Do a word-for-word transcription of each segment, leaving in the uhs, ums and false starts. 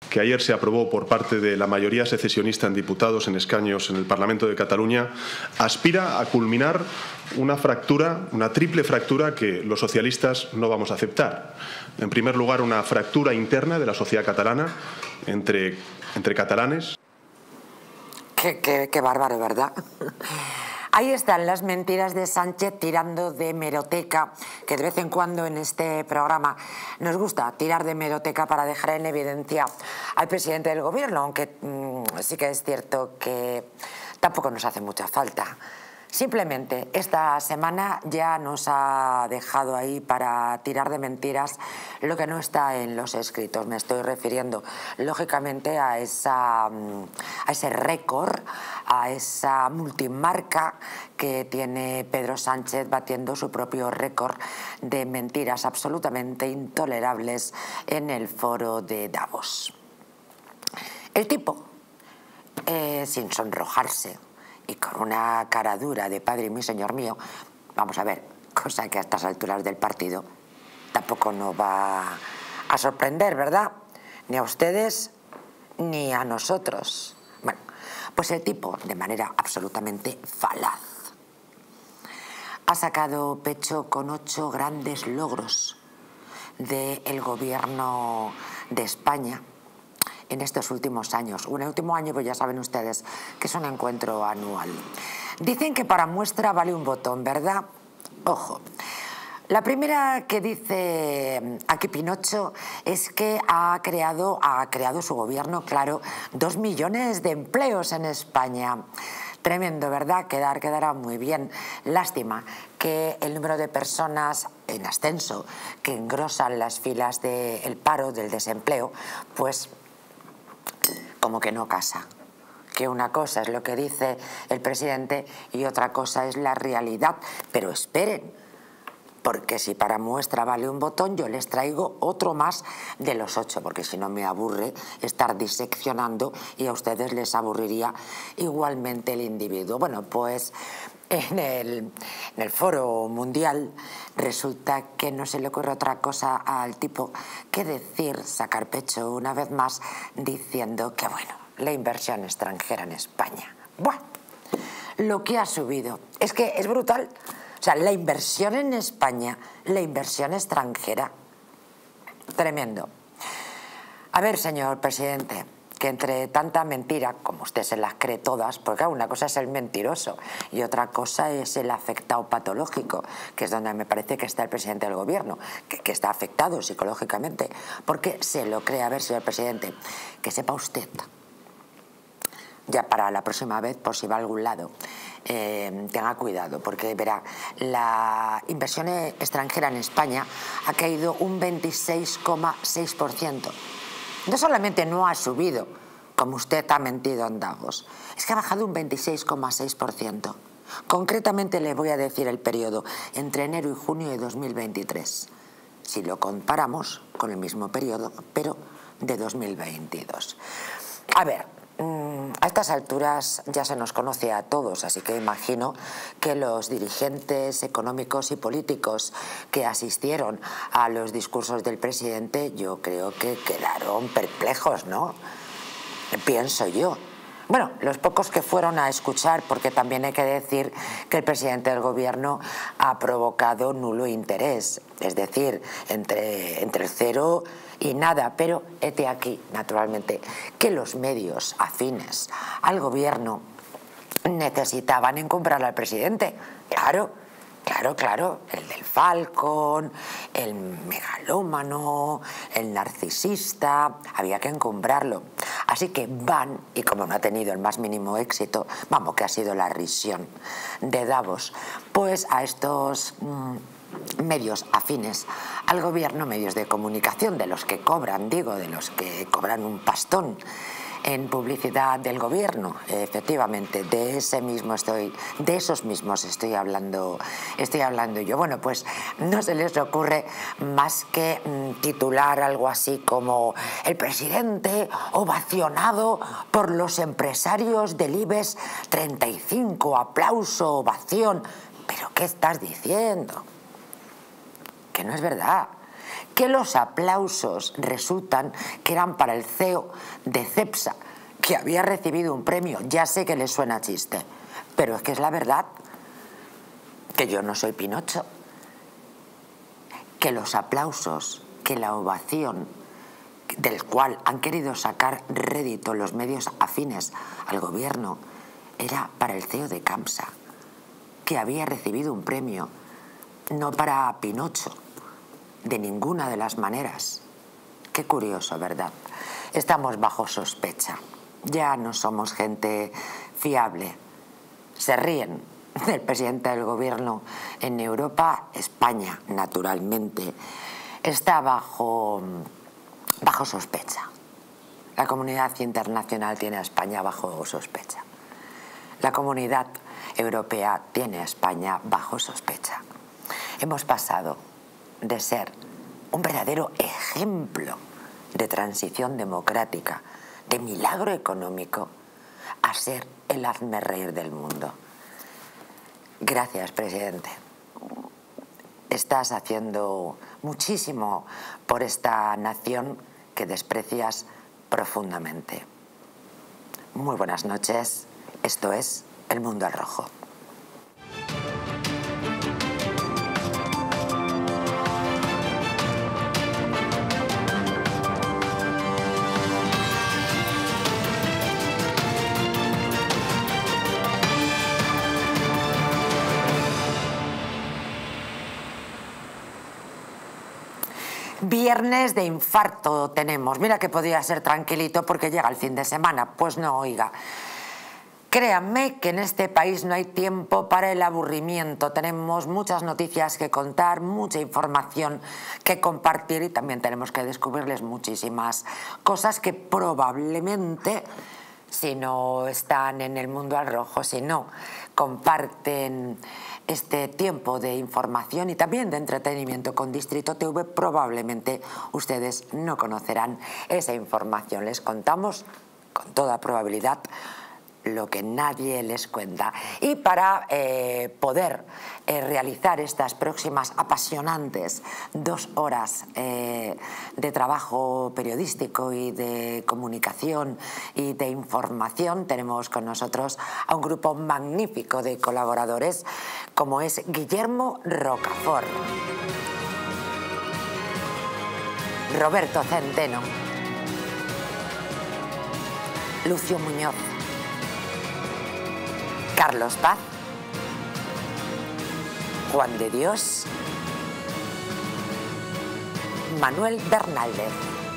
que ayer se aprobó por parte de la mayoría secesionista en diputados en escaños en el Parlamento de Cataluña, aspira a culminar una fractura, una triple fractura que los socialistas no vamos a aceptar. En primer lugar, una fractura interna de la sociedad catalana entre, entre catalanes. Qué, qué, qué bárbaro, ¿verdad? Ahí están las mentiras de Sánchez tirando de hemeroteca, que de vez en cuando en este programa nos gusta tirar de hemeroteca para dejar en evidencia al presidente del gobierno, aunque mmm, sí que es cierto que tampoco nos hace mucha falta. Simplemente esta semana ya nos ha dejado ahí para tirar de mentiras lo que no está en los escritos. Me estoy refiriendo lógicamente a, esa, a ese récord, a esa multimarca que tiene Pedro Sánchez batiendo su propio récord de mentiras absolutamente intolerables en el foro de Davos. El tipo, eh, sin sonrojarse, y con una cara dura de padre y mi señor mío, vamos a ver, cosa que a estas alturas del partido tampoco nos va a sorprender, ¿verdad? Ni a ustedes ni a nosotros. Bueno, pues el tipo, de manera absolutamente falaz, ha sacado pecho con ocho grandes logros del gobierno de España en estos últimos años. Un último año, pues ya saben ustedes que es un encuentro anual. Dicen que para muestra vale un botón, ¿verdad? Ojo. La primera que dice aquí Pinocho es que ha creado, ha creado su gobierno, claro, dos millones de empleos en España. Tremendo, ¿verdad? Quedar, quedará muy bien. Lástima que el número de personas en ascenso que engrosan las filas del paro, del desempleo, pues como que no casa, que una cosa es lo que dice el presidente y otra cosa es la realidad. Pero esperen, porque si para muestra vale un botón, yo les traigo otro más de los ocho, porque si no me aburre estar diseccionando y a ustedes les aburriría igualmente el individuo. Bueno, pues en el, en el foro mundial resulta que no se le ocurre otra cosa al tipo que decir, sacar pecho una vez más, diciendo que bueno, la inversión extranjera en España, bueno, lo que ha subido es que es brutal. O sea, la inversión en España, la inversión extranjera, tremendo. A ver, señor presidente, que entre tanta mentira, como usted se las cree todas, porque claro, una cosa es el mentiroso y otra cosa es el afectado patológico, que es donde me parece que está el presidente del gobierno, que, que está afectado psicológicamente, porque se lo cree. A ver, señor presidente, que sepa usted, ya para la próxima vez, por si va a algún lado, eh, tenga cuidado, porque verá, la inversión extranjera en España ha caído un veintiséis coma seis por ciento. No solamente no ha subido, como usted ha mentido en Davos, es que ha bajado un veintiséis coma seis por ciento. Concretamente le voy a decir el periodo entre enero y junio de dos mil veintitrés, si lo comparamos con el mismo periodo, pero de dos mil veintidós. A ver, a estas alturas ya se nos conoce a todos, así que imagino que los dirigentes económicos y políticos que asistieron a los discursos del presidente, yo creo que quedaron perplejos, ¿no? Pienso yo. Bueno, los pocos que fueron a escuchar, porque también hay que decir que el presidente del gobierno ha provocado nulo interés, es decir, entre, entre el cero y nada, pero hete aquí, naturalmente, que los medios afines al gobierno necesitaban encumbrar al presidente. Claro, claro, claro, el del Falcon, el megalómano, el narcisista, había que encumbrarlo. Así que van, y como no ha tenido el más mínimo éxito, vamos, que ha sido la risión de Davos, pues a estos mmm, medios afines al gobierno, medios de comunicación, de los que cobran, digo, de los que cobran un pastón en publicidad del gobierno, efectivamente, de ese mismo estoy, de esos mismos estoy hablando, estoy hablando yo. Bueno, pues no se les ocurre más que mm, titular algo así como el presidente ovacionado por los empresarios del IBEX treinta y cinco, aplauso, ovación. ¿Pero qué estás diciendo? Que no es verdad. que los aplausos resultan que eran para el C E O de Cepsa, que había recibido un premio. Ya sé que le suena chiste, pero es que es la verdad, que yo no soy Pinocho. Que los aplausos, que la ovación, del cual han querido sacar rédito los medios afines al gobierno, era para el C E O de Camsa, que había recibido un premio, no para Pinocho, de ninguna de las maneras. Qué curioso, ¿verdad? Estamos bajo sospecha. Ya no somos gente fiable. Se ríen del presidente del gobierno en Europa. España, naturalmente, está bajo, bajo sospecha. La comunidad internacional tiene a España bajo sospecha. La comunidad europea tiene a España bajo sospecha. Hemos pasado de ser un verdadero ejemplo de transición democrática, de milagro económico, a ser el hazmerreír del mundo. Gracias, presidente. Estás haciendo muchísimo por esta nación que desprecias profundamente. Muy buenas noches. Esto es El Mundo al Rojo. Viernes de infarto tenemos. Mira que podría ser tranquilito porque llega el fin de semana. Pues no, oiga. Créanme que en este país no hay tiempo para el aburrimiento. Tenemos muchas noticias que contar, mucha información que compartir y también tenemos que descubrirles muchísimas cosas que probablemente, si no están en El Mundo al Rojo, si no comparten este tiempo de información y también de entretenimiento con Distrito T V, probablemente ustedes no conocerán esa información. Les contamos con toda probabilidad lo que nadie les cuenta. Y para eh, poder eh, realizar estas próximas apasionantes dos horas eh, de trabajo periodístico y de comunicación y de información, tenemos con nosotros a un grupo magnífico de colaboradores como es Guillermo Rocafort, Roberto Centeno, Lucio Muñoz, Carlos Paz, Juan de Dios, Manuel Bernaldez.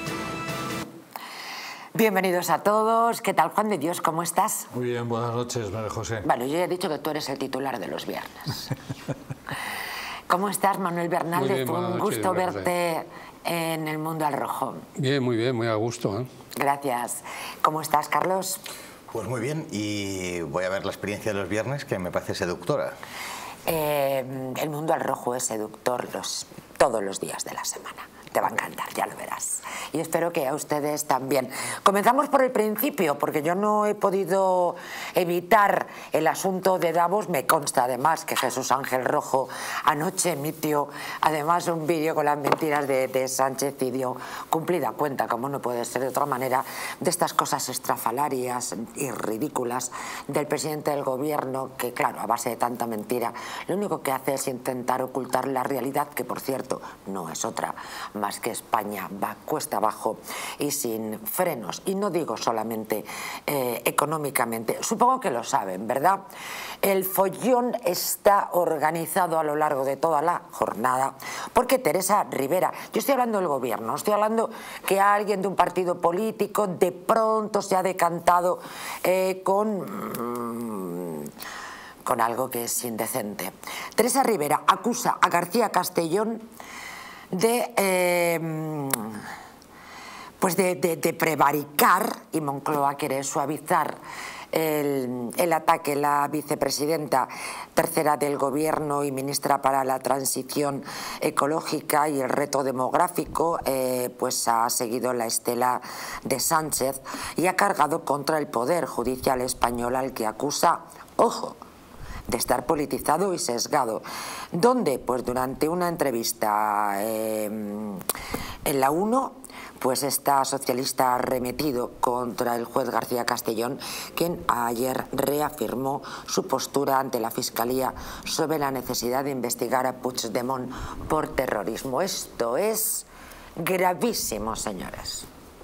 Bienvenidos a todos. ¿Qué tal, Juan de Dios? ¿Cómo estás? Muy bien, buenas noches, María José. Bueno, yo ya he dicho que tú eres el titular de los viernes. ¿Cómo estás, Manuel Bernaldez? Bien, Fue un noches, gusto María verte en El Mundo al Rojo. Bien, muy bien, muy a gusto, ¿eh? Gracias. ¿Cómo estás, Carlos? Pues muy bien, y voy a ver la experiencia de los viernes, que me parece seductora. Eh, el Mundo al Rojo es seductor los, todos los días de la semana. Te va a encantar, ya lo verás. Y espero que a ustedes también. Comenzamos por el principio, porque yo no he podido evitar el asunto de Davos. Me consta además que Jesús Ángel Rojo anoche emitió además un vídeo con las mentiras de, de Sánchez y dio cumplida cuenta, como no puede ser de otra manera, de estas cosas estrafalarias y ridículas del presidente del gobierno, que claro, a base de tanta mentira, lo único que hace es intentar ocultar la realidad, que por cierto no es otra más que España va cuesta abajo y sin frenos. Y no digo solamente eh, económicamente, supongo que lo saben, ¿verdad? El follón está organizado a lo largo de toda la jornada porque Teresa Rivera, yo estoy hablando del gobierno, estoy hablando que alguien de un partido político de pronto se ha decantado eh, con... Mmm, con algo que es indecente. Teresa Rivera acusa a García Castellón de, eh, pues de, de, de prevaricar, y Moncloa quiere suavizar el, el ataque. La vicepresidenta tercera del gobierno y ministra para la transición ecológica y el reto demográfico, eh, pues ha seguido la estela de Sánchez y ha cargado contra el Poder Judicial español, al que acusa, ojo, de estar politizado y sesgado. ¿Dónde? Pues durante una entrevista eh, en la uno, pues esta socialista ha arremetido contra el juez García Castellón, quien ayer reafirmó su postura ante la Fiscalía sobre la necesidad de investigar a Puigdemont por terrorismo. Esto es gravísimo, señores.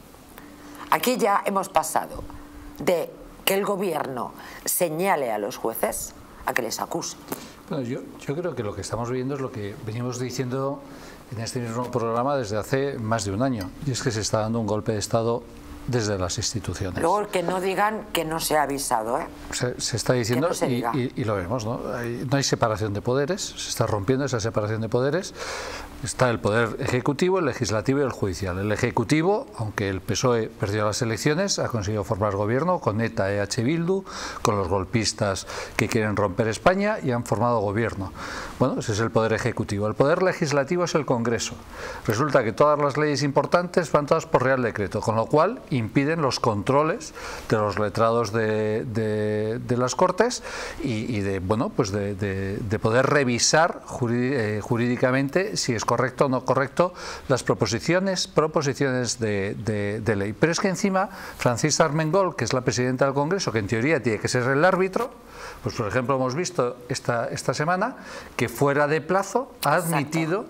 Aquí ya hemos pasado de que el gobierno señale a los jueces a que les acuse. Bueno, yo, yo creo que lo que estamos viendo es lo que venimos diciendo en este mismo programa desde hace más de un año, y es que se está dando un golpe de Estado desde las instituciones. Luego que no digan que no se ha avisado, ¿eh? Se, se está diciendo, no se y, y, y lo vemos, ¿no? Hay, no hay separación de poderes, se está rompiendo esa separación de poderes. Está el poder ejecutivo, el legislativo y el judicial. El ejecutivo, aunque el P S O E perdió las elecciones, ha conseguido formar gobierno con ETA, E H Bildu, con los golpistas que quieren romper España, y han formado gobierno. Bueno, ese es el poder ejecutivo. El poder legislativo es el Congreso. Resulta que todas las leyes importantes van todas por Real Decreto, con lo cual impiden los controles de los letrados de, de, de las Cortes y, y de, bueno, pues de, de, de poder revisar jurídicamente si es correcto o no correcto las proposiciones proposiciones de, de, de ley. Pero es que encima Francisca Armengol, que es la presidenta del Congreso, que en teoría tiene que ser el árbitro, pues por ejemplo hemos visto esta, esta semana que fuera de plazo ha admitido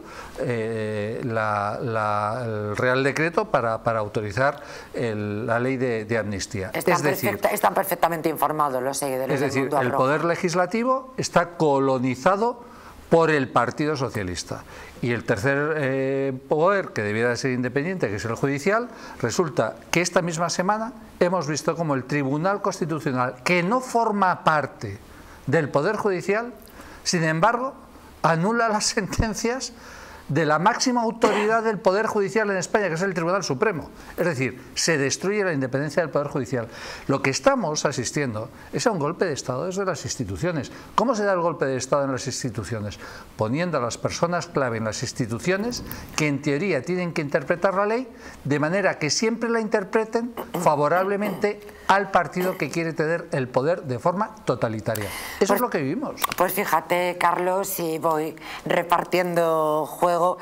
eh, la, la, el Real Decreto para, para autorizar el, la ley de, de amnistía. Están, es decir, perfecta, están perfectamente informados los seguidores es decir, del Mundo el Rojo. poder legislativo está colonizado por el Partido Socialista. Y el tercer eh, poder, que debiera ser independiente, que es el judicial, resulta que esta misma semana hemos visto como el Tribunal Constitucional, que no forma parte del Poder Judicial, sin embargo, anula las sentencias de la máxima autoridad del Poder Judicial en España, que es el Tribunal Supremo. Es decir, se destruye la independencia del Poder Judicial. Lo que estamos asistiendo es a un golpe de Estado desde las instituciones. ¿Cómo se da el golpe de Estado en las instituciones? Poniendo a las personas clave en las instituciones, que en teoría tienen que interpretar la ley, de manera que siempre la interpreten favorablemente al partido que quiere tener el poder de forma totalitaria. Eso pues, es lo que vivimos. Pues fíjate, Carlos, y voy repartiendo juego,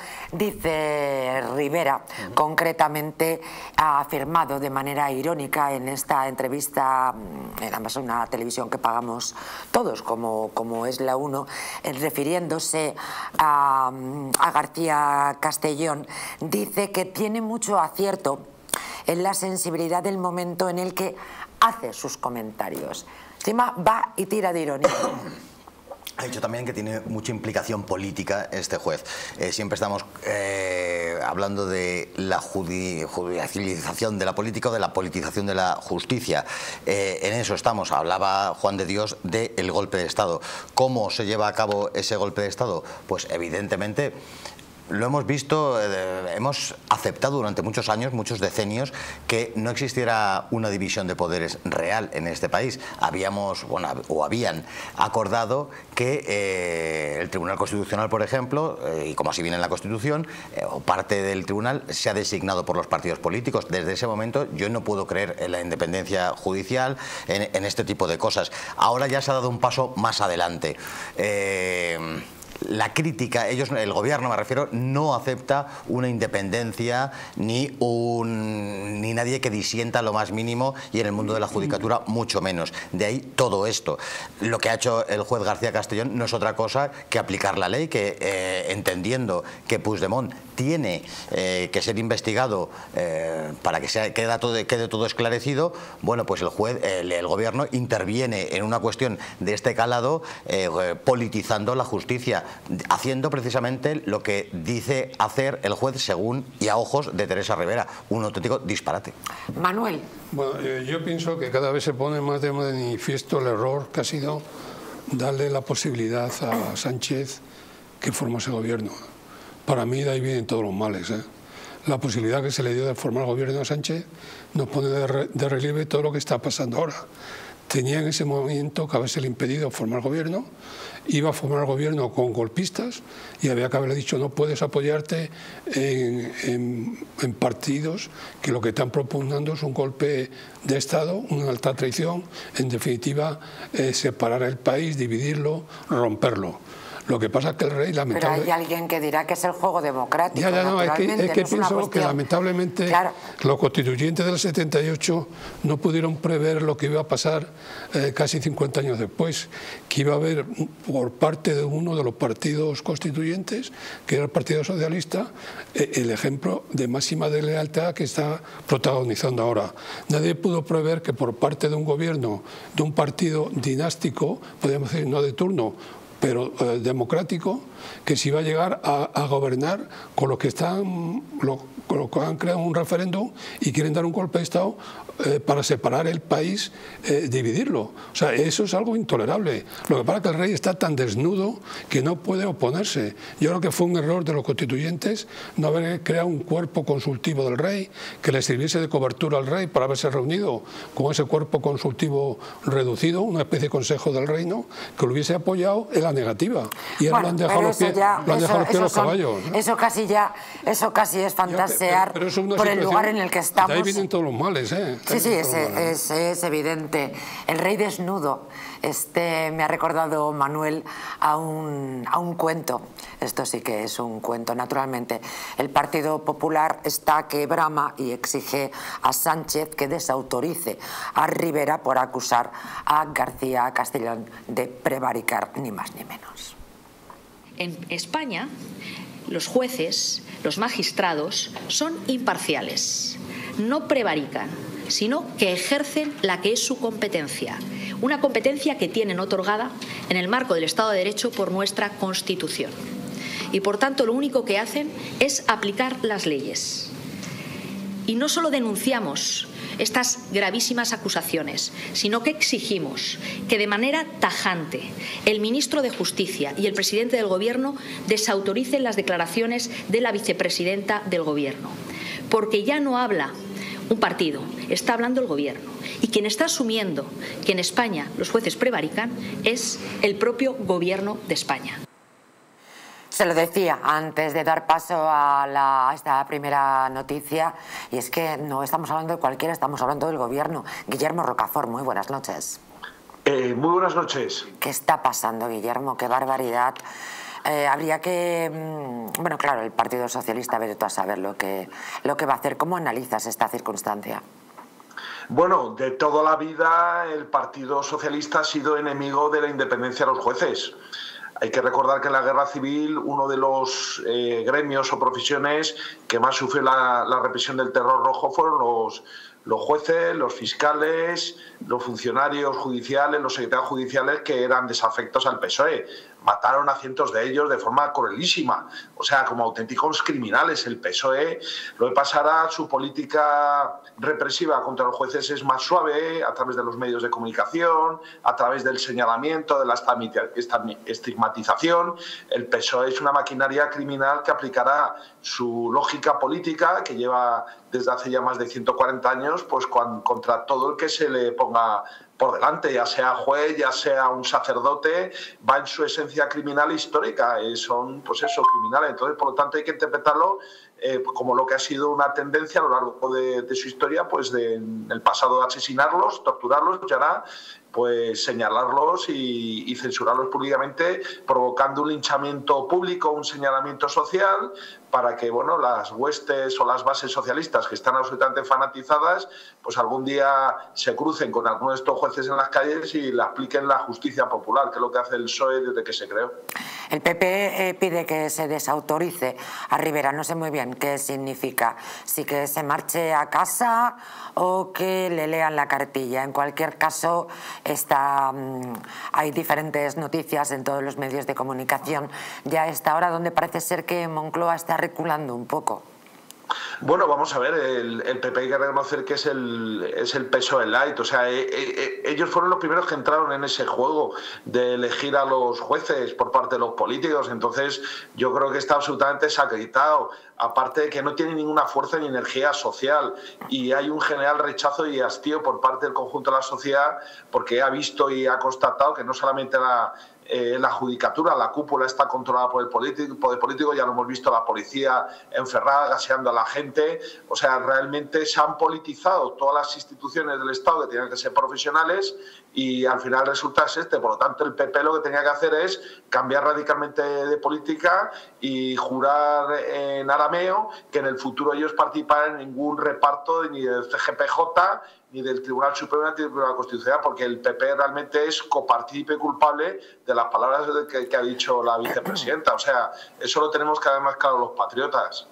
dice Rivera, concretamente ha afirmado de manera irónica en esta entrevista, además una televisión que pagamos todos, como, como es la uno, refiriéndose a, a García Castellón, dice que tiene mucho acierto en la sensibilidad del momento en el que hace sus comentarios. Encima va y tira de ironía. Ha dicho también que tiene mucha implicación política este juez. Eh, siempre estamos eh, hablando de la judi judicialización de la política o de la politización de la justicia. Eh, en eso estamos. Hablaba Juan de Dios del golpe de Estado. ¿Cómo se lleva a cabo ese golpe de Estado? Pues evidentemente lo hemos visto, eh, hemos aceptado durante muchos años, muchos decenios, que no existiera una división de poderes real en este país. Habíamos, bueno, o habían acordado que eh, el Tribunal Constitucional, por ejemplo, eh, y como así viene en la Constitución, eh, o parte del Tribunal se ha designado por los partidos políticos. Desde ese momento yo no puedo creer en la independencia judicial, en, en este tipo de cosas. Ahora ya se ha dado un paso más adelante. Eh, La crítica, ellos, el gobierno me refiero, no acepta una independencia ni un ni nadie que disienta lo más mínimo, y en el mundo de la judicatura mucho menos. De ahí todo esto. Lo que ha hecho el juez García Castellón no es otra cosa que aplicar la ley, que eh, entendiendo que Puigdemont tiene eh, que ser investigado eh, para que sea, quede, todo, quede todo esclarecido, bueno, pues el juez, el, el gobierno interviene en una cuestión de este calado, eh, politizando la justicia, haciendo precisamente lo que dice hacer el juez según y a ojos de Teresa Rivera, un auténtico disparate. Manuel. Bueno, eh, yo pienso que cada vez se pone más de manifiesto el error que ha sido darle la posibilidad a Sánchez que formase gobierno. Para mí de ahí vienen todos los males, ¿eh? La posibilidad que se le dio de formar gobierno a Sánchez nos pone de, re, de relieve todo lo que está pasando ahora. tenía en ese momento que haberse impedido formar gobierno, iba a formar gobierno con golpistas y había que haberle dicho no puedes apoyarte en, en, en partidos que lo que están proponiendo es un golpe de Estado, una alta traición, en definitiva eh, separar el país, dividirlo, romperlo. Lo que pasa es que el rey lamentablemente... Pero hay alguien que dirá que es el juego democrático. Ya, ya, no, es que, es que no pienso cuestión... que lamentablemente claro. los constituyentes del setenta y ocho no pudieron prever lo que iba a pasar eh, casi cincuenta años después, que iba a haber por parte de uno de los partidos constituyentes, que era el Partido Socialista, eh, el ejemplo de máxima deslealtad que está protagonizando ahora. Nadie pudo prever que por parte de un gobierno, de un partido dinástico, podríamos decir no de turno, pero eh, democrático, que se iba a llegar a, a gobernar con los que están, lo, con los que han creado un referéndum y quieren dar un golpe de Estado eh, para separar el país, eh, dividirlo. O sea, eso es algo intolerable. Lo que pasa es que el rey está tan desnudo que no puede oponerse. Yo creo que fue un error de los constituyentes no haber creado un cuerpo consultivo del rey que le sirviese de cobertura al rey para haberse reunido con ese cuerpo consultivo reducido, una especie de consejo del reino, que lo hubiese apoyado en la negativa. Y ahora bueno, lo han dejado los pies, ya, lo han eso, dejado los pies eso los son, caballos. ¿no? Eso casi ya, eso casi es fantasear pero, pero por el lugar en el que estamos. De ahí vienen todos los males, ¿eh? Sí, sí, es, es, es evidente. El rey desnudo. Este me ha recordado, Manuel, a un, a un cuento. Esto sí que es un cuento, naturalmente. El Partido Popular está que brama y exige a Sánchez que desautorice a Rivera por acusar a García Castellón de prevaricar, ni más ni menos. En España, los jueces, los magistrados, son imparciales. No prevarican, sino que ejercen la que es su competencia. Una competencia que tienen otorgada en el marco del Estado de Derecho por nuestra Constitución. Y por tanto lo único que hacen es aplicar las leyes. Y no solo denunciamos estas gravísimas acusaciones, sino que exigimos que de manera tajante el ministro de Justicia y el presidente del Gobierno desautoricen las declaraciones de la vicepresidenta del Gobierno. Porque ya no habla un partido, está hablando el Gobierno. Y quien está asumiendo que en España los jueces prevarican es el propio Gobierno de España. Se lo decía antes de dar paso a, la, a esta primera noticia, y es que no estamos hablando de cualquiera, estamos hablando del Gobierno. Guillermo Rocafort, muy buenas noches. Eh, muy buenas noches. ¿Qué está pasando, Guillermo? ¡Qué barbaridad! Eh, habría que... Bueno, claro, el Partido Socialista, ver tú a saber lo que, lo que va a hacer. ¿Cómo analizas esta circunstancia? Bueno, de toda la vida el Partido Socialista ha sido enemigo de la independencia de los jueces. Hay que recordar que en la Guerra Civil uno de los eh, gremios o profesiones que más sufrió la, la represión del terror rojo fueron los, los jueces, los fiscales, los funcionarios judiciales, los secretarios judiciales que eran desafectos al P S O E. Mataron a cientos de ellos de forma cruelísima, o sea, como auténticos criminales. El P S O E, lo que pasará, su política represiva contra los jueces es más suave, a través de los medios de comunicación, a través del señalamiento, de la estigmatización. El P S O E es una maquinaria criminal que aplicará su lógica política, que lleva desde hace ya más de ciento cuarenta años, pues contra todo el que se le ponga por delante, ya sea juez, ya sea un sacerdote, va en su esencia criminal histórica, eh, son pues eso, criminales. Entonces, por lo tanto, hay que interpretarlo eh, como lo que ha sido una tendencia a lo largo de, de su historia, pues de, en el pasado, de asesinarlos, torturarlos, y ahora pues señalarlos y, y censurarlos públicamente, provocando un linchamiento público, un señalamiento social, para que bueno, las huestes o las bases socialistas que están absolutamente fanatizadas, pues algún día se crucen con algunos de estos jueces en las calles y le apliquen la justicia popular, que es lo que hace el P S O E desde que se creó. El P P eh, pide que se desautorice a Rivera, no sé muy bien qué significa, si que se marche a casa o que le lean la cartilla. En cualquier caso, está, um, hay diferentes noticias en todos los medios de comunicación ya a esta hora, donde parece ser que Moncloa está reculando un poco. Bueno, vamos a ver, el, el P P hay que reconocer que es el, es el P S O E light, o sea, eh, eh, ellos fueron los primeros que entraron en ese juego de elegir a los jueces por parte de los políticos, entonces yo creo que está absolutamente desacreditado, aparte de que no tiene ninguna fuerza ni energía social y hay un general rechazo y hastío por parte del conjunto de la sociedad porque ha visto y ha constatado que no solamente la Eh, la judicatura, la cúpula está controlada por el político, por el político, ya lo hemos visto, la policía encerrada, gaseando a la gente, o sea, realmente se han politizado todas las instituciones del Estado que tienen que ser profesionales y al final resulta es este, por lo tanto el P P lo que tenía que hacer es cambiar radicalmente de política y jurar en arameo que en el futuro ellos participarán en ningún reparto ni del C G P J ni del Tribunal Supremo ni del Tribunal Constitucional, porque el P P realmente es copartícipe culpable de las palabras que, que ha dicho la vicepresidenta. O sea, eso lo tenemos cada vez más claro los patriotas.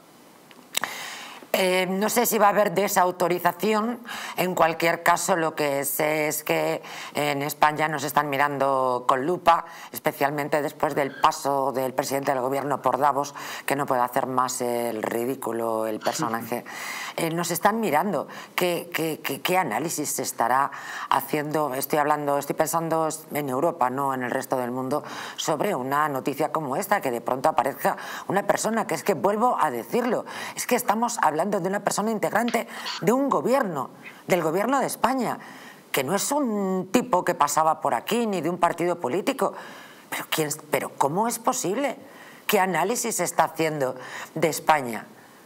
Eh, no sé si va a haber desautorización. En cualquier caso, lo que sé es que en España nos están mirando con lupa, especialmente después del paso del presidente del gobierno por Davos, que no puede hacer más el ridículo el personaje. Eh, nos están mirando. ¿Qué, qué, qué, qué análisis se estará haciendo? Estoy hablando, estoy pensando en Europa, no en el resto del mundo, sobre una noticia como esta, que de pronto aparezca una persona que es que, vuelvo a decirlo, es que estamos hablando de una persona integrante de un gobierno, del gobierno de España, que no es un tipo que pasaba por aquí ni de un partido político. Pero, ¿quién, pero ¿cómo es posible? ¿Qué análisis se está haciendo de España?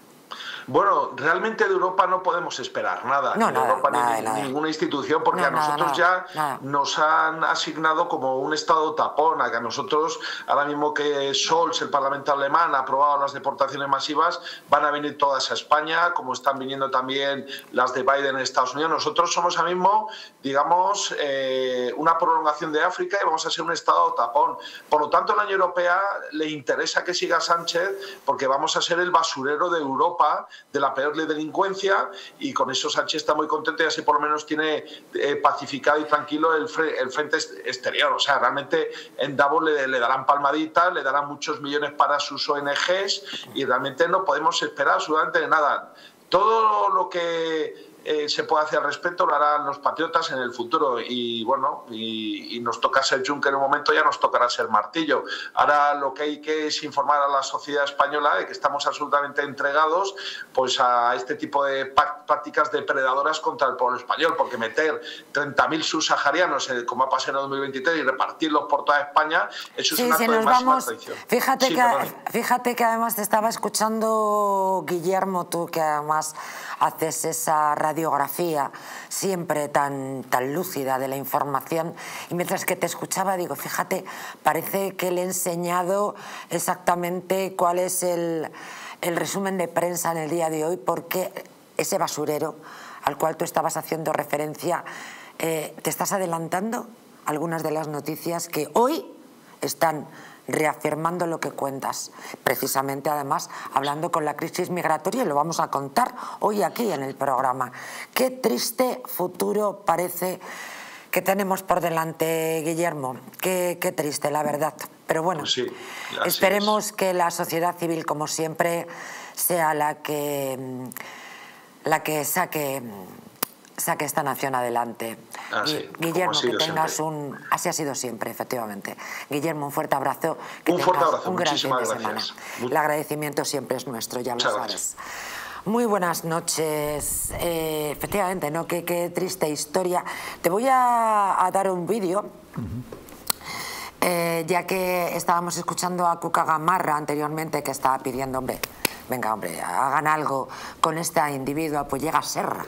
Bueno, realmente de Europa no podemos esperar nada, no, de nada, Europa nada, ni nada. ninguna institución, porque no, a nosotros nada, ya nada. nos han asignado como un estado tapón, a que a nosotros, ahora mismo que Scholz, el Parlamento alemán, ha aprobado las deportaciones masivas, van a venir todas a España, como están viniendo también las de Biden en Estados Unidos. Nosotros somos ahora mismo, digamos, eh, una prolongación de África y vamos a ser un estado tapón. Por lo tanto, a la Unión Europea le interesa que siga Sánchez, porque vamos a ser el basurero de Europa, de la peor delincuencia, y con eso Sánchez está muy contento y así por lo menos tiene eh, pacificado y tranquilo el, fre el frente exterior. O sea, realmente en Davos le, le darán palmaditas, le darán muchos millones para sus O N Ges y realmente no podemos esperar absolutamente nada. Todo lo que eh, se puede hacer al respecto lo harán los patriotas en el futuro y bueno, y, y nos toca ser Juncker en un momento, ya nos tocará ser martillo. Ahora lo que hay que es informar a la sociedad española de que estamos absolutamente entregados pues a este tipo de prácticas depredadoras contra el pueblo español, porque meter treinta mil subsaharianos, como ha pasado en el dos mil veintitrés, y repartirlos por toda España, eso sí, es un acto si de nos máxima vamos, traición. Fíjate, sí, que, fíjate que además te estaba escuchando, Guillermo, tú que además haces esa radiografía siempre tan, tan lúcida de la información, y mientras que te escuchaba digo, fíjate, parece que le he enseñado exactamente cuál es el, el resumen de prensa en el día de hoy, porque ese basurero al cual tú estabas haciendo referencia, eh, te estás adelantando algunas de las noticias que hoy están reafirmando lo que cuentas, precisamente además hablando con la crisis migratoria, y lo vamos a contar hoy aquí en el programa. Qué triste futuro parece que tenemos por delante, Guillermo, qué, qué triste, la verdad. Pero bueno, pues sí, esperemos es. que la sociedad civil, como siempre, sea la que, la que saque... saque esta nación adelante. Ah, sí, Guillermo, que tengas siempre. un... Así ha sido siempre, efectivamente. Guillermo, un fuerte abrazo. Que un tengas fuerte abrazo, un gran muchísimas fin de gracias. semana. El agradecimiento siempre es nuestro, ya Muchas lo sabes. Gracias. Muy buenas noches. Eh, efectivamente, ¿no? Qué, qué triste historia. Te voy a, a dar un vídeo. Uh-huh. eh, ya que estábamos escuchando a Cuca Gamarra anteriormente, que estaba pidiendo, hombre, venga, hombre, hagan algo con esta individua, pues llega Serra.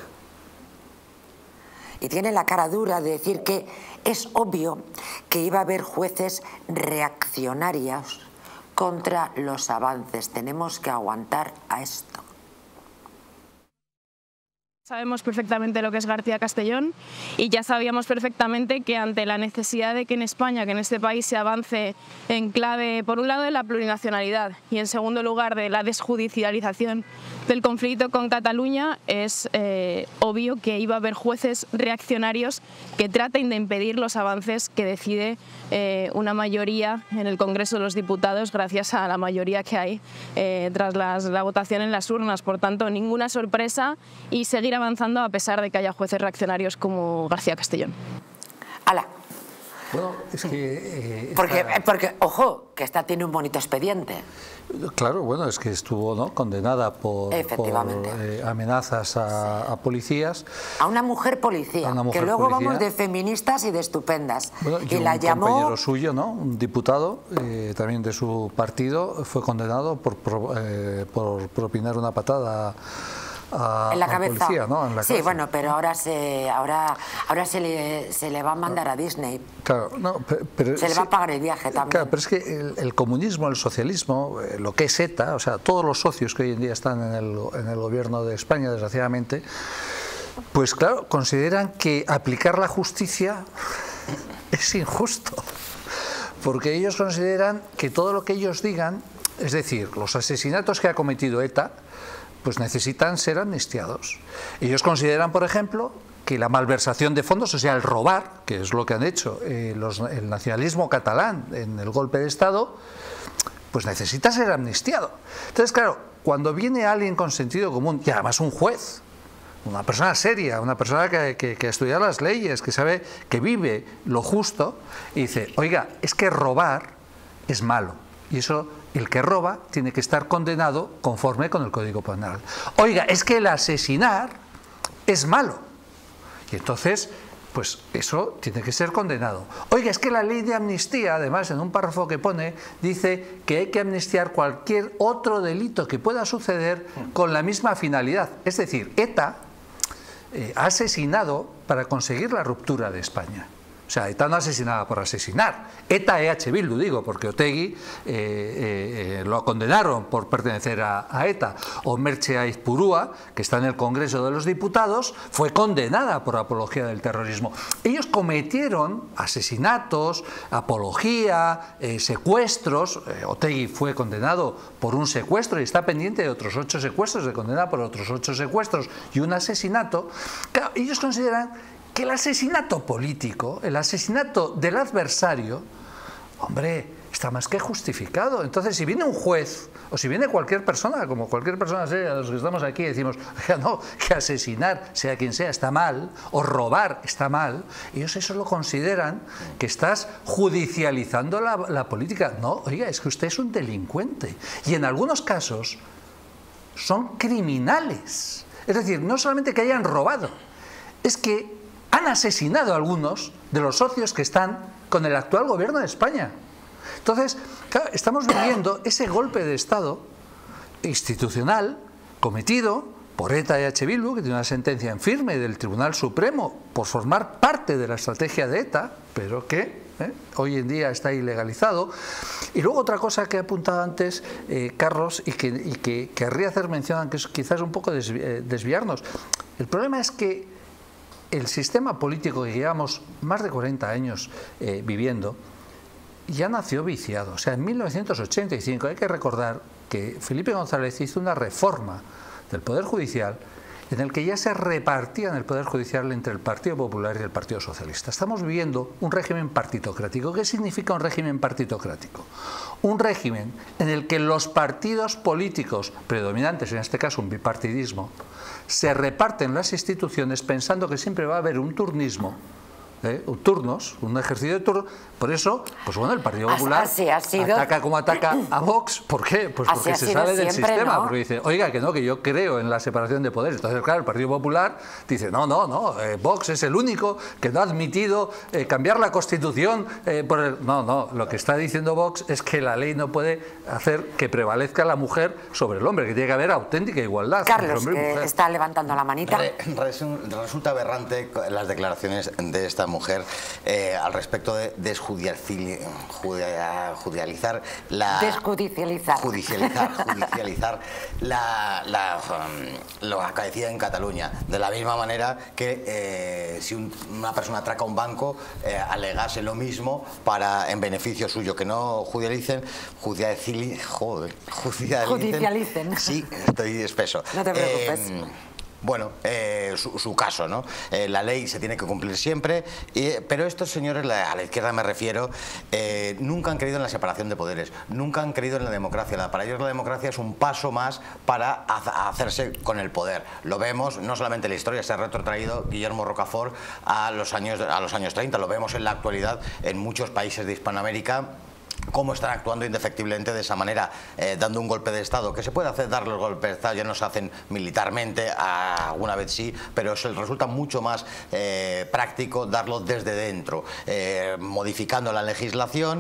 Y tiene la cara dura de decir que es obvio que iba a haber jueces reaccionarios contra los avances. Tenemos que aguantar a esto. Sabemos perfectamente lo que es García Castellón y ya sabíamos perfectamente que ante la necesidad de que en España, que en este país se avance en clave, por un lado, de la plurinacionalidad y en segundo lugar de la desjudicialización del conflicto con Cataluña, es eh, obvio que iba a haber jueces reaccionarios que traten de impedir los avances que decide eh, una mayoría en el Congreso de los Diputados gracias a la mayoría que hay eh, tras las, la votación en las urnas. Por tanto, ninguna sorpresa y seguir avanzando a pesar de que haya jueces reaccionarios como García Castellón. ¡Hala! Bueno, es que... Eh, porque, esta... porque, ojo, que esta tiene un bonito expediente. Claro, bueno, es que estuvo, ¿no?, condenada por, por eh, amenazas a, a policías. A una mujer policía, una mujer que luego policía. Vamos de feministas y de estupendas. Bueno, y, y la un llamó... compañero suyo, ¿no?, un diputado, eh, también de su partido, fue condenado por, por, eh, por propinar una patada a, en la a cabeza. Policía, ¿no? En la sí, cabeza. Bueno, pero ahora se ahora ahora se le, se le va a mandar a Disney. Claro, no, pero, pero se le va a pagar el viaje también. Claro, pero es que el, el comunismo, el socialismo, eh, lo que es ETA, o sea, todos los socios que hoy en día están en el, en el gobierno de España, desgraciadamente, pues claro, consideran que aplicar la justicia es injusto, porque ellos consideran que todo lo que ellos digan, es decir, los asesinatos que ha cometido ETA, pues necesitan ser amnistiados. Ellos consideran, por ejemplo, que la malversación de fondos, o sea, el robar, que es lo que han hecho eh, los, el nacionalismo catalán en el golpe de Estado, pues necesita ser amnistiado. Entonces, claro, cuando viene alguien con sentido común, y además un juez, una persona seria, una persona que, que, que ha estudiado las leyes, que sabe, que vive lo justo, y dice, oiga, es que robar es malo, y eso... el que roba tiene que estar condenado conforme con el Código Penal. Oiga, es que el asesinar es malo. Y entonces, pues eso tiene que ser condenado. Oiga, es que la ley de amnistía, además, en un párrafo que pone, dice que hay que amnistiar cualquier otro delito que pueda suceder con la misma finalidad. Es decir, ETA eh, ha asesinado para conseguir la ruptura de España. O sea, ETA no asesinaba por asesinar. ETA E H Bildu, digo, porque Otegi eh, eh, eh, lo condenaron por pertenecer a, a ETA. O Merche Aizpurúa, que está en el Congreso de los Diputados, fue condenada por apología del terrorismo. Ellos cometieron asesinatos, apología, eh, secuestros. Eh, Otegi fue condenado por un secuestro y está pendiente de otros ocho secuestros, de condena por otros ocho secuestros y un asesinato. Claro, ellos consideran que el asesinato político, el asesinato del adversario, hombre, está más que justificado. Entonces, si viene un juez, o si viene cualquier persona, como cualquier persona seria, los que estamos aquí, decimos, no, que asesinar, sea quien sea, está mal, o robar está mal, ellos eso lo consideran que estás judicializando la, la política. No, oiga, es que usted es un delincuente. Y en algunos casos son criminales. Es decir, no solamente que hayan robado, es que han asesinado a algunos de los socios que están con el actual gobierno de España. Entonces, claro, estamos viviendo ese golpe de Estado institucional cometido por ETA y H. Bildu, que tiene una sentencia en firme del Tribunal Supremo por formar parte de la estrategia de ETA, pero que ¿eh? hoy en día está ilegalizado. Y luego otra cosa que he apuntado antes, eh, Carlos, y que, y que querría hacer mención, que es quizás un poco desvi eh, desviarnos. El problema es que el sistema político que llevamos más de cuarenta años eh, viviendo ya nació viciado. O sea, en mil novecientos ochenta y cinco hay que recordar que Felipe González hizo una reforma del Poder Judicial en el que ya se repartían el Poder Judicial entre el Partido Popular y el Partido Socialista. Estamos viviendo un régimen partitocrático. ¿Qué significa un régimen partitocrático? Un régimen en el que los partidos políticos predominantes, en este caso un bipartidismo, se reparten las instituciones pensando que siempre va a haber un turnismo, ¿eh? un turnos, un ejercicio de turno. Por eso, pues bueno, el Partido Popular así ha sido. ataca como ataca a Vox. ¿Por qué? Pues porque se sale del siempre, sistema, ¿no? porque dice, oiga, que no, que yo creo en la separación de poderes. Entonces, claro, el Partido Popular dice, no, no, no, eh, Vox es el único que no ha admitido eh, cambiar la Constitución eh, por el... No, no, lo que está diciendo Vox es que la ley no puede hacer que prevalezca la mujer sobre el hombre, que tiene que haber auténtica igualdad. Carlos, entre hombre y que mujer. está levantando la manita. Resulta aberrante las declaraciones de esta esta mujer eh, al respecto de desjudicializar la... Desjudicializar. Judicializar, judicializar la, la, um, lo acaecido en Cataluña. De la misma manera que eh, si un, una persona atraca un banco, eh, alegase lo mismo para en beneficio suyo, que no judicialicen, judicialicen, joder, judicialicen. Judicialicen. Sí, estoy espeso. No te preocupes. Eh, Bueno, eh, su, su caso, ¿no? Eh, la ley se tiene que cumplir siempre, y, pero estos señores, la, a la izquierda me refiero, eh, nunca han creído en la separación de poderes, nunca han creído en la democracia. Para ellos la democracia es un paso más para ha, hacerse con el poder. Lo vemos, no solamente en la historia, se ha retrotraído Guillermo Rocafort a los años, a los años treinta, lo vemos en la actualidad en muchos países de Hispanoamérica, cómo están actuando indefectiblemente de esa manera, eh, dando un golpe de Estado, que se puede hacer dar los golpes de Estado, ya no se hacen militarmente, a, alguna vez sí, pero se resulta mucho más eh, práctico darlo desde dentro, eh, modificando la legislación,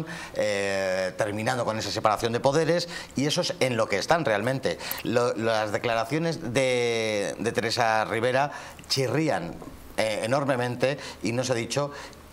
eh, terminando con esa separación de poderes, y eso es en lo que están realmente. Lo, las declaraciones de, de Teresa Rivera chirrían eh, enormemente, y no se ha dicho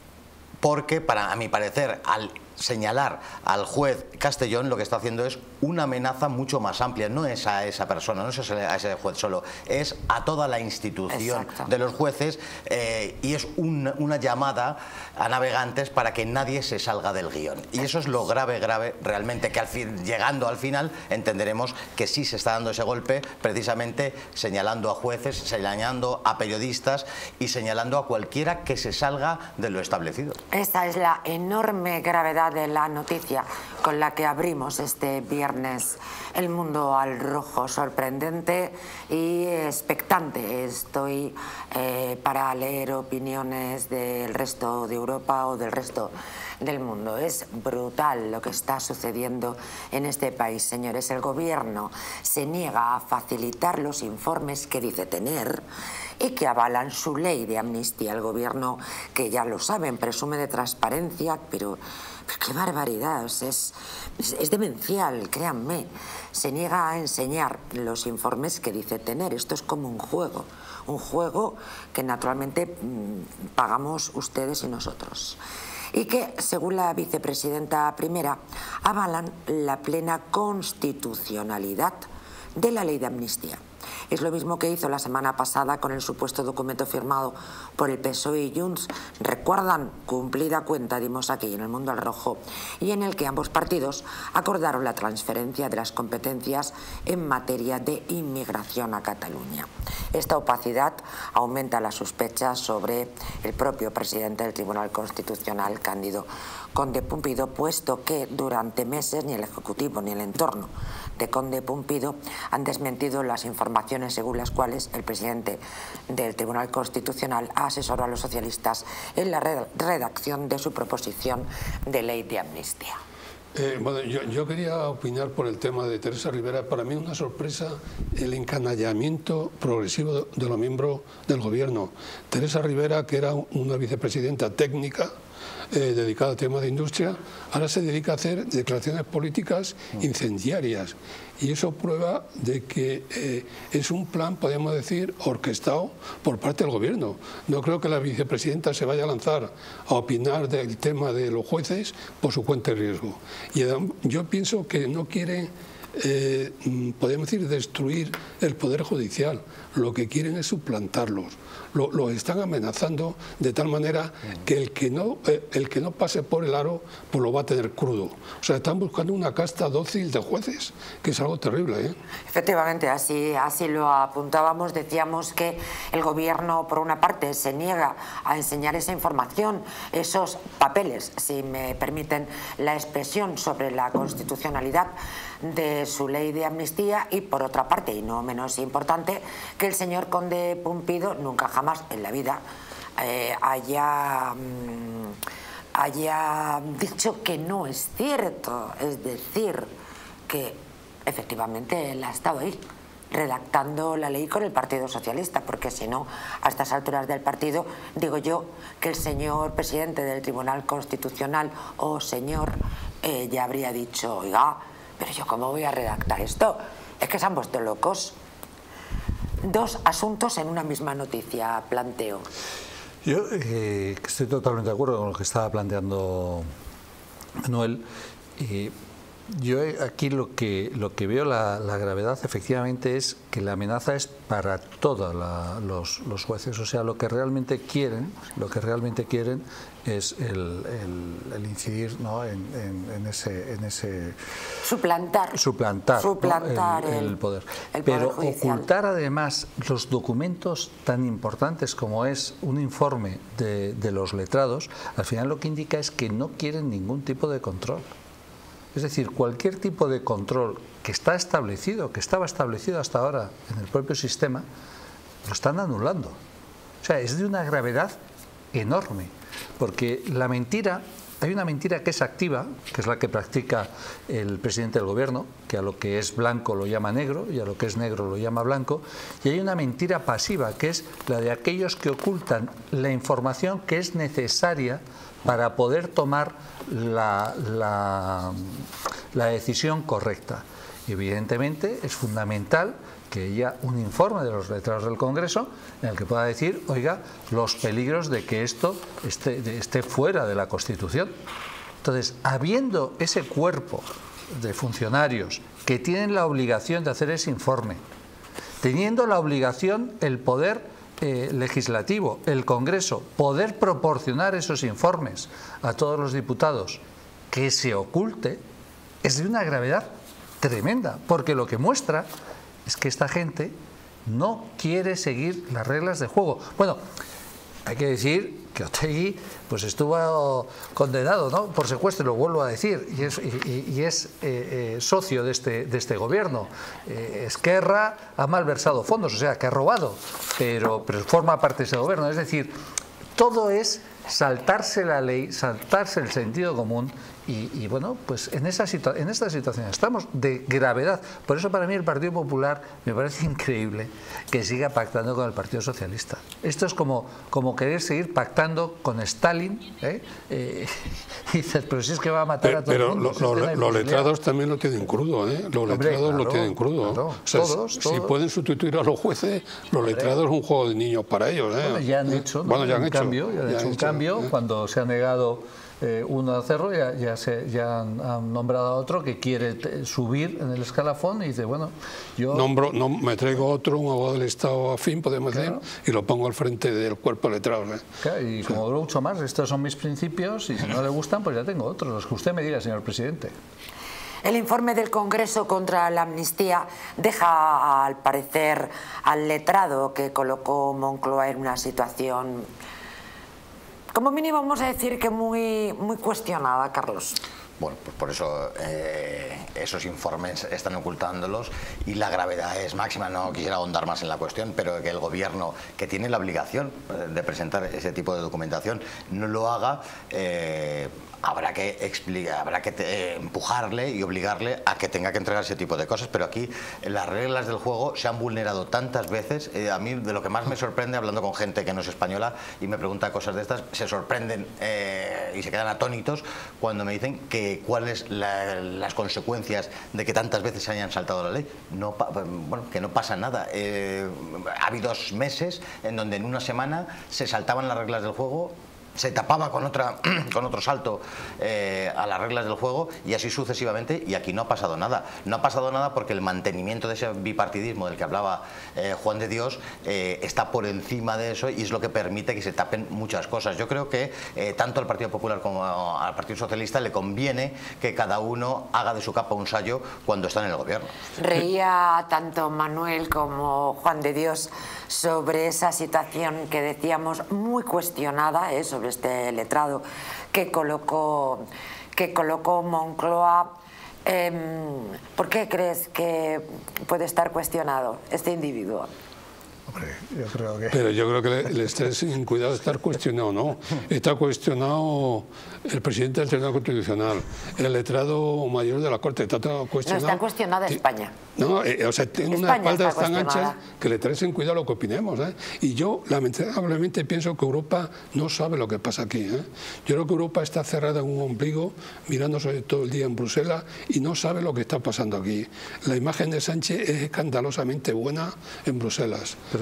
porque, para a mi parecer, al señalar al juez Castellón, lo que está haciendo es una amenaza mucho más amplia. No es a esa persona, no es a ese juez solo, es a toda la institución. Exacto. De los jueces, eh, y es un, una llamada a navegantes para que nadie se salga del guión. Y eso es lo grave, grave realmente, que al fin, llegando al final entenderemos que sí se está dando ese golpe, precisamente señalando a jueces, señalando a periodistas y señalando a cualquiera que se salga de lo establecido. Esa es la enorme gravedad de la noticia con la que abrimos este viernes El Mundo al Rojo. Sorprendente y expectante estoy eh, para leer opiniones del resto de Europa o del resto del mundo. Es brutal lo que está sucediendo en este país, señores. El gobierno se niega a facilitar los informes que dice tener y que avalan su ley de amnistía. El gobierno, que ya lo saben, presume de transparencia, pero, pero qué barbaridad, es, es, es demencial, créanme. Se niega a enseñar los informes que dice tener. Esto es como un juego, un juego que naturalmente mmm, pagamos ustedes y nosotros. Y que, según la vicepresidenta primera, avalan la plena constitucionalidad de la ley de amnistía. Es lo mismo que hizo la semana pasada con el supuesto documento firmado por el P S O E y Junts. Recuerdan, cumplida cuenta dimos aquí en El Mundo al Rojo, y en el que ambos partidos acordaron la transferencia de las competencias en materia de inmigración a Cataluña. Esta opacidad aumenta las sospechas sobre el propio presidente del Tribunal Constitucional, Cándido Conde Pumpido, puesto que durante meses ni el Ejecutivo ni el entorno de Conde Pumpido han desmentido las informaciones según las cuales el presidente del Tribunal Constitucional asesoró a los socialistas en la redacción de su proposición de ley de amnistía. Eh, bueno, yo, yo quería opinar por el tema de Teresa Rivera. Para mí una sorpresa el encanallamiento progresivo de, de los miembros del gobierno. Teresa Rivera, que era una vicepresidenta técnica, Eh, dedicada al tema de industria, ahora se dedica a hacer declaraciones políticas incendiarias, y eso prueba de que eh, es un plan, podemos decir, orquestado por parte del gobierno. No creo que la vicepresidenta se vaya a lanzar a opinar del tema de los jueces por su cuenta y riesgo. Y yo pienso que no quiere, eh, podemos decir, destruir el Poder Judicial. Lo que quieren es suplantarlos. Lo, lo están amenazando de tal manera que el que no eh, el que no pase por el aro pues lo va a tener crudo. O sea, están buscando una casta dócil de jueces, que es algo terrible, ¿eh? Efectivamente, así, así lo apuntábamos. Decíamos que el gobierno, por una parte, se niega a enseñar esa información, esos papeles, si me permiten la expresión, sobre la constitucionalidad de su ley de amnistía, y por otra parte, y no menos importante, que el señor Conde Pumpido nunca jamás en la vida eh, haya, mmm, haya dicho que no es cierto. Es decir, que efectivamente él ha estado ahí redactando la ley con el Partido Socialista, porque si no, a estas alturas del partido, digo yo que el señor presidente del Tribunal Constitucional o señor eh, ya habría dicho, oiga, pero yo cómo voy a redactar esto, es que se han puesto locos. Dos asuntos en una misma noticia, planteo. Yo eh, estoy totalmente de acuerdo con lo que estaba planteando Manuel. Eh, yo aquí lo que, lo que veo la, la gravedad efectivamente es que la amenaza es para todos los, los jueces. O sea, lo que realmente quieren, lo que realmente quieren es el, el, el incidir, ¿no?, en, en, en, ese, en ese... Suplantar. Suplantar, Suplantar ¿no?, el, el, el poder. el poder Pero judicial. Ocultar además los documentos tan importantes como es un informe de, de los letrados, al final lo que indica es que no quieren ningún tipo de control. Es decir, cualquier tipo de control que está establecido, que estaba establecido hasta ahora en el propio sistema, lo están anulando. O sea, es de una gravedad enorme, porque la mentira, hay una mentira que es activa, que es la que practica el presidente del gobierno, que a lo que es blanco lo llama negro y a lo que es negro lo llama blanco, y hay una mentira pasiva, que es la de aquellos que ocultan la información que es necesaria para poder tomar la, la, la decisión correcta. Y evidentemente es fundamental que haya un informe de los letrados del Congreso en el que pueda decir, oiga, los peligros de que esto esté, de, esté fuera de la Constitución. Entonces, habiendo ese cuerpo de funcionarios que tienen la obligación de hacer ese informe, teniendo la obligación el poder Eh, legislativo, el Congreso, poder proporcionar esos informes a todos los diputados, que se oculte, es de una gravedad tremenda, porque lo que muestra es que esta gente no quiere seguir las reglas de juego. Bueno, hay que decir que Otegi pues estuvo condenado, ¿no?, por secuestro, lo vuelvo a decir, y es, y, y es eh, eh, socio de este, de este gobierno. Eh, Esquerra ha malversado fondos, o sea, que ha robado, pero, pero forma parte de ese gobierno. Es decir, todo es saltarse la ley, saltarse el sentido común. Y, y bueno, pues en, esa situa en esta situación estamos de gravedad. Por eso para mí el Partido Popular me parece increíble que siga pactando con el Partido Socialista. Esto es como, como querer seguir pactando con Stalin, ¿eh? Eh, y dices, pero si es que va a matar pero, a todo pero el mundo. Pero lo, lo, los letrados también lo tienen crudo, ¿eh? Los Hombre, letrados claro, lo tienen crudo. Claro, o sea, todos, si, todos. si pueden sustituir a los jueces, los Hombre. letrados es un juego de niños para ellos, ¿eh? Bueno, ya han hecho, ¿no?, bueno, ya han un hecho, cambio, ya han ya hecho han un hecho, cambio ¿eh? Cuando se ha negado eh, uno a hacerlo, ya, ya, se, ya han, han nombrado a otro que quiere te, subir en el escalafón y dice, bueno, yo... Nombro, no, me traigo otro, un abogado del Estado afín, podemos Claro. decir, y lo pongo al frente del cuerpo de letrados, ¿eh? Claro, y como duró mucho más, estos son mis principios y si no le gustan, pues ya tengo otros, los que usted me diga, señor presidente. El informe del Congreso contra la amnistía deja, al parecer, al letrado que colocó Moncloa en una situación, como mínimo vamos a decir que muy, muy cuestionada, Carlos. Bueno, pues por eso eh, esos informes están ocultándolos y la gravedad es máxima. No quisiera ahondar más en la cuestión, pero que el gobierno, que tiene la obligación de presentar ese tipo de documentación, no lo haga, eh, habrá que explicar, habrá que eh, empujarle y obligarle a que tenga que entregar ese tipo de cosas. Pero aquí las reglas del juego se han vulnerado tantas veces. Eh, a mí de lo que más me sorprende, hablando con gente que no es española y me pregunta cosas de estas, se sorprenden eh, y se quedan atónitos cuando me dicen que cuáles la, las consecuencias de que tantas veces se hayan saltado la ley. No, bueno, que no pasa nada. Eh, ha habido dos meses en donde en una semana se saltaban las reglas del juego, se tapaba con otra con otro salto eh, a las reglas del juego y así sucesivamente, y aquí no ha pasado nada. No ha pasado nada porque el mantenimiento de ese bipartidismo del que hablaba eh, Juan de Dios eh, está por encima de eso y es lo que permite que se tapen muchas cosas. Yo creo que eh, tanto al Partido Popular como al Partido Socialista le conviene que cada uno haga de su capa un sayo cuando está en el gobierno. Reía tanto Manuel como Juan de Dios sobre esa situación que decíamos muy cuestionada, ¿eh? sobre este letrado que colocó, que colocó Moncloa. Eh, ¿Por qué crees que puede estar cuestionado este individuo? Hombre, yo creo que... Pero yo creo que el estrés sin cuidado de estar cuestionado, no. Está cuestionado el presidente del Tribunal Constitucional, el letrado mayor de la Corte, está todo cuestionado. No está cuestionada España. No, eh, o sea, tiene unas espaldas tan anchas que le traes en cuidado lo que opinemos, ¿eh? Y yo, lamentablemente, pienso que Europa no sabe lo que pasa aquí, ¿eh? Yo creo que Europa está cerrada en un ombligo, mirándose todo el día en Bruselas y no sabe lo que está pasando aquí. La imagen de Sánchez es escandalosamente buena en Bruselas. Pero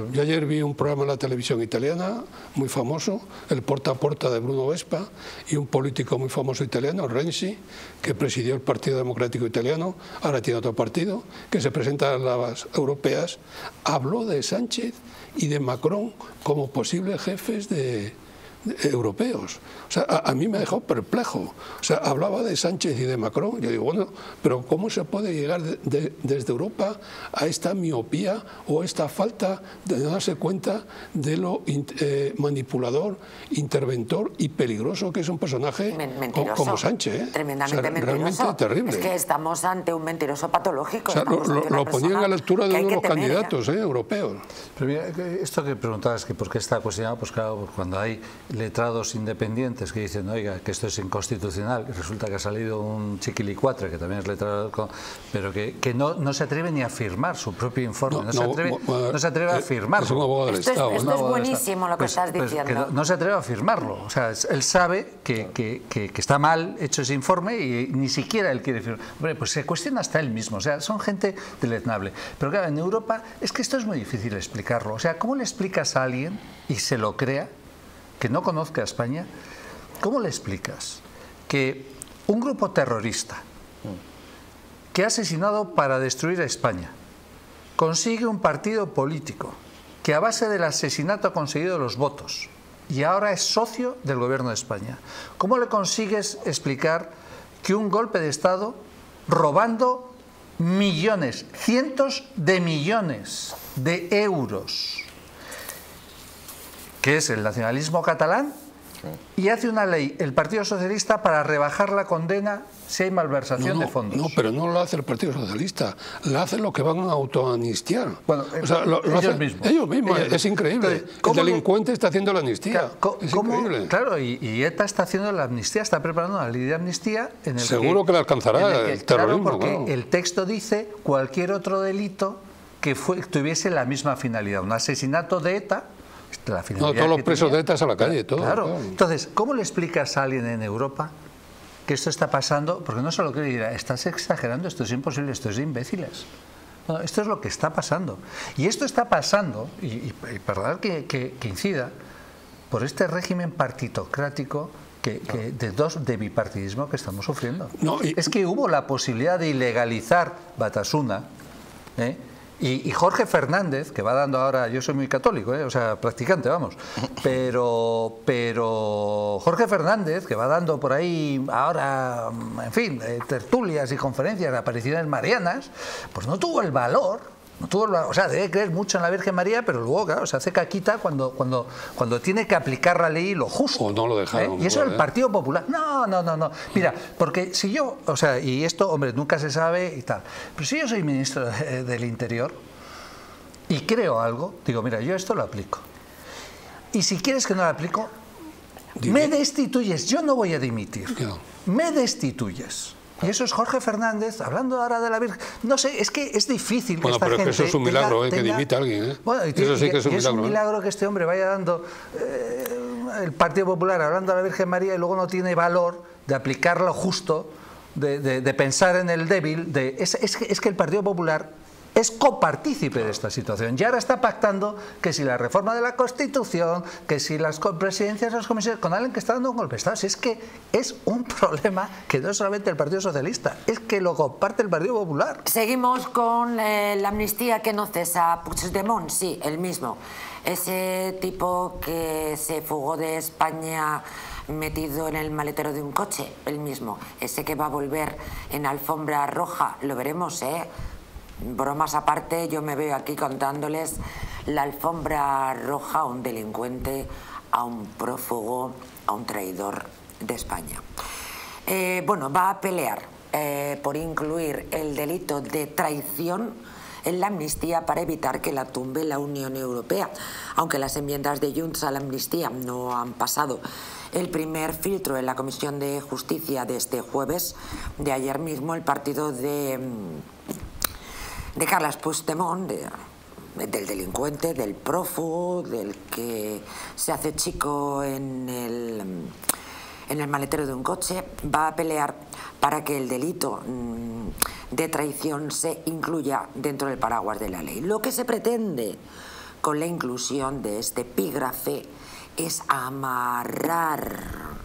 yo ayer vi un programa en la televisión italiana muy famoso, el Porta a Porta de Bruno Vespa, y un político muy famoso italiano, Renzi, que presidió el Partido Democrático Italiano, ahora tiene otro partido, que se presenta en las europeas, habló de Sánchez y de Macron como posibles jefes de... europeos. O sea, a, a mí me dejó perplejo. O sea, hablaba de Sánchez y de Macron. Yo digo, bueno, pero ¿cómo se puede llegar de, de, desde Europa a esta miopía o esta falta de darse cuenta de lo eh, manipulador, interventor y peligroso que es un personaje mentiroso, como Sánchez? ¿eh? Tremendamente o sea, mentiroso. Realmente terrible. Es que estamos ante un mentiroso patológico. O sea, lo, lo, lo ponían a la altura de uno de los candidatos eh, europeos. Pero mira, esto que preguntabas, que por qué está cuestionado, pues claro, cuando hay letrados independientes que dicen, oiga, que esto es inconstitucional, y resulta que ha salido un chiquilicuatre, que también es letrado, pero que, que no, no se atreve ni a firmar su propio informe, no, no, se, atreve, no, no se atreve a firmarlo. Es un abogado del esto Estado. Es, esto es buenísimo lo que pues, estás pues diciendo. Que no, no se atreve a firmarlo. O sea, él sabe que, que, que, que está mal hecho ese informe y ni siquiera él quiere firmar. Hombre, pues se cuestiona hasta él mismo. O sea, son gente deleznable. Pero claro, en Europa es que esto es muy difícil explicarlo. O sea, ¿cómo le explicas a alguien y se lo crea, que no conozca a España? ¿Cómo le explicas que un grupo terrorista que ha asesinado para destruir a España consigue un partido político que a base del asesinato ha conseguido los votos y ahora es socio del gobierno de España? ¿Cómo le consigues explicar que un golpe de Estado robando millones, cientos de millones de euros, que es el nacionalismo catalán, y hace una ley el Partido Socialista para rebajar la condena si hay malversación no, no, de fondos? No, pero no lo hace el Partido Socialista, lo hacen los que van a autoamnistiar. Bueno, o sea, lo, lo ellos, hacen, mismos. ellos mismos. Ellos es increíble. Entonces, el delincuente le... está haciendo la amnistía. Claro, es ¿cómo? increíble. Claro, y, y ETA está haciendo la amnistía, está preparando una ley de amnistía en el Seguro que, que le alcanzará el, que, el terrorismo. Claro, porque claro. el texto dice cualquier otro delito que fue, tuviese la misma finalidad. Un asesinato de ETA. La no, todos los presos tenía. de ETA a la calle, todo. Claro. claro. Entonces, ¿cómo le explicas a alguien en Europa que esto está pasando? Porque no solo que dirá, estás exagerando, esto es imposible, esto es de imbéciles. No, esto es lo que está pasando. Y esto está pasando, y, y, y perdonad que, que, que incida, por este régimen partitocrático que, que de dos de bipartidismo que estamos sufriendo. No, y... Es que hubo la posibilidad de ilegalizar Batasuna, ¿eh? Y, y Jorge Fernández, que va dando ahora, yo soy muy católico, ¿eh? O sea, practicante, vamos, pero, pero Jorge Fernández, que va dando por ahí ahora, en fin, eh, tertulias y conferencias de apariciones marianas, pues no tuvo el valor, no tuvo el valor, o sea, debe creer mucho en la Virgen María, pero luego, claro, se hace caquita cuando, cuando, cuando tiene que aplicar la ley y lo justo. O no lo dejaron. ¿eh? Y eso es el Partido Popular. No, no, no, no. Mira, porque si yo, o sea, y esto, hombre, nunca se sabe y tal, pero si yo soy ministro de, del Interior y creo algo, digo, mira, yo esto lo aplico. Y si quieres que no lo aplico, Dime. me destituyes. Yo no voy a dimitir. No. Me destituyes. Y eso es Jorge Fernández, hablando ahora de la Virgen. No sé, es que es difícil que bueno, esta pero gente que eso es un milagro, tenga, eh, que tenga... dimita a alguien. ¿eh? Bueno, y, eso sí que es un y milagro. Es un milagro ¿eh? que este hombre vaya dando eh, el Partido Popular hablando a la Virgen María y luego no tiene valor de aplicar lo justo, de, de, de pensar en el débil. De, es, es, es que el Partido Popular es copartícipe de esta situación. Y ahora está pactando que si la reforma de la Constitución, que si las presidencias de las comisiones, con alguien que está dando un golpe de Estado. Si es que es un problema que no es solamente el Partido Socialista, es que lo comparte el Partido Popular. Seguimos con eh, la amnistía que no cesa. Puigdemont, sí, el mismo. Ese tipo que se fugó de España metido en el maletero de un coche, el mismo. Ese que va a volver en alfombra roja, lo veremos, ¿eh? Bromas aparte, yo me veo aquí contándoles la alfombra roja a un delincuente, a un prófugo, a un traidor de España. Eh, bueno, va a pelear eh, por incluir el delito de traición en la amnistía para evitar que la tumbe la Unión Europea, aunque las enmiendas de Junts a la amnistía no han pasado el primer filtro en la Comisión de Justicia de este jueves. De ayer mismo el partido de... de Carles Puigdemont, de, del delincuente, del prófugo, del que se hace chico en el, en el maletero de un coche, va a pelear para que el delito de traición se incluya dentro del paraguas de la ley. Lo que se pretende con la inclusión de este epígrafe es amarrar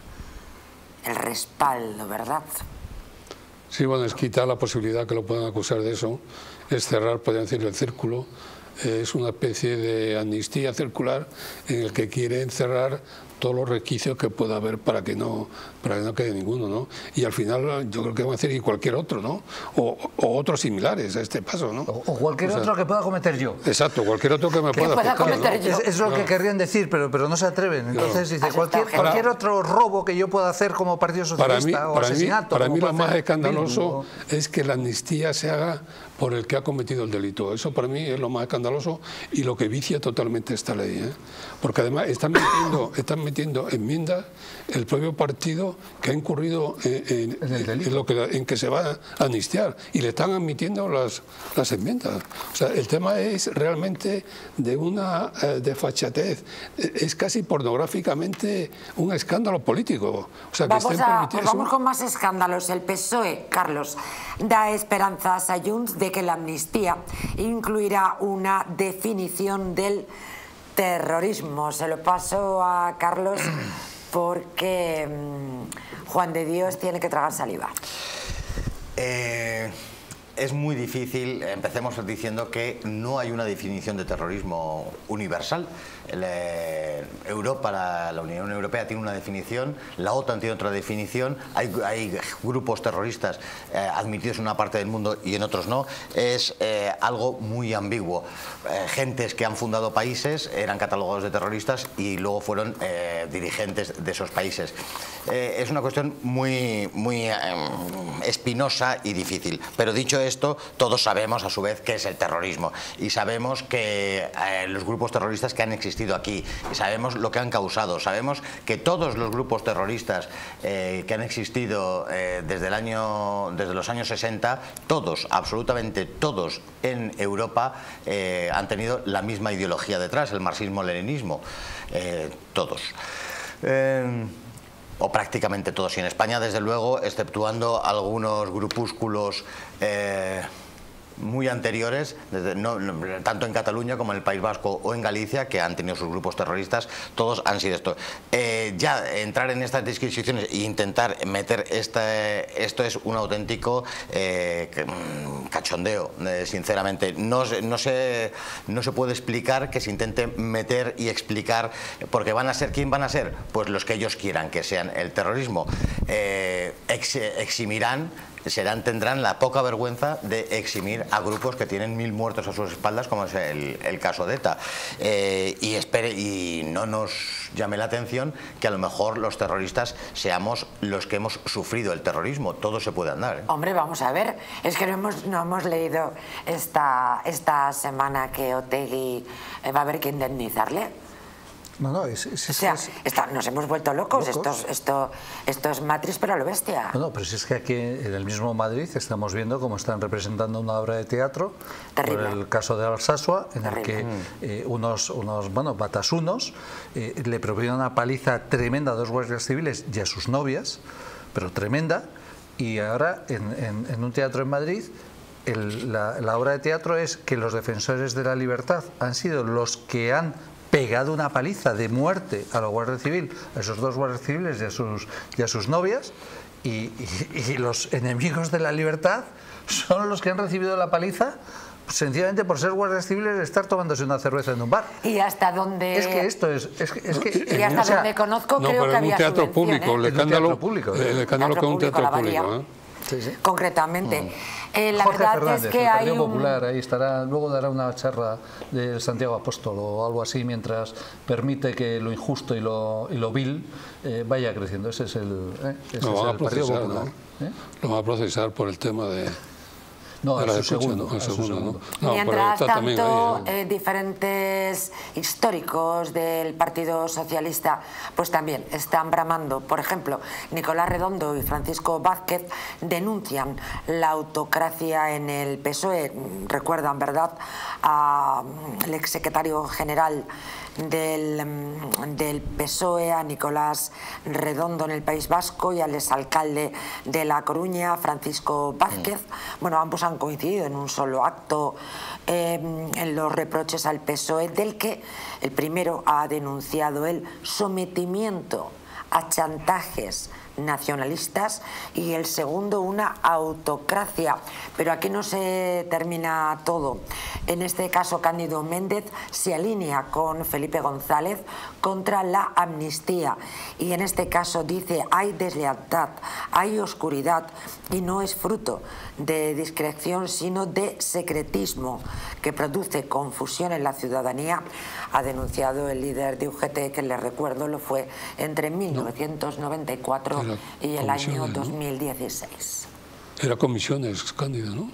el respaldo, ¿verdad? Sí, bueno, es quitar la posibilidad que lo puedan acusar de eso, es cerrar, podrían decir, el círculo. Es una especie de amnistía circular en el que quieren cerrar todos los requisitos que pueda haber para que no para que no quede ninguno, ¿no? Y al final yo creo que van a hacer y cualquier otro, ¿no? O, o otros similares a este paso, ¿no? O, o cualquier o sea, otro que pueda cometer yo. Exacto, cualquier otro que me que pueda, pueda afectar, cometer ¿no? yo. Es, es lo que querrían decir, pero, pero no se atreven. Entonces dice, cualquier, cualquier otro robo que yo pueda hacer como Partido Socialista, para mí, o para asesinato. Mí, para mí lo más Bildu, escandaloso o... es que la amnistía se haga por el que ha cometido el delito. Eso para mí es lo más escandaloso y lo que vicia totalmente esta ley, ¿eh? Porque además están metiendo, están metiendo enmiendas el propio partido que ha incurrido en, en, en, en lo que, en que se va a amnistiar y le están admitiendo las, las enmiendas. O sea, el tema es realmente de una eh, desfachatez, es casi pornográficamente un escándalo político. O sea, que vamos, estén a, pues vamos eso. con más escándalos. El P S O E, Carlos, da esperanzas a Junts de que la amnistía incluirá una definición del terrorismo. Se lo paso a Carlos porque mmm, Juan de Dios tiene que tragar saliva. Eh, es muy difícil. Empecemos diciendo que no hay una definición de terrorismo universal. La, Europa, la, la Unión Europea tiene una definición, la OTAN tiene otra definición, hay, hay grupos terroristas eh, admitidos en una parte del mundo y en otros no. Es eh, algo muy ambiguo. Eh, gentes que han fundado países eran catalogados de terroristas y luego fueron eh, dirigentes de esos países. Eh, es una cuestión muy, muy eh, espinosa y difícil. Pero dicho esto, todos sabemos a su vez qué es el terrorismo y sabemos que eh, los grupos terroristas que han existido aquí, y sabemos lo que han causado, sabemos que todos los grupos terroristas eh, que han existido eh, desde el año, desde los años sesenta, todos, absolutamente todos en Europa eh, han tenido la misma ideología detrás, el marxismo-leninismo, eh, todos. Eh, o prácticamente todos, y en España desde luego, exceptuando algunos grupúsculos eh, muy anteriores, desde, no, no, tanto en Cataluña como en el País Vasco o en Galicia, que han tenido sus grupos terroristas, todos han sido esto. Eh, ya entrar en estas disquisiciones e intentar meter este, esto es un auténtico eh, cachondeo, eh, sinceramente. No, no, se, no se puede explicar que se intente meter y explicar, porque van a ser, ¿quién van a ser? Pues los que ellos quieran que sean. El terrorismo eh, ex, eximirán serán, tendrán la poca vergüenza de eximir a grupos que tienen mil muertos a sus espaldas, como es el, el caso de ETA. Eh, y, espere, y no nos llame la atención que a lo mejor los terroristas seamos los que hemos sufrido el terrorismo. Todo se puede andar, ¿eh? Hombre, vamos a ver, es que no hemos, no hemos leído esta, esta semana que Otegi va a haber que indemnizarle. No, no, es, es, o sea, es, está, nos hemos vuelto locos, locos. Esto, esto, esto es Matrix pero a lo bestia. No, no, pero si es que aquí en el mismo Madrid estamos viendo cómo están representando una obra de teatro. Terrible. Por el caso de Alsasua, en Terrible. el que eh, unos, unos bueno, batasunos eh, le provienen una paliza tremenda a dos guardias civiles y a sus novias, pero tremenda, y ahora en, en, en un teatro en Madrid el, la, la obra de teatro es que los defensores de la libertad han sido los que han pegado una paliza de muerte a la Guardia Civil, a esos dos guardias civiles y a sus, y a sus novias, y, y, y los enemigos de la libertad son los que han recibido la paliza sencillamente por ser guardias civiles y estar tomándose una cerveza en un bar. Y hasta donde... Es que esto es... es, que, es que, y hasta o sea, donde conozco no, creo que había un teatro subvención, público, ¿eh? el escándalo, teatro público, el, el escándalo teatro con un teatro público, público, ¿eh? Sí, sí. Concretamente. Mm. Eh, la Jorge verdad Fernández, es que el hay Partido un... Popular, ahí estará, luego dará una charla del Santiago Apóstol o algo así, mientras permite que lo injusto y lo, y lo vil eh, vaya creciendo. Ese es el, eh, ese lo es van el a Partido procesar, Popular. ¿no? ¿Eh? Lo van a procesar por el tema de... No, a su escucha, segundo. ¿no? A a su segundo, segundo. ¿no? No, Mientras tanto, ahí, ¿eh? eh, diferentes históricos del Partido Socialista pues también están bramando. Por ejemplo, Nicolás Redondo y Francisco Vázquez denuncian la autocracia en el P S O E. Recuerdan, ¿verdad?, al exsecretario general del, del P S O E, a Nicolás Redondo en el País Vasco y al exalcalde de La Coruña, Francisco Vázquez. Bueno, ambos han coincidido en un solo acto eh, en los reproches al P S O E, del que el primero ha denunciado el sometimiento a chantajes nacionalistas y el segundo una autocracia. Pero aquí no se termina todo. En este caso, Cándido Méndez se alinea con Felipe González contra la amnistía y en este caso dice: hay deslealtad, hay oscuridad y no es fruto de discreción sino de secretismo que produce confusión en la ciudadanía. Ha denunciado el líder de U G T, que les recuerdo lo fue entre mil novecientos noventa y cuatro Era y el año comisiones, ¿no? dos mil dieciséis. Era comisiones, Cándido, ¿no?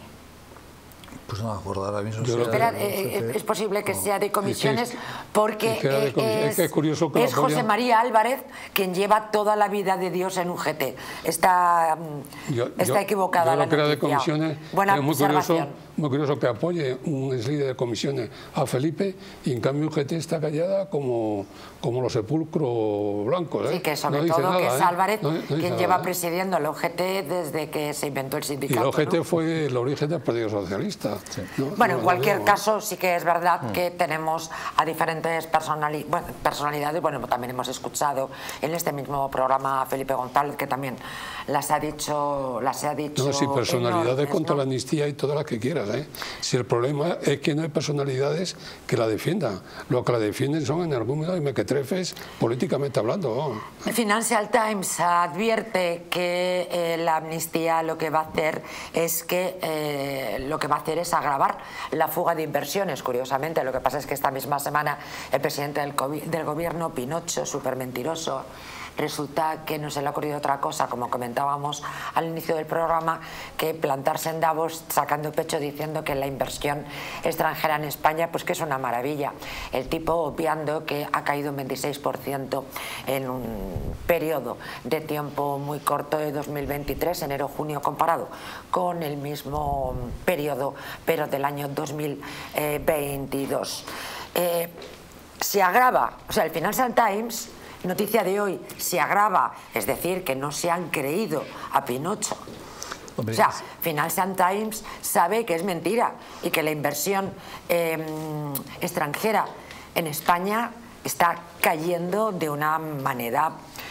Pues no me acuerdo ahora mismo. Yo si creo era Espera, de eh, U G T. es posible que sea de comisiones Es que- porque es que era de eh, comisiones. es, Es que es curioso que lo es José apoyan. María Álvarez quien lleva toda la vida de Dios en U G T. Está, mm, Yo- está yo- equivocada yo la lo que era de noticia. comisiones, Buena es muy curioso, observación. muy curioso que apoye un ex líder de comisiones a Felipe y en cambio U G T está callada como, como los sepulcros blancos. ¿eh? Sí, que sobre No dice todo nada, que es ¿eh? Álvarez No- no dice quien nada, lleva ¿eh? presidiendo la U G T desde que se inventó el Y sindicato. la U G T ¿no? fue el origen del Partido Socialista. ¿no? Bueno, No en lo cualquier digo, ¿eh? caso sí que es verdad que tenemos a diferentes personali- bueno, personalidades. Bueno, también hemos escuchado en este mismo programa a Felipe González, que también las ha dicho, las ha dicho No, sí, personalidades enormes, contra ¿no? la amnistía y todas las que quieras. ¿eh? Si el problema es que no hay personalidades que la defiendan. Lo que la defienden son energúmenos y mequetrefes políticamente hablando. ¿no? Financial Times advierte que eh, la amnistía lo que va a hacer es que eh, lo que va a hacer es agravar la fuga de inversiones. Curiosamente, lo que pasa es que esta misma semana el presidente del, del gobierno, Pinocho, súper mentiroso, resulta que no se le ha ocurrido otra cosa, como comentábamos al inicio del programa, que plantarse en Davos sacando pecho diciendo que la inversión extranjera en España, pues que es una maravilla. El tipo obviando que ha caído un veintiséis por ciento en un periodo de tiempo muy corto de dos mil veintitrés, enero-junio, comparado con el mismo periodo, pero del año dos mil veintidós. Eh, se agrava, o sea, el Financial Times, noticia de hoy, se agrava, es decir, que no se han creído a Pinocho. Hombre, O sea, Financial Times sabe que es mentira y que la inversión eh, extranjera en España está cayendo de una manera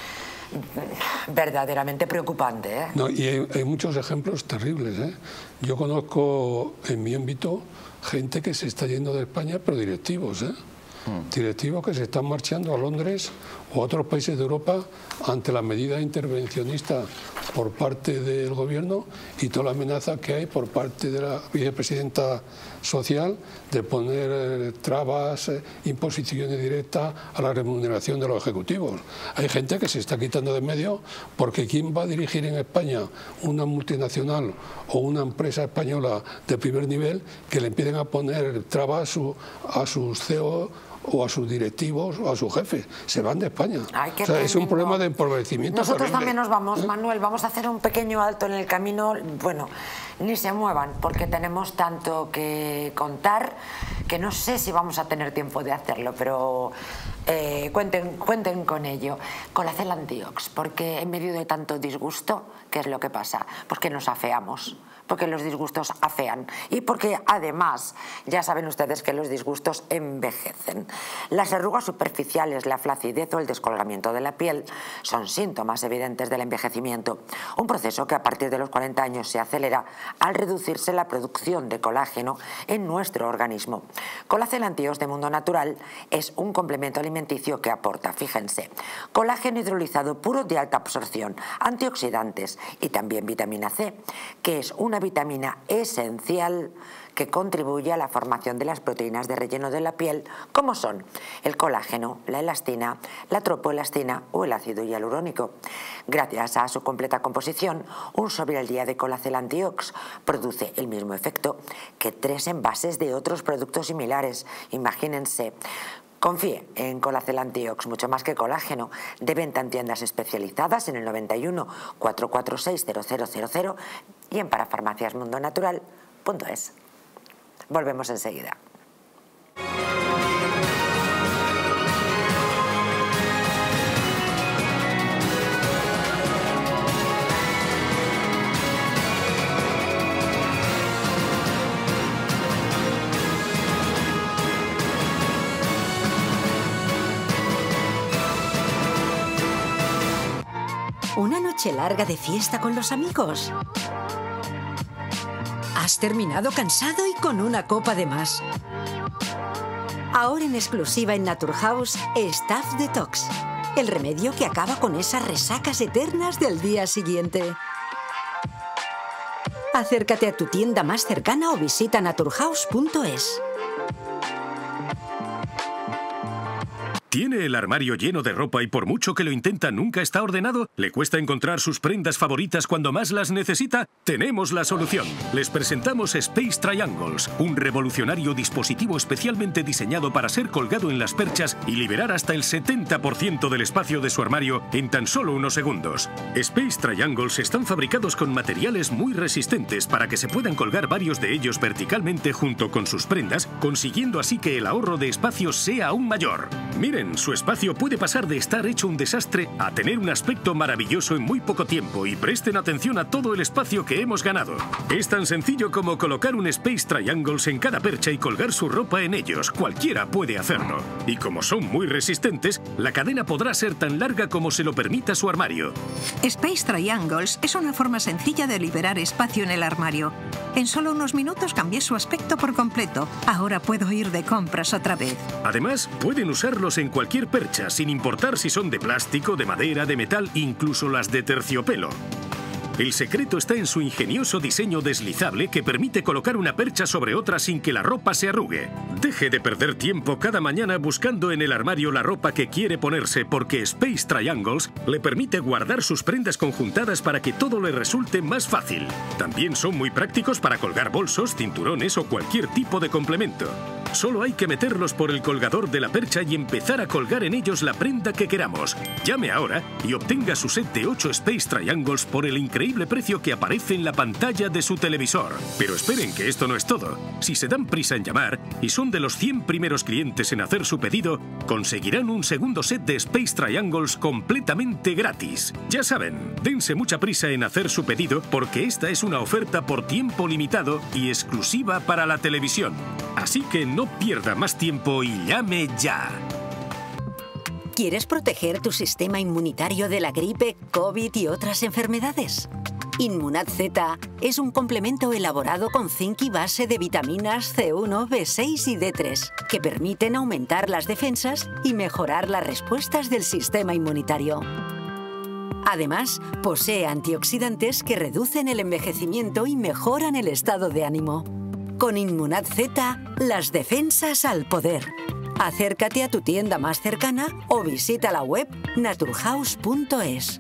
verdaderamente preocupante, ¿eh? No, y hay, hay muchos ejemplos terribles. ¿eh? Yo conozco en mi ámbito gente que se está yendo de España, pero directivos. ¿eh? Directivos que se están marchando a Londres o a otros países de Europa ante la medida intervencionista por parte del gobierno y toda la amenaza que hay por parte de la vicepresidenta social de poner eh, trabas, eh, imposiciones directas a la remuneración de los ejecutivos. Hay gente que se está quitando de medio porque ¿quién va a dirigir en España una multinacional o una empresa española de primer nivel que le empiecen a poner trabas a, su, a sus C E O o a sus directivos o a sus jefes? Se van de España. Ay, qué o sea, es un tremendo. problema de empobrecimiento. Nosotros terrible. también nos vamos, ¿Eh? Manuel, vamos a hacer un pequeño alto en el camino. Bueno, ni se muevan, porque tenemos tanto que contar que no sé si vamos a tener tiempo de hacerlo, pero eh, cuenten, cuenten con ello. Colacel Antiox, porque en medio de tanto disgusto, ¿qué es lo que pasa? Pues que nos afeamos. Porque los disgustos afean y porque además ya saben ustedes que los disgustos envejecen. Las arrugas superficiales, la flacidez o el descolgamiento de la piel son síntomas evidentes del envejecimiento, un proceso que a partir de los cuarenta años se acelera al reducirse la producción de colágeno en nuestro organismo. Colacel Antiox de Mundo Natural es un complemento alimenticio que aporta, fíjense, colágeno hidrolizado puro de alta absorción, antioxidantes y también vitamina C, que es una vitamina esencial que contribuye a la formación de las proteínas de relleno de la piel, como son el colágeno, la elastina, la tropoelastina o el ácido hialurónico. Gracias a su completa composición, un sobre al día de Colacel Antiox produce el mismo efecto que tres envases de otros productos similares. Imagínense. Confíe en Colacel Antiox, mucho más que colágeno, de venta en tiendas especializadas en el noventa y uno, cuatrocientos cuarenta y seis, cero cero cero cero y en parafarmaciasmundonatural punto es. Volvemos enseguida. ¿Una noche larga de fiesta con los amigos? ¿Has terminado cansado y con una copa de más? Ahora en exclusiva en Naturhaus, Staph Detox. El remedio que acaba con esas resacas eternas del día siguiente. Acércate a tu tienda más cercana o visita naturhaus punto es. ¿Tiene el armario lleno de ropa y por mucho que lo intenta nunca está ordenado? ¿Le cuesta encontrar sus prendas favoritas cuando más las necesita? Tenemos la solución. Les presentamos Space Triangles, un revolucionario dispositivo especialmente diseñado para ser colgado en las perchas y liberar hasta el setenta por ciento del espacio de su armario en tan solo unos segundos. Space Triangles están fabricados con materiales muy resistentes para que se puedan colgar varios de ellos verticalmente junto con sus prendas, consiguiendo así que el ahorro de espacio sea aún mayor. Miren, su espacio puede pasar de estar hecho un desastre a tener un aspecto maravilloso en muy poco tiempo y presten atención a todo el espacio que hemos ganado. Es tan sencillo como colocar un Space Triangles en cada percha y colgar su ropa en ellos. Cualquiera puede hacerlo. Y como son muy resistentes, la cadena podrá ser tan larga como se lo permita su armario. Space Triangles es una forma sencilla de liberar espacio en el armario. En solo unos minutos cambié su aspecto por completo. Ahora puedo ir de compras otra vez. Además, pueden usarlos en cualquier percha, sin importar si son de plástico, de madera, de metal, incluso las de terciopelo. El secreto está en su ingenioso diseño deslizable que permite colocar una percha sobre otra sin que la ropa se arrugue. Deje de perder tiempo cada mañana buscando en el armario la ropa que quiere ponerse, porque Space Triangles le permite guardar sus prendas conjuntadas para que todo le resulte más fácil. También son muy prácticos para colgar bolsos, cinturones o cualquier tipo de complemento. Solo hay que meterlos por el colgador de la percha y empezar a colgar en ellos la prenda que queramos. Llame ahora y obtenga su set de ocho Space Triangles por el increíble precio que aparece en la pantalla de su televisor. Pero esperen que esto no es todo. Si se dan prisa en llamar y son de los cien primeros clientes en hacer su pedido, conseguirán un segundo set de Space Triangles completamente gratis. Ya saben, dense mucha prisa en hacer su pedido porque esta es una oferta por tiempo limitado y exclusiva para la televisión. Así que no pierda más tiempo y llame ya. ¿Quieres proteger tu sistema inmunitario de la gripe, COVID y otras enfermedades? Inmunad Z es un complemento elaborado con zinc y base de vitaminas C uno, B seis y D tres que permiten aumentar las defensas y mejorar las respuestas del sistema inmunitario. Además, posee antioxidantes que reducen el envejecimiento y mejoran el estado de ánimo. Con Inmunad Z, las defensas al poder. Acércate a tu tienda más cercana o visita la web naturhaus punto es.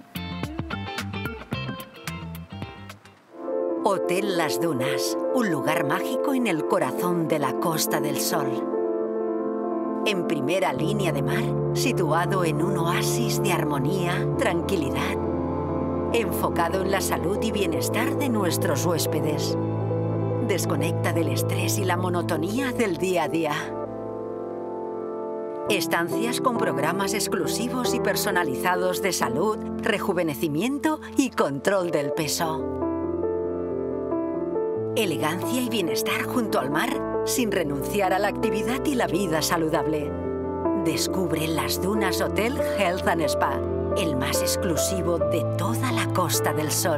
Hotel Las Dunas, un lugar mágico en el corazón de la Costa del Sol. En primera línea de mar, situado en un oasis de armonía, tranquilidad, enfocado en la salud y bienestar de nuestros huéspedes. Desconecta del estrés y la monotonía del día a día. Estancias con programas exclusivos y personalizados de salud, rejuvenecimiento y control del peso. Elegancia y bienestar junto al mar, sin renunciar a la actividad y la vida saludable. Descubre Las Dunas Hotel Health and Spa, el más exclusivo de toda la Costa del Sol.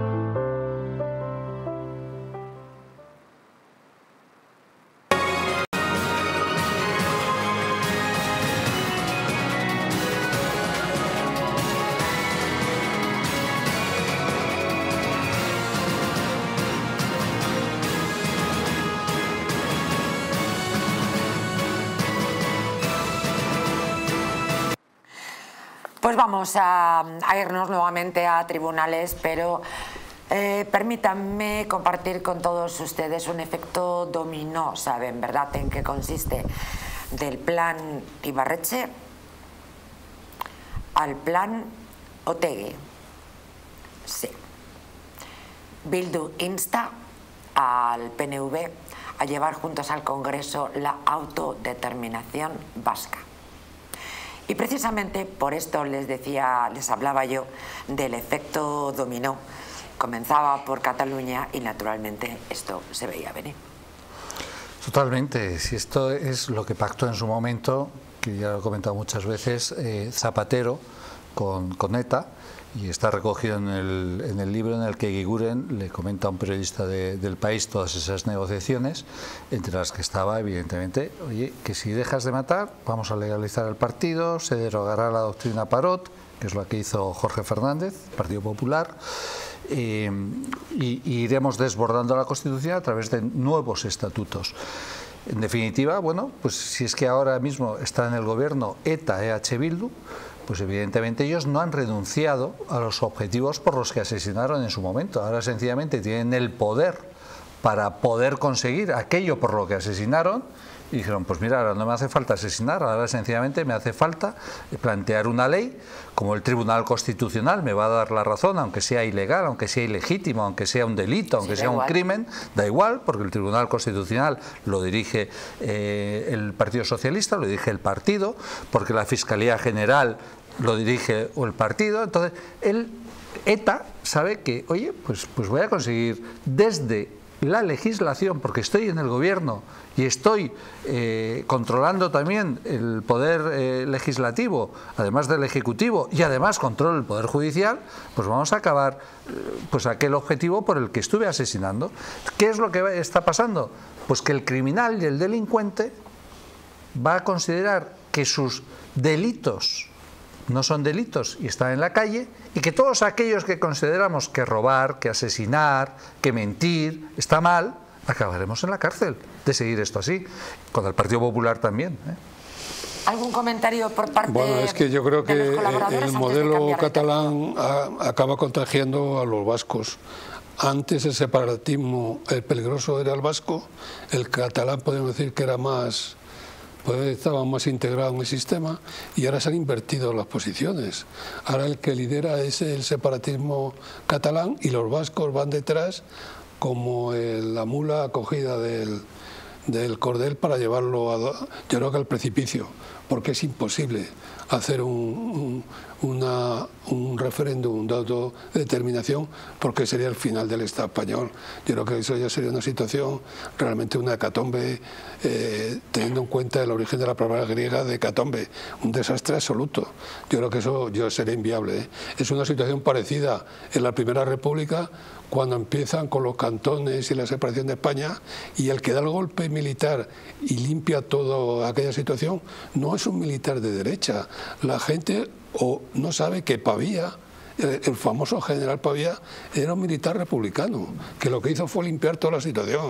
Pues vamos a, a irnos nuevamente a tribunales, pero eh, permítanme compartir con todos ustedes un efecto dominó. ¿Saben, verdad, en qué consiste? Del plan Ibarretxe al plan Otegi. Sí. Bildu insta al P N V a llevar juntos al Congreso la autodeterminación vasca. Y precisamente por esto les decía, les hablaba yo del efecto dominó. Comenzaba por Cataluña y naturalmente esto se veía venir. Totalmente. Si esto es lo que pactó en su momento, que ya lo he comentado muchas veces, eh, Zapatero con, con ETA, y está recogido en el, en el libro en el que Eguiguren le comenta a un periodista de, del País todas esas negociaciones, entre las que estaba evidentemente, oye, que si dejas de matar vamos a legalizar el partido, se derogará la doctrina Parot, que es lo que hizo Jorge Fernández, Partido Popular, eh, y, y iremos desbordando la Constitución a través de nuevos estatutos. En definitiva, bueno, pues si es que ahora mismo está en el gobierno ETA, E H Bildu, pues evidentemente ellos no han renunciado a los objetivos por los que asesinaron en su momento. Ahora sencillamente tienen el poder para poder conseguir aquello por lo que asesinaron, y dijeron, pues mira, ahora no me hace falta asesinar, ahora sencillamente me hace falta plantear una ley, como el Tribunal Constitucional me va a dar la razón, aunque sea ilegal, aunque sea ilegítimo, aunque sea un delito, aunque sí, sea un igual. crimen, da igual, porque el Tribunal Constitucional lo dirige eh, el Partido Socialista, lo dirige el partido, porque la Fiscalía General lo dirige el partido. Entonces, el ETA sabe que, oye, pues, pues voy a conseguir desde la legislación, porque estoy en el gobierno y estoy eh, controlando también el poder eh, legislativo, además del ejecutivo, y además controlo el poder judicial, pues vamos a acabar eh, pues aquel objetivo por el que estuve asesinando. ¿Qué es lo que está pasando? Pues que el criminal y el delincuente va a considerar que sus delitos no son delitos y están en la calle, y que todos aquellos que consideramos que robar, que asesinar, que mentir está mal, acabaremos en la cárcel de seguir esto así, con el Partido Popular también, ¿eh? ¿Algún comentario por parte de Bueno, es que yo creo que el modelo de catalán a, acaba contagiando a los vascos. Antes el separatismo, el peligroso era el vasco, el catalán podemos decir que era más... pues estaba más integrado en el sistema, y ahora se han invertido las posiciones. Ahora el que lidera es el separatismo catalán y los vascos van detrás como el, la mula acogida del, del cordel para llevarlo, a, yo creo que al precipicio, porque es imposible hacer un, un, una, un referéndum de autodeterminación, porque sería el final del Estado español. Yo creo que eso ya sería una situación, realmente una hecatombe, eh, teniendo en cuenta el origen de la palabra griega de hecatombe, un desastre absoluto. Yo creo que eso yo sería inviable, ¿eh? Es una situación parecida en la Primera República, cuando empiezan con los cantones y la separación de España, y el que da el golpe militar y limpia toda aquella situación no es un militar de derecha. La gente o no sabe que Pavía, el, el famoso general Pavía, era un militar republicano, que lo que hizo fue limpiar toda la situación.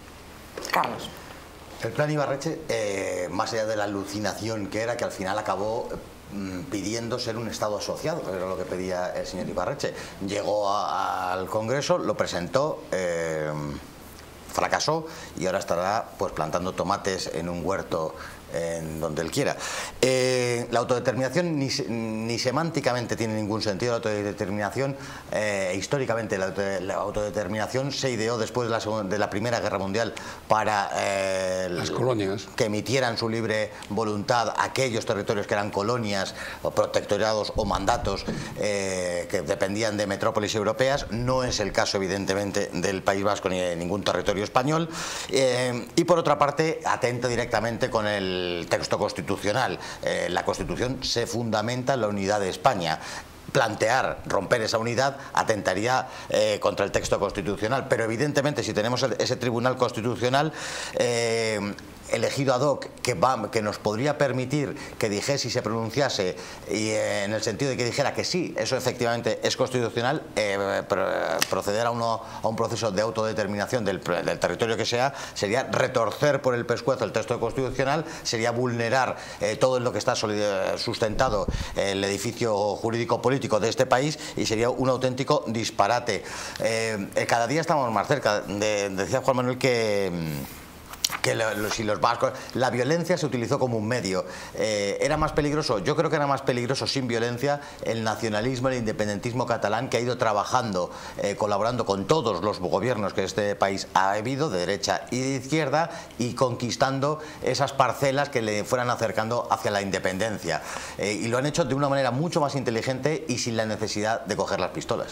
Carlos. El plan Ibarretxe, eh, más allá de la alucinación que era, que al final acabó pidiendo ser un Estado asociado, que era lo que pedía el señor Ibarretxe. Llegó a, al Congreso, lo presentó, eh, fracasó, y ahora estará pues plantando tomates en un huerto en donde él quiera. Eh, la autodeterminación ni, ni semánticamente tiene ningún sentido. La autodeterminación, eh, históricamente la, la autodeterminación se ideó después de la, de la Primera Guerra Mundial para eh, las colonias, que emitieran su libre voluntad aquellos territorios que eran colonias o protectorados o mandatos eh, que dependían de metrópolis europeas. No es el caso evidentemente del País Vasco ni de ningún territorio español, eh, y por otra parte atenta directamente con el el texto constitucional. Eh, la Constitución se fundamenta en la unidad de España. Plantear romper esa unidad atentaría eh, contra el texto constitucional, pero evidentemente si tenemos el, ese Tribunal Constitucional eh, elegido ad hoc, que, va, que nos podría permitir que dijese y se pronunciase, y eh, en el sentido de que dijera que sí, eso efectivamente es constitucional, eh, proceder a, uno, a un proceso de autodeterminación del, del territorio que sea, sería retorcer por el pescuezo el texto constitucional, sería vulnerar eh, todo lo que está sustentado el edificio jurídico político de este país, y sería un auténtico disparate. Eh, cada día estamos más cerca. De, decía Juan Manuel que... que los, y los vascos, la violencia se utilizó como un medio. Eh, ¿Era más peligroso? Yo creo que era más peligroso sin violencia el nacionalismo, el independentismo catalán, que ha ido trabajando, eh, colaborando con todos los gobiernos que este país ha habido, de derecha y de izquierda, y conquistando esas parcelas que le fueran acercando hacia la independencia. Eh, y lo han hecho de una manera mucho más inteligente y sin la necesidad de coger las pistolas.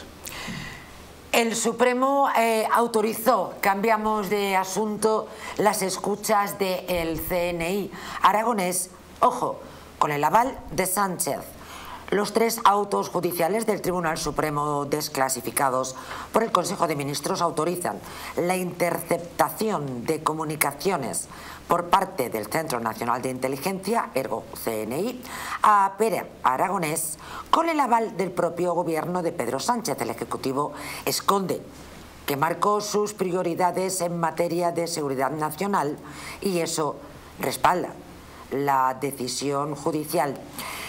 El Supremo eh, autorizó, cambiamos de asunto, las escuchas del C N I aragonés, ojo, con el aval de Sánchez. Los tres autos judiciales del Tribunal Supremo desclasificados por el Consejo de Ministros autorizan la interceptación de comunicaciones por parte del Centro Nacional de Inteligencia, ergo C N I, a Pere Aragonés con el aval del propio gobierno de Pedro Sánchez. El Ejecutivo esconde que marcó sus prioridades en materia de seguridad nacional y eso respalda la decisión judicial.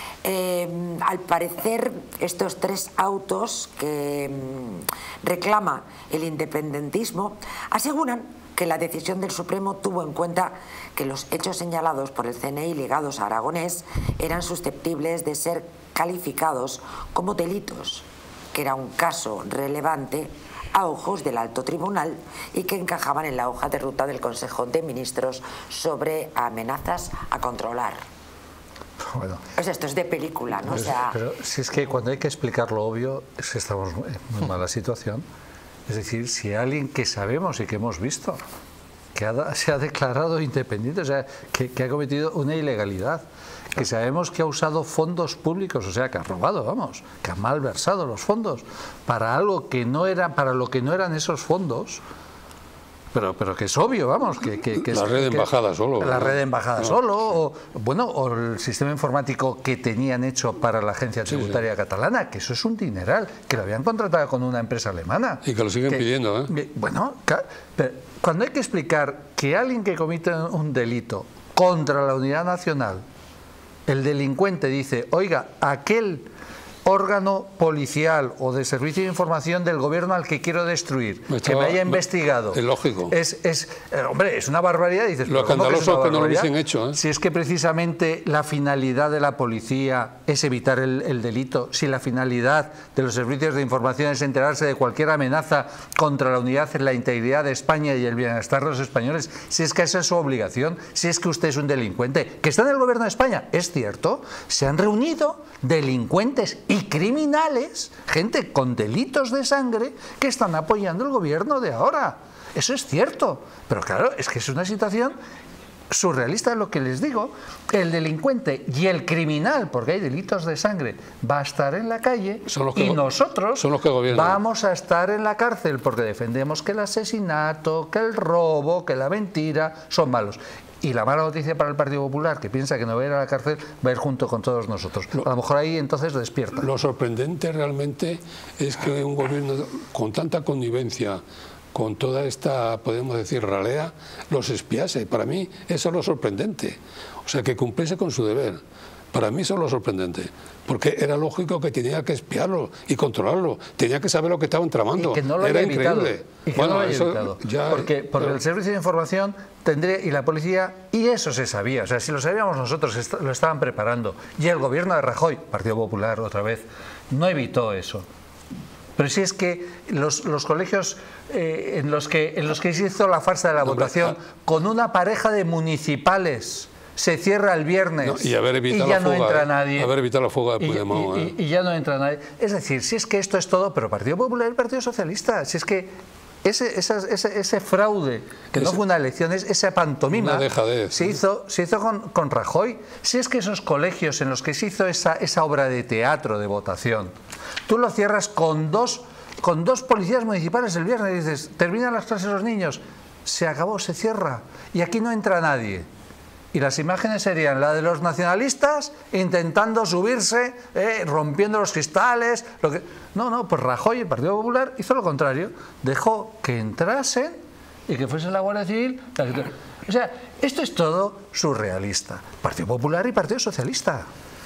Eh, al parecer, estos tres autos que mm, reclama el independentismo aseguran que la decisión del Supremo tuvo en cuenta que los hechos señalados por el C N I ligados a Aragonés eran susceptibles de ser calificados como delitos, que era un caso relevante a ojos del alto tribunal y que encajaban en la hoja de ruta del Consejo de Ministros sobre amenazas a controlar. Bueno, pues esto es de película, ¿no? Pero, o sea, pero si es que cuando hay que explicar lo obvio, es que estamos en muy mala situación. Es decir, si alguien que sabemos y que hemos visto que ha, se ha declarado independiente, o sea, que, que ha cometido una ilegalidad, que sabemos que ha usado fondos públicos, o sea, que ha robado, vamos, que ha malversado los fondos para algo que no era, para lo que no eran esos fondos. Pero, pero que es obvio, vamos, que, que, que la es, red de embajada solo. La red de embajada no. solo, o, bueno, o el sistema informático que tenían hecho para la agencia tributaria sí, sí. catalana, que eso es un dineral, que lo habían contratado con una empresa alemana. Y que lo siguen que, pidiendo, ¿eh? Bueno, pero cuando hay que explicar que alguien que comete un delito contra la unidad nacional, el delincuente dice, oiga, aquel órgano policial o de servicio de información del gobierno al que quiero destruir, me estaba, que me haya investigado. Es lógico. Es, es, hombre, es una barbaridad. Dices, lo escandaloso que, que no lo hubiesen hecho. ¿eh? Si es que precisamente la finalidad de la policía es evitar el, el delito, si la finalidad de los servicios de información es enterarse de cualquier amenaza contra la unidad, la integridad de España y el bienestar de los españoles, si es que esa es su obligación, si es que usted es un delincuente, que está en el gobierno de España, es cierto, se han reunido delincuentes y criminales, gente con delitos de sangre, que están apoyando el gobierno de ahora. Eso es cierto, pero claro, es que es una situación surrealista lo que les digo. El delincuente y el criminal, porque hay delitos de sangre, va a estar en la calle y nosotros son los que gobiernan. Vamos a estar en la cárcel porque defendemos que el asesinato, que el robo, que la mentira son malos. Y la mala noticia para el Partido Popular, que piensa que no va a ir a la cárcel, va a ir junto con todos nosotros. A lo mejor ahí entonces despierta. Lo sorprendente realmente es que un gobierno con tanta connivencia, con toda esta, podemos decir, ralea, los espiase. Para mí eso es lo sorprendente. O sea, que cumpliese con su deber. Para mí eso es lo sorprendente, porque era lógico que tenía que espiarlo y controlarlo, tenía que saber lo que estaban tramando. Y que no lo era haya evitado. increíble. Y que bueno, no lo haya eso evitado. Ya, porque porque el servicio de información tendría, y la policía, y eso se sabía, o sea, si lo sabíamos nosotros, lo estaban preparando. Y el gobierno de Rajoy, Partido Popular otra vez, no evitó eso. Pero si es que los, los colegios eh, en, los que, en los que se hizo la farsa de la no, votación, pero, ah, con una pareja de municipales, se cierra el viernes no, y, haber y ya la no fuga, entra eh, nadie. Haber evitado la fuga de Puigdemont. Y, y, y, y ya no entra nadie. Es decir, si es que esto es todo, pero Partido Popular y Partido Socialista, si es que ese, esa, ese, ese fraude, que ese, no fue una elección, es esa pantomima, se hizo, se hizo con, con Rajoy. Si es que esos colegios en los que se hizo esa, esa obra de teatro de votación, tú lo cierras con dos, con dos policías municipales el viernes y dices, terminan las clases los niños, se acabó, se cierra, y aquí no entra nadie. Y las imágenes serían la de los nacionalistas intentando subirse, eh, rompiendo los cristales. Lo que... No, no, pues Rajoy, el Partido Popular, hizo lo contrario. Dejó que entrasen y que fuese la Guardia Civil. O sea, esto es todo surrealista. Partido Popular y Partido Socialista.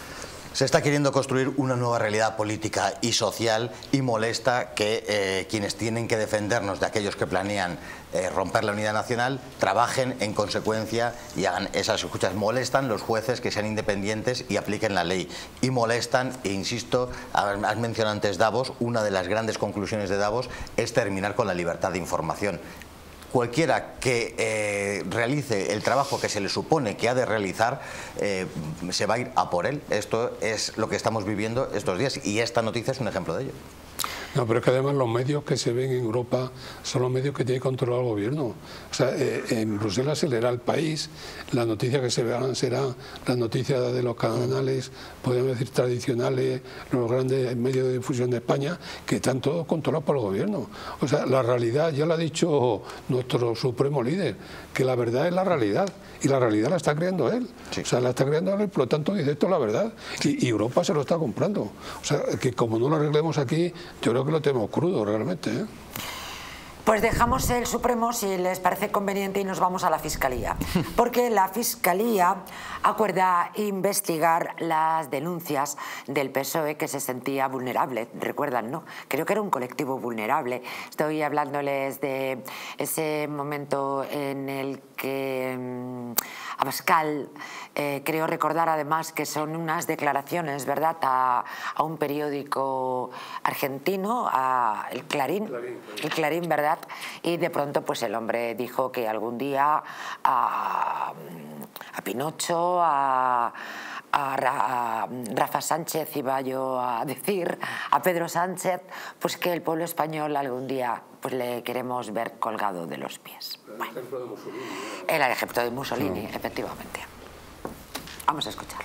Se está queriendo construir una nueva realidad política y social y molesta que eh, quienes tienen que defendernos de aquellos que planean eh, romper la unidad nacional trabajen en consecuencia y hagan esas escuchas. Molestan los jueces que sean independientes y apliquen la ley. Y molestan, e insisto, has mencionado antes Davos, una de las grandes conclusiones de Davos es terminar con la libertad de información. Cualquiera que eh, realice el trabajo que se le supone que ha de realizar, eh, se va a ir a por él. Esto es lo que estamos viviendo estos días y esta noticia es un ejemplo de ello. No, pero es que además los medios que se ven en Europa son los medios que tiene controlado el gobierno. O sea, eh, en Bruselas se leerá El País, las noticias que se verán serán las noticias de los canales, podemos decir, tradicionales, los grandes medios de difusión de España, que están todos controlados por el gobierno. O sea, la realidad, ya lo ha dicho nuestro supremo líder, que la verdad es la realidad, y la realidad la está creando él. Sí. O sea, la está creando él, por lo tanto dice esto es la verdad, y, y Europa se lo está comprando. O sea, que como no lo arreglemos aquí, yo creo que lo tenemos crudo realmente, ¿eh? Pues dejamos el Supremo, si les parece conveniente, y nos vamos a la Fiscalía. Porque la Fiscalía acuerda investigar las denuncias del P S O E, que se sentía vulnerable, recuerdan, ¿no? Creo que era un colectivo vulnerable. Estoy hablándoles de ese momento en el que um, Abascal, eh, creo recordar además que son unas declaraciones, ¿verdad?, a, a un periódico argentino, a el Clarín, Clarín, el Clarín, ¿verdad? Y de pronto pues el hombre dijo que algún día a, a Pinocho, a, a, a Rafa Sánchez, iba yo a decir, a Pedro Sánchez, pues que el pueblo español algún día pues le queremos ver colgado de los pies. Bueno, el ejemplo de Mussolini. El ejemplo de Mussolini, sí, efectivamente. Vamos a escucharlo.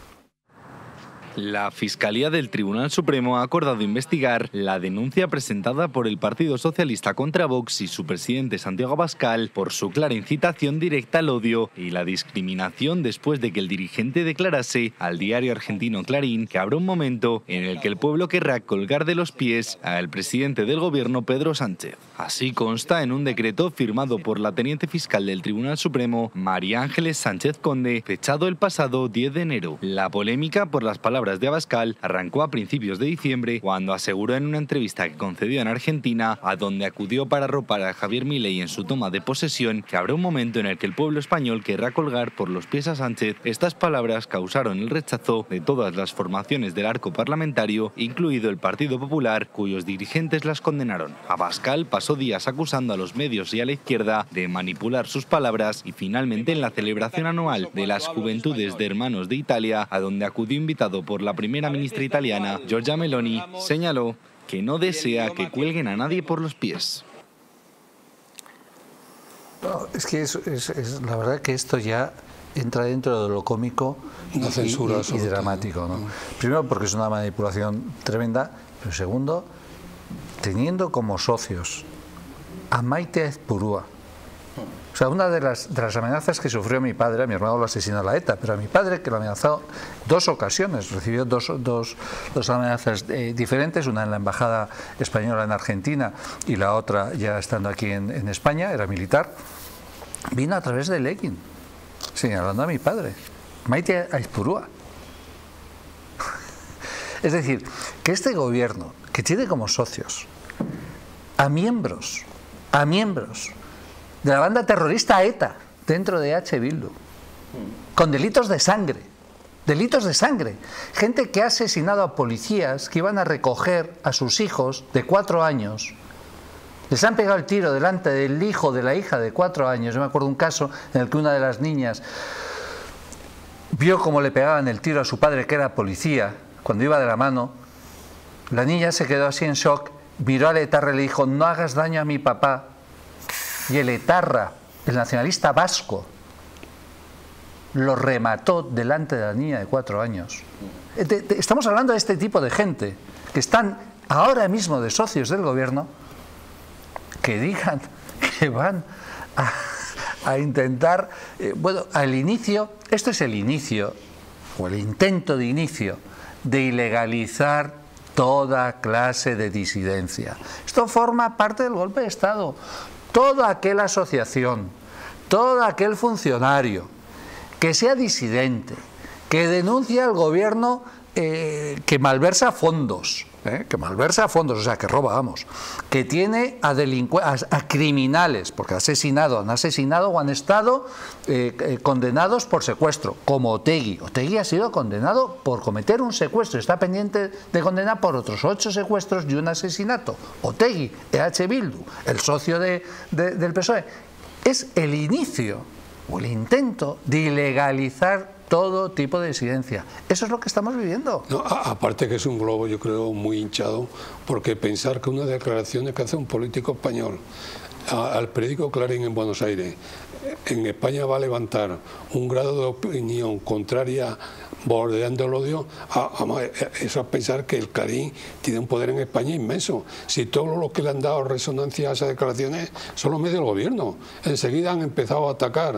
La Fiscalía del Tribunal Supremo ha acordado investigar la denuncia presentada por el Partido Socialista contra Vox y su presidente Santiago Abascal por su clara incitación directa al odio y la discriminación después de que el dirigente declarase al diario argentino Clarín que habrá un momento en el que el pueblo querrá colgar de los pies al presidente del gobierno Pedro Sánchez. Así consta en un decreto firmado por la teniente fiscal del Tribunal Supremo, María Ángeles Sánchez Conde, fechado el pasado diez de enero. La polémica por las palabras de Abascal arrancó a principios de diciembre cuando aseguró en una entrevista que concedió en Argentina, a donde acudió para arropar a Javier Milei en su toma de posesión, que habrá un momento en el que el pueblo español querrá colgar por los pies a Sánchez. Estas palabras causaron el rechazo de todas las formaciones del arco parlamentario, incluido el Partido Popular, cuyos dirigentes las condenaron. Abascal pasó días acusando a los medios y a la izquierda de manipular sus palabras y finalmente en la celebración anual de las Juventudes de Hermanos de Italia, a donde acudió invitado por la primera ministra italiana, Giorgia Meloni, señaló que no desea que cuelguen a nadie por los pies. No, es que es, es, es la verdad que esto ya entra dentro de lo cómico y, y, y, y dramático, ¿no? Primero porque es una manipulación tremenda, pero segundo, teniendo como socios a Maite Aizpurúa. O sea, una de las, de las amenazas que sufrió mi padre, a mi hermano lo asesinó la ETA, pero a mi padre, que lo amenazó dos ocasiones, recibió dos, dos, dos amenazas eh, diferentes, una en la Embajada Española en Argentina y la otra ya estando aquí en, en España, era militar, vino a través de Lekin, señalando a mi padre, Maite Aizpurúa. Es decir, que este gobierno, que tiene como socios a miembros, a miembros, de la banda terrorista ETA, dentro de H. Bildu, con delitos de sangre, delitos de sangre, gente que ha asesinado a policías que iban a recoger a sus hijos de cuatro años, les han pegado el tiro delante del hijo de la hija de cuatro años. Yo me acuerdo un caso en el que una de las niñas vio cómo le pegaban el tiro a su padre, que era policía, cuando iba de la mano. La niña se quedó así en shock, miró al etarra y le dijo: no hagas daño a mi papá. Y el etarra, el nacionalista vasco, lo remató delante de la niña de cuatro años. Estamos hablando de este tipo de gente que están ahora mismo de socios del gobierno, que digan que van a, a intentar, eh, bueno, al inicio, esto es el inicio, o el intento de inicio, de ilegalizar toda clase de disidencia. Esto forma parte del golpe de Estado. Toda aquella asociación, todo aquel funcionario que sea disidente, que denuncie al gobierno eh, que malversa fondos, eh, que malversa fondos, o sea, que roba, vamos, que tiene a, a, a criminales, porque ha asesinado, han asesinado o han estado eh, eh, condenados por secuestro, como Otegi. Otegi ha sido condenado por cometer un secuestro, está pendiente de condena por otros ocho secuestros y un asesinato. Otegi, E H Bildu, el socio de, de, del P S O E. Es el inicio o el intento de ilegalizar todo tipo de disidencia. Eso es lo que estamos viviendo. No, a, aparte que es un globo, yo creo, muy hinchado, porque pensar que una declaración que hace un político español a, al periódico Clarín en Buenos Aires, en España va a levantar un grado de opinión contraria bordeando el odio, a, a, eso es pensar que el Clarín tiene un poder en España inmenso. Si todos los que le han dado resonancia a esas declaraciones son los medios del gobierno, enseguida han empezado a atacar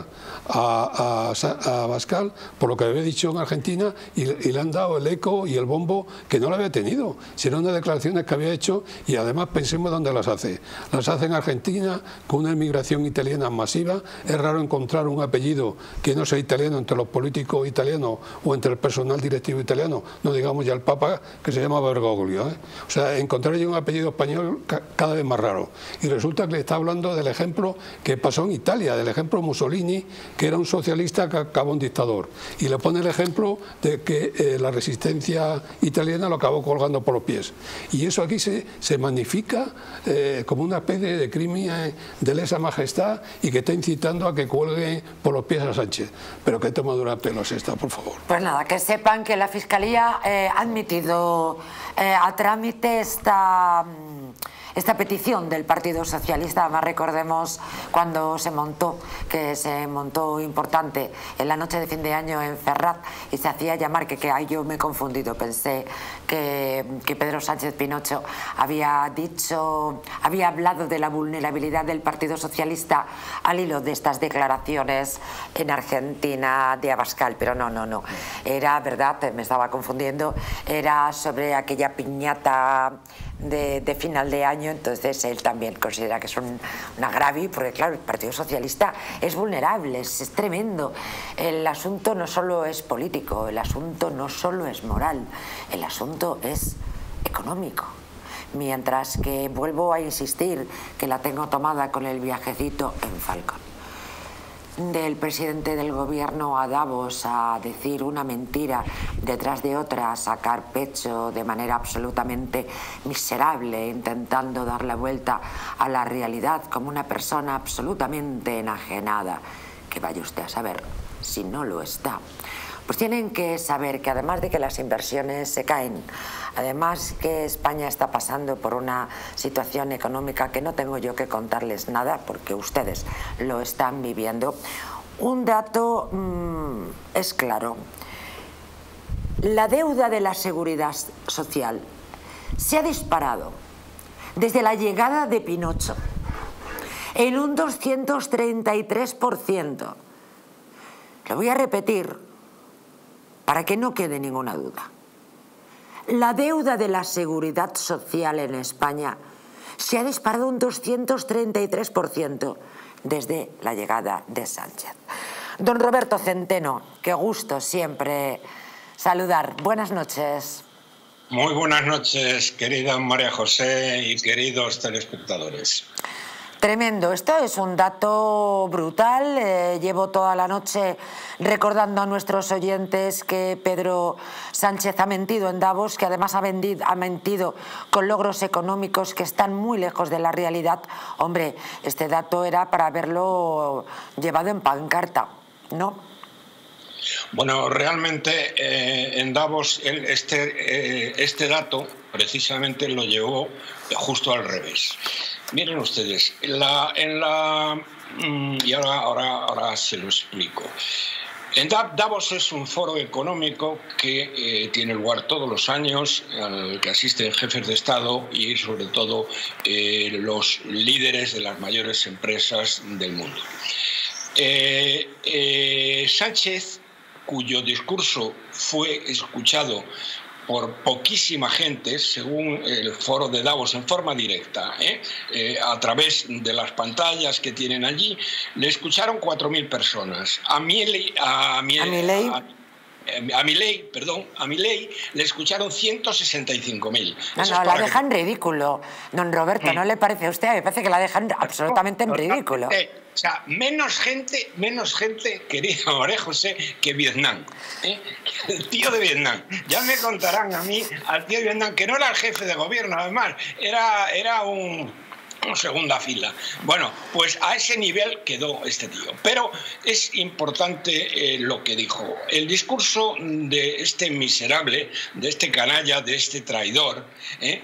a, a, a Abascal por lo que había dicho en Argentina y, y le han dado el eco y el bombo que no lo había tenido. Si eran unas declaraciones que había hecho, y además pensemos dónde las hace. Las hace en Argentina con una inmigración italiana masiva. Es raro encontrar un apellido que no sea italiano entre los políticos italianos o entre el personal directivo italiano, no digamos ya el Papa, que se llama Bergoglio, ¿eh? O sea, encontrar ya un apellido español ca cada vez más raro. Y resulta que le está hablando del ejemplo que pasó en Italia, del ejemplo Mussolini, que era un socialista que acabó un dictador. Y le pone el ejemplo de que eh, la resistencia italiana lo acabó colgando por los pies. Y eso aquí se, se magnifica eh, como una especie de crimen de lesa majestad y que está incitando a que cuelgue por los pies a Sánchez. Pero qué tomadura de pelo es esta, por favor. Pues nada, que sepan que la Fiscalía eh, ha admitido eh, a trámite esta, esta petición del Partido Socialista. Además, recordemos cuando se montó, que se montó importante en la noche de fin de año en Ferraz y se hacía llamar, que, que ay, yo me he confundido, pensé que, que Pedro Sánchez Pinocho había dicho, había hablado de la vulnerabilidad del Partido Socialista al hilo de estas declaraciones en Argentina de Abascal, pero no, no, no. Era verdad, me estaba confundiendo, era sobre aquella piñata de, de final de año, entonces él también considera que es un, un agravio, porque claro, el Partido Socialista es vulnerable, es, es tremendo. El asunto no solo es político, el asunto no solo es moral, el asunto es económico. Mientras que vuelvo a insistir que la tengo tomada con el viajecito en Falcon. Del presidente del gobierno a Davos a decir una mentira detrás de otra, a sacar pecho de manera absolutamente miserable, intentando dar la vuelta a la realidad como una persona absolutamente enajenada, que vaya usted a saber si no lo está. Pues tienen que saber que además de que las inversiones se caen, además que España está pasando por una situación económica que no tengo yo que contarles nada porque ustedes lo están viviendo, un dato mmm, es claro. La deuda de la seguridad social se ha disparado desde la llegada de Pinocho en un doscientos treinta y tres por ciento. Lo voy a repetir para que no quede ninguna duda. La deuda de la seguridad social en España se ha disparado un doscientos treinta y tres por ciento desde la llegada de Sánchez. Don Roberto Centeno, qué gusto siempre saludar. Buenas noches. Muy buenas noches, querida María José y queridos telespectadores. Tremendo, esto es un dato brutal. Eh, llevo toda la noche recordando a nuestros oyentes que Pedro Sánchez ha mentido en Davos, que además ha, vendido, ha mentido con logros económicos que están muy lejos de la realidad. Hombre, este dato era para haberlo llevado en pancarta, ¿no? Bueno, realmente eh, en Davos el, este, eh, este dato precisamente lo llevó justo al revés. Miren ustedes, en la, en la y ahora, ahora, ahora se lo explico. En Davos es un foro económico que eh, tiene lugar todos los años, al que asisten jefes de Estado y sobre todo eh, los líderes de las mayores empresas del mundo. Eh, eh, Sánchez, cuyo discurso fue escuchado por poquísima gente, según el foro de Davos, en forma directa, ¿eh? Eh, a través de las pantallas que tienen allí, le escucharon cuatro mil personas. A Milei, a, mi, ¿A Milei? A, a Milei, perdón, a Milei le escucharon ciento sesenta y cinco mil. No, no, la dejan que... ridículo, don Roberto, ¿no le parece a usted? Me parece que la dejan absolutamente en ridículo. O sea, menos gente, menos gente, querida María José, que Vietnam. ¿eh? El tío de Vietnam. Ya me contarán a mí, al tío de Vietnam, que no era el jefe de gobierno, además, era, era un... segunda fila. Bueno, pues a ese nivel quedó este tío. Pero es importante eh, lo que dijo. El discurso de este miserable, de este canalla, de este traidor, eh,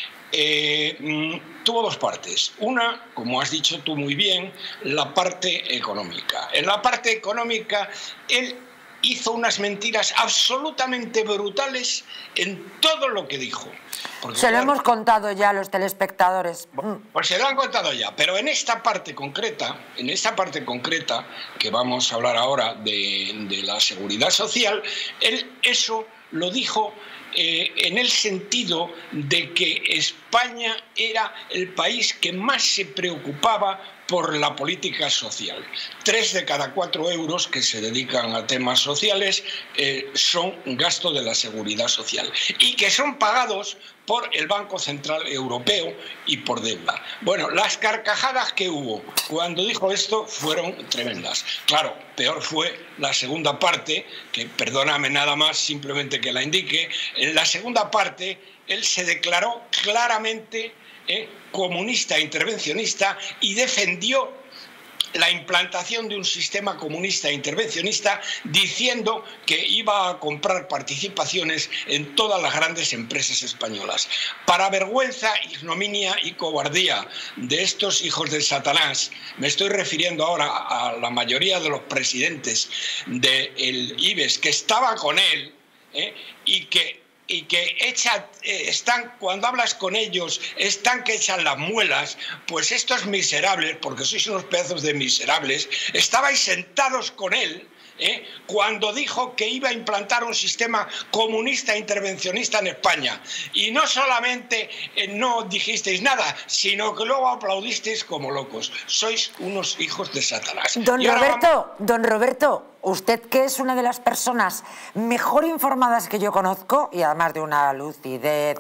eh, tuvo dos partes. Una, como has dicho tú muy bien, la parte económica. En la parte económica, él hizo unas mentiras absolutamente brutales en todo lo que dijo. Porque, se lo claro, hemos contado ya a los telespectadores. Pues se lo han contado ya, pero en esta parte concreta, en esta parte concreta que vamos a hablar ahora de, de la seguridad social, él eso lo dijo eh, en el sentido de que España era el país que más se preocupaba por la política social. Tres de cada cuatro euros que se dedican a temas sociales eh, son gasto de la seguridad social y que son pagados por el Banco Central Europeo y por deuda. Bueno, las carcajadas que hubo cuando dijo esto fueron tremendas. Claro, peor fue la segunda parte, que perdóname nada más simplemente que la indique. En la segunda parte él se declaró claramente Eh, comunista intervencionista y defendió la implantación de un sistema comunista intervencionista diciendo que iba a comprar participaciones en todas las grandes empresas españolas. Para vergüenza, ignominia y cobardía de estos hijos de Satanás, me estoy refiriendo ahora a la mayoría de los presidentes del IBEX que estaban con él eh, y que y que echan, eh, están, cuando hablas con ellos, están que echan las muelas, pues estos miserables, porque sois unos pedazos de miserables, estabais sentados con él ¿eh? cuando dijo que iba a implantar un sistema comunista intervencionista en España. Y no solamente eh, no dijisteis nada, sino que luego aplaudisteis como locos. Sois unos hijos de Satanás. Don Roberto, vamos... don Roberto, usted que es una de las personas mejor informadas que yo conozco, y además de una lucidez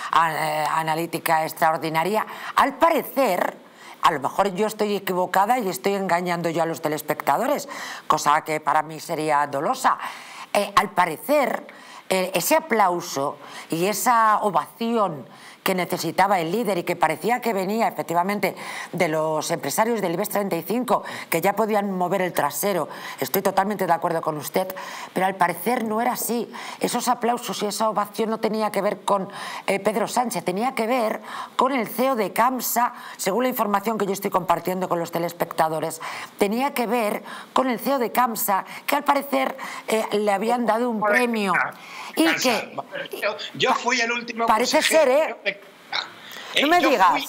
analítica extraordinaria, al parecer, a lo mejor yo estoy equivocada y estoy engañando yo a los telespectadores, cosa que para mí sería dolosa. Eh, al parecer, eh, ese aplauso y esa ovación que necesitaba el líder y que parecía que venía efectivamente de los empresarios del IBEX treinta y cinco, que ya podían mover el trasero, estoy totalmente de acuerdo con usted, pero al parecer no era así. Esos aplausos y esa ovación no tenía que ver con eh, Pedro Sánchez, tenía que ver con el C E O de CAMSA, según la información que yo estoy compartiendo con los telespectadores, tenía que ver con el C E O de CAMSA, que al parecer eh, le habían dado un premio. Y que yo, yo fui el último parece ser, ¿eh? No me yo digas.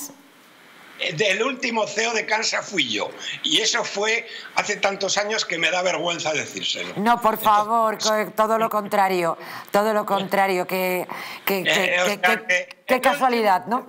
Fui, del último C E O de CAMSA fui yo. Y eso fue hace tantos años que me da vergüenza decírselo. No, por favor, Entonces, todo lo contrario. Todo lo contrario. Qué que, que, eh, que, que, que, que casualidad, ¿no?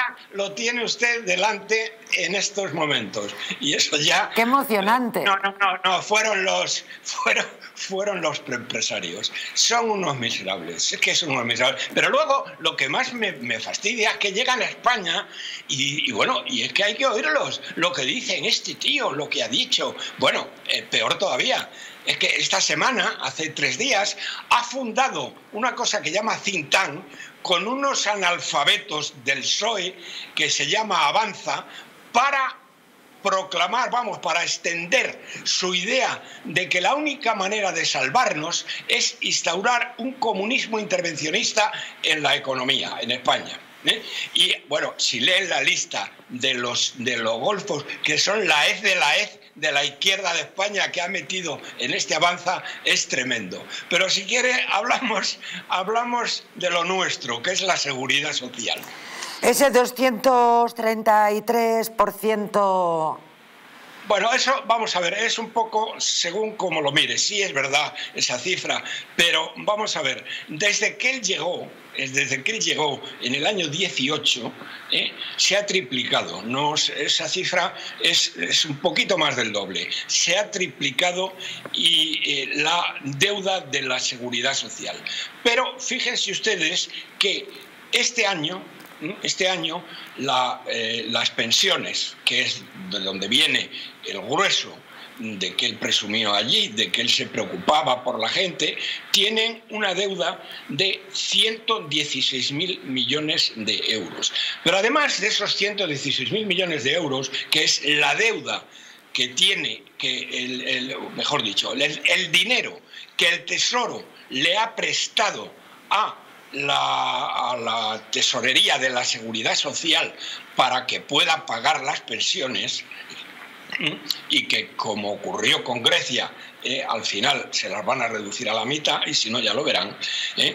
Lo tiene usted delante en estos momentos y eso ya... ¡Qué emocionante! No, no, no, no fueron los fueron, fueron los empresarios. Son unos miserables, es que son unos miserables. Pero luego lo que más me, me fastidia es que llegan a España y, y bueno, y es que hay que oírlos, lo que dicen este tío, lo que ha dicho. Bueno, eh, peor todavía. Es que esta semana, hace tres días, ha fundado una cosa que llama Think Tank con unos analfabetos del P S O E que se llama Avanza para proclamar, vamos, para extender su idea de que la única manera de salvarnos es instaurar un comunismo intervencionista en la economía, en España. ¿Eh? Y bueno, si leen la lista de los, de los golfos, que son la hez de la hez de la izquierda de España que ha metido en este Avanza, es tremendo. Pero si quiere, hablamos, hablamos de lo nuestro, que es la seguridad social. Ese doscientos treinta y tres por ciento... Bueno, eso, vamos a ver, es un poco según como lo mires. Sí, es verdad esa cifra, pero vamos a ver, desde que él llegó, desde que él llegó en el año dieciocho, eh, se ha triplicado. No, esa cifra es, es un poquito más del doble. Se ha triplicado y eh, la deuda de la seguridad social. Pero fíjense ustedes que este año... Este año la, eh, las pensiones, que es de donde viene el grueso de que él presumió allí, de que él se preocupaba por la gente, tienen una deuda de ciento dieciséis mil millones de euros. Pero además de esos ciento dieciséis mil millones de euros, que es la deuda que tiene, que el, el, mejor dicho, el, el dinero que el Tesoro le ha prestado a la, a la Tesorería de la Seguridad Social para que pueda pagar las pensiones, y que, como ocurrió con Grecia, eh, al final se las van a reducir a la mitad, y si no ya lo verán. Eh,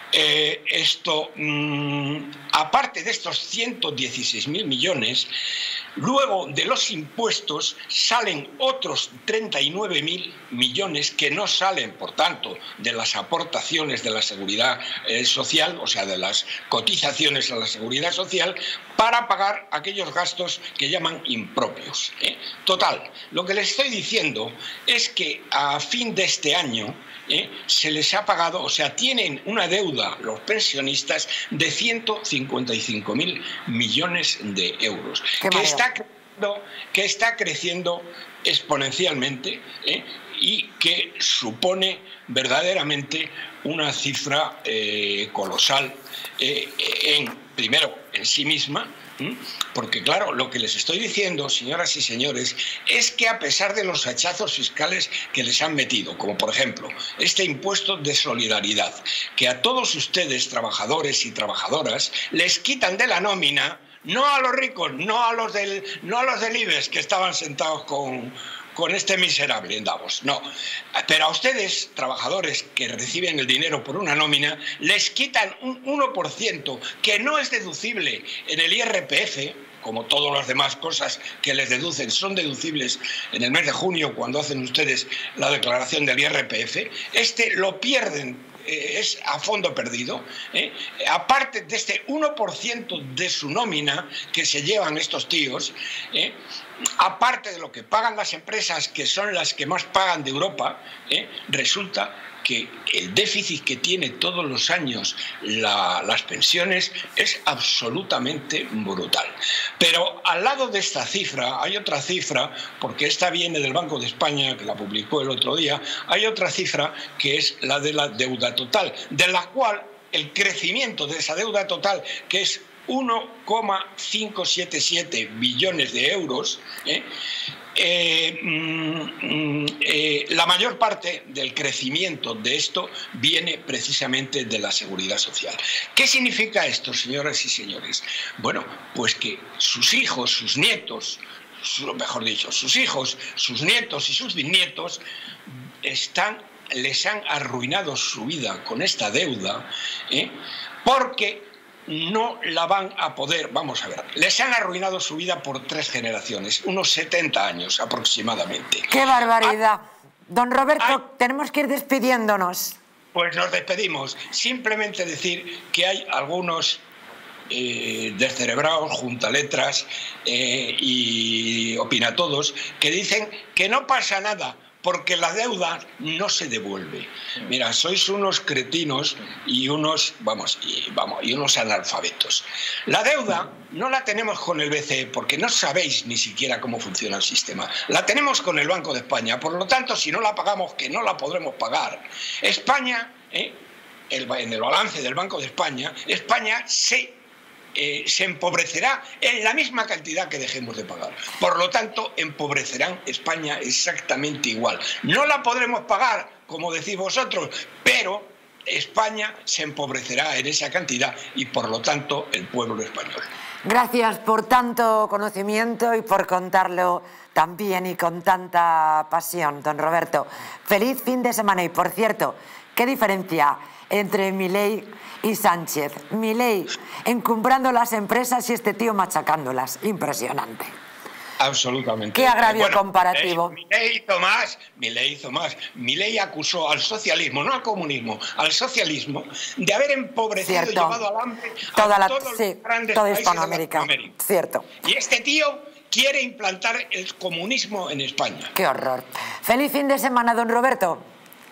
eh, esto, mmm, aparte de estos ciento dieciséis mil millones, luego de los impuestos salen otros treinta y nueve mil millones que no salen, por tanto, de las aportaciones de la seguridad eh, social, o sea, de las cotizaciones a la seguridad social, para pagar aquellos gastos que llaman impropios. ¿eh? Total, lo que les estoy diciendo es que a fin de este año ¿eh? se les ha pagado, o sea, tienen una deuda los pensionistas de ciento cincuenta y cinco mil millones de euros, que está, creciendo, que está creciendo exponencialmente ¿eh? y que supone verdaderamente una cifra eh, colosal eh, en, primero, en sí misma, porque claro, lo que les estoy diciendo, señoras y señores, es que a pesar de los hachazos fiscales que les han metido, como por ejemplo este impuesto de solidaridad, que a todos ustedes, trabajadores y trabajadoras, les quitan de la nómina, no a los ricos, no a los del, no a los del IBEX que estaban sentados con... con este miserable en Davos, no. Pero a ustedes, trabajadores que reciben el dinero por una nómina, les quitan un uno por ciento que no es deducible en el I R P F, como todas las demás cosas que les deducen son deducibles en el mes de junio cuando hacen ustedes la declaración del I R P F, este lo pierden. Es a fondo perdido, ¿eh? Aparte de este uno por ciento de su nómina que se llevan estos tíos, ¿eh? aparte de lo que pagan las empresas, que son las que más pagan de Europa, ¿eh? resulta que el déficit que tiene todos los años la, las pensiones es absolutamente brutal. Pero al lado de esta cifra hay otra cifra, porque esta viene del Banco de España, que la publicó el otro día, hay otra cifra que es la de la deuda total, de la cual el crecimiento de esa deuda total, que es uno coma quinientos setenta y siete billones de euros, ¿eh? Eh, mm, eh, la mayor parte del crecimiento de esto viene precisamente de la seguridad social. ¿Qué significa esto, señoras y señores? Bueno, pues que sus hijos, sus nietos, su, mejor dicho, sus hijos, sus nietos y sus bisnietos están, les han arruinado su vida con esta deuda, ¿eh? porque no la van a poder, vamos a ver, les han arruinado su vida por tres generaciones, unos setenta años aproximadamente. ¡Qué barbaridad! Don Roberto, hay, tenemos que ir despidiéndonos. Pues nos despedimos. Simplemente decir que hay algunos eh, descerebrados, juntaletras eh, y opinatodos que dicen que no pasa nada, porque la deuda no se devuelve. Mira, sois unos cretinos y unos, vamos, y, vamos, y unos analfabetos. La deuda no la tenemos con el B C E porque no sabéis ni siquiera cómo funciona el sistema. La tenemos con el Banco de España, por lo tanto, si no la pagamos, que no la podremos pagar. España, eh, el, en el balance del Banco de España, España se... Eh, se empobrecerá en la misma cantidad que dejemos de pagar. Por lo tanto, empobrecerán España exactamente igual. No la podremos pagar, como decís vosotros, pero España se empobrecerá en esa cantidad y, por lo tanto, el pueblo español. Gracias por tanto conocimiento y por contarlo tan bien y con tanta pasión, don Roberto. Feliz fin de semana y, por cierto, ¿qué diferencia entre Milei y Sánchez? Milei encumbrando las empresas y este tío machacándolas. Impresionante. Absolutamente. Qué agravio bueno, comparativo. Eh, Milei hizo más, Milei hizo más. Milei acusó al socialismo, no al comunismo, al socialismo, de haber empobrecido Cierto. y llevado al hambre toda a la, todos sí, los grandes toda países Hispanoamérica. de Latinoamérica. Cierto. Y este tío quiere implantar el comunismo en España. Qué horror. Feliz fin de semana, don Roberto.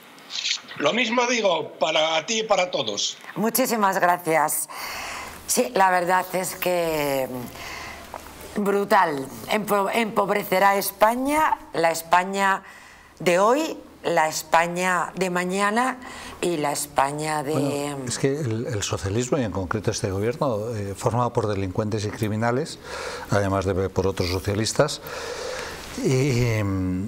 Lo mismo digo para ti y para todos. Muchísimas gracias. Sí, la verdad es que Brutal. Empo- empobrecerá España, la España de hoy, la España de mañana y la España de... Bueno, es que el, el socialismo, y en concreto este gobierno, eh, formado por delincuentes y criminales, además de por otros socialistas, y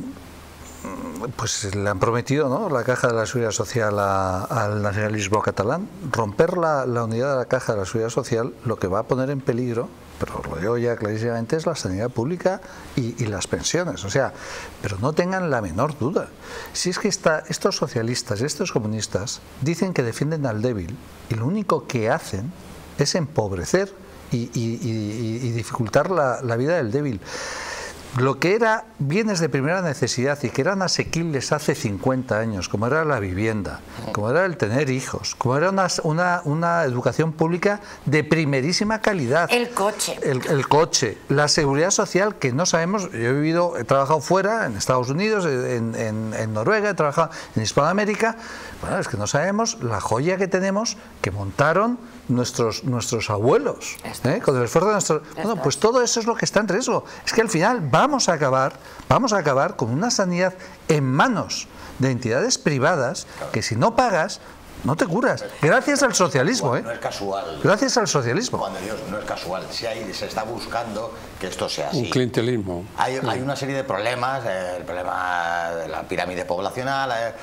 pues le han prometido, ¿no?, la caja de la seguridad social a, al nacionalismo catalán. Romper la, la unidad de la caja de la seguridad social lo que va a poner en peligro, pero lo digo ya clarísimamente, es la sanidad pública y, y las pensiones. O sea, pero no tengan la menor duda. Si es que está, estos socialistas, estos comunistas, dicen que defienden al débil y lo único que hacen es empobrecer y, y, y, y dificultar la, la vida del débil. Lo que era bienes de primera necesidad y que eran asequibles hace cincuenta años, como era la vivienda, como era el tener hijos, como era una, una, una educación pública de primerísima calidad. El coche. El, el coche, la seguridad social, que no sabemos. Yo he vivido, he trabajado fuera, en Estados Unidos, en, en, en Noruega, he trabajado en Hispanoamérica. Bueno, es que no sabemos la joya que tenemos que montaron nuestros nuestros abuelos, ¿eh? Con el esfuerzo de nuestros... Bueno, pues todo eso es lo que está en riesgo. Es que al final vamos a acabar, vamos a acabar con una sanidad en manos de entidades privadas que si no pagas no te curas. Gracias al socialismo, ¿eh? No es casual. Gracias al socialismo. Juan de Dios, no es casual. Si hay, se está buscando que esto sea así. Un clientelismo. Hay, sí. hay una serie de problemas, eh, el problema de la pirámide poblacional, eh,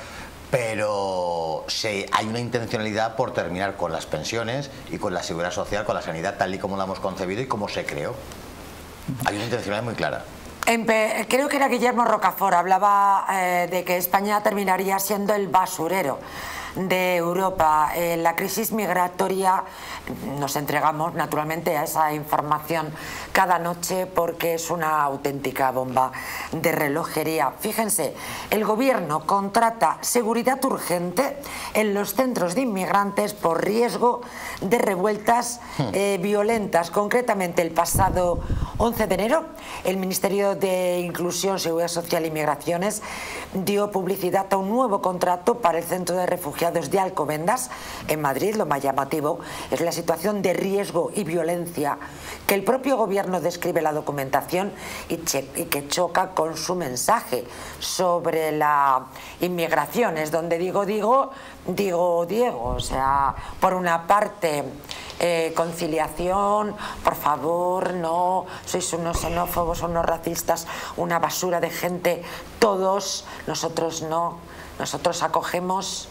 pero se, hay una intencionalidad por terminar con las pensiones y con la seguridad social, con la sanidad tal y como la hemos concebido y como se creó. Hay una intencionalidad muy clara. Empe creo que era Guillermo Rocafort, hablaba eh, de que España terminaría siendo el basurero de Europa. Eh, la crisis migratoria, nos entregamos naturalmente a esa información cada noche porque es una auténtica bomba de relojería. Fíjense, el gobierno contrata seguridad urgente en los centros de inmigrantes por riesgo de revueltas eh, violentas. Concretamente, el pasado once de enero, el Ministerio de Inclusión, Seguridad Social y Migraciones dio publicidad a un nuevo contrato para el Centro de Refugiados de Alcobendas, en Madrid. Lo más llamativo es la situación de riesgo y violencia que el propio gobierno describe en la documentación y, y que choca con su mensaje sobre la inmigración. Es donde digo, digo, digo, Diego. O sea, por una parte, eh, conciliación, por favor, no, sois unos xenófobos, unos racistas, una basura de gente, todos, nosotros no, nosotros acogemos.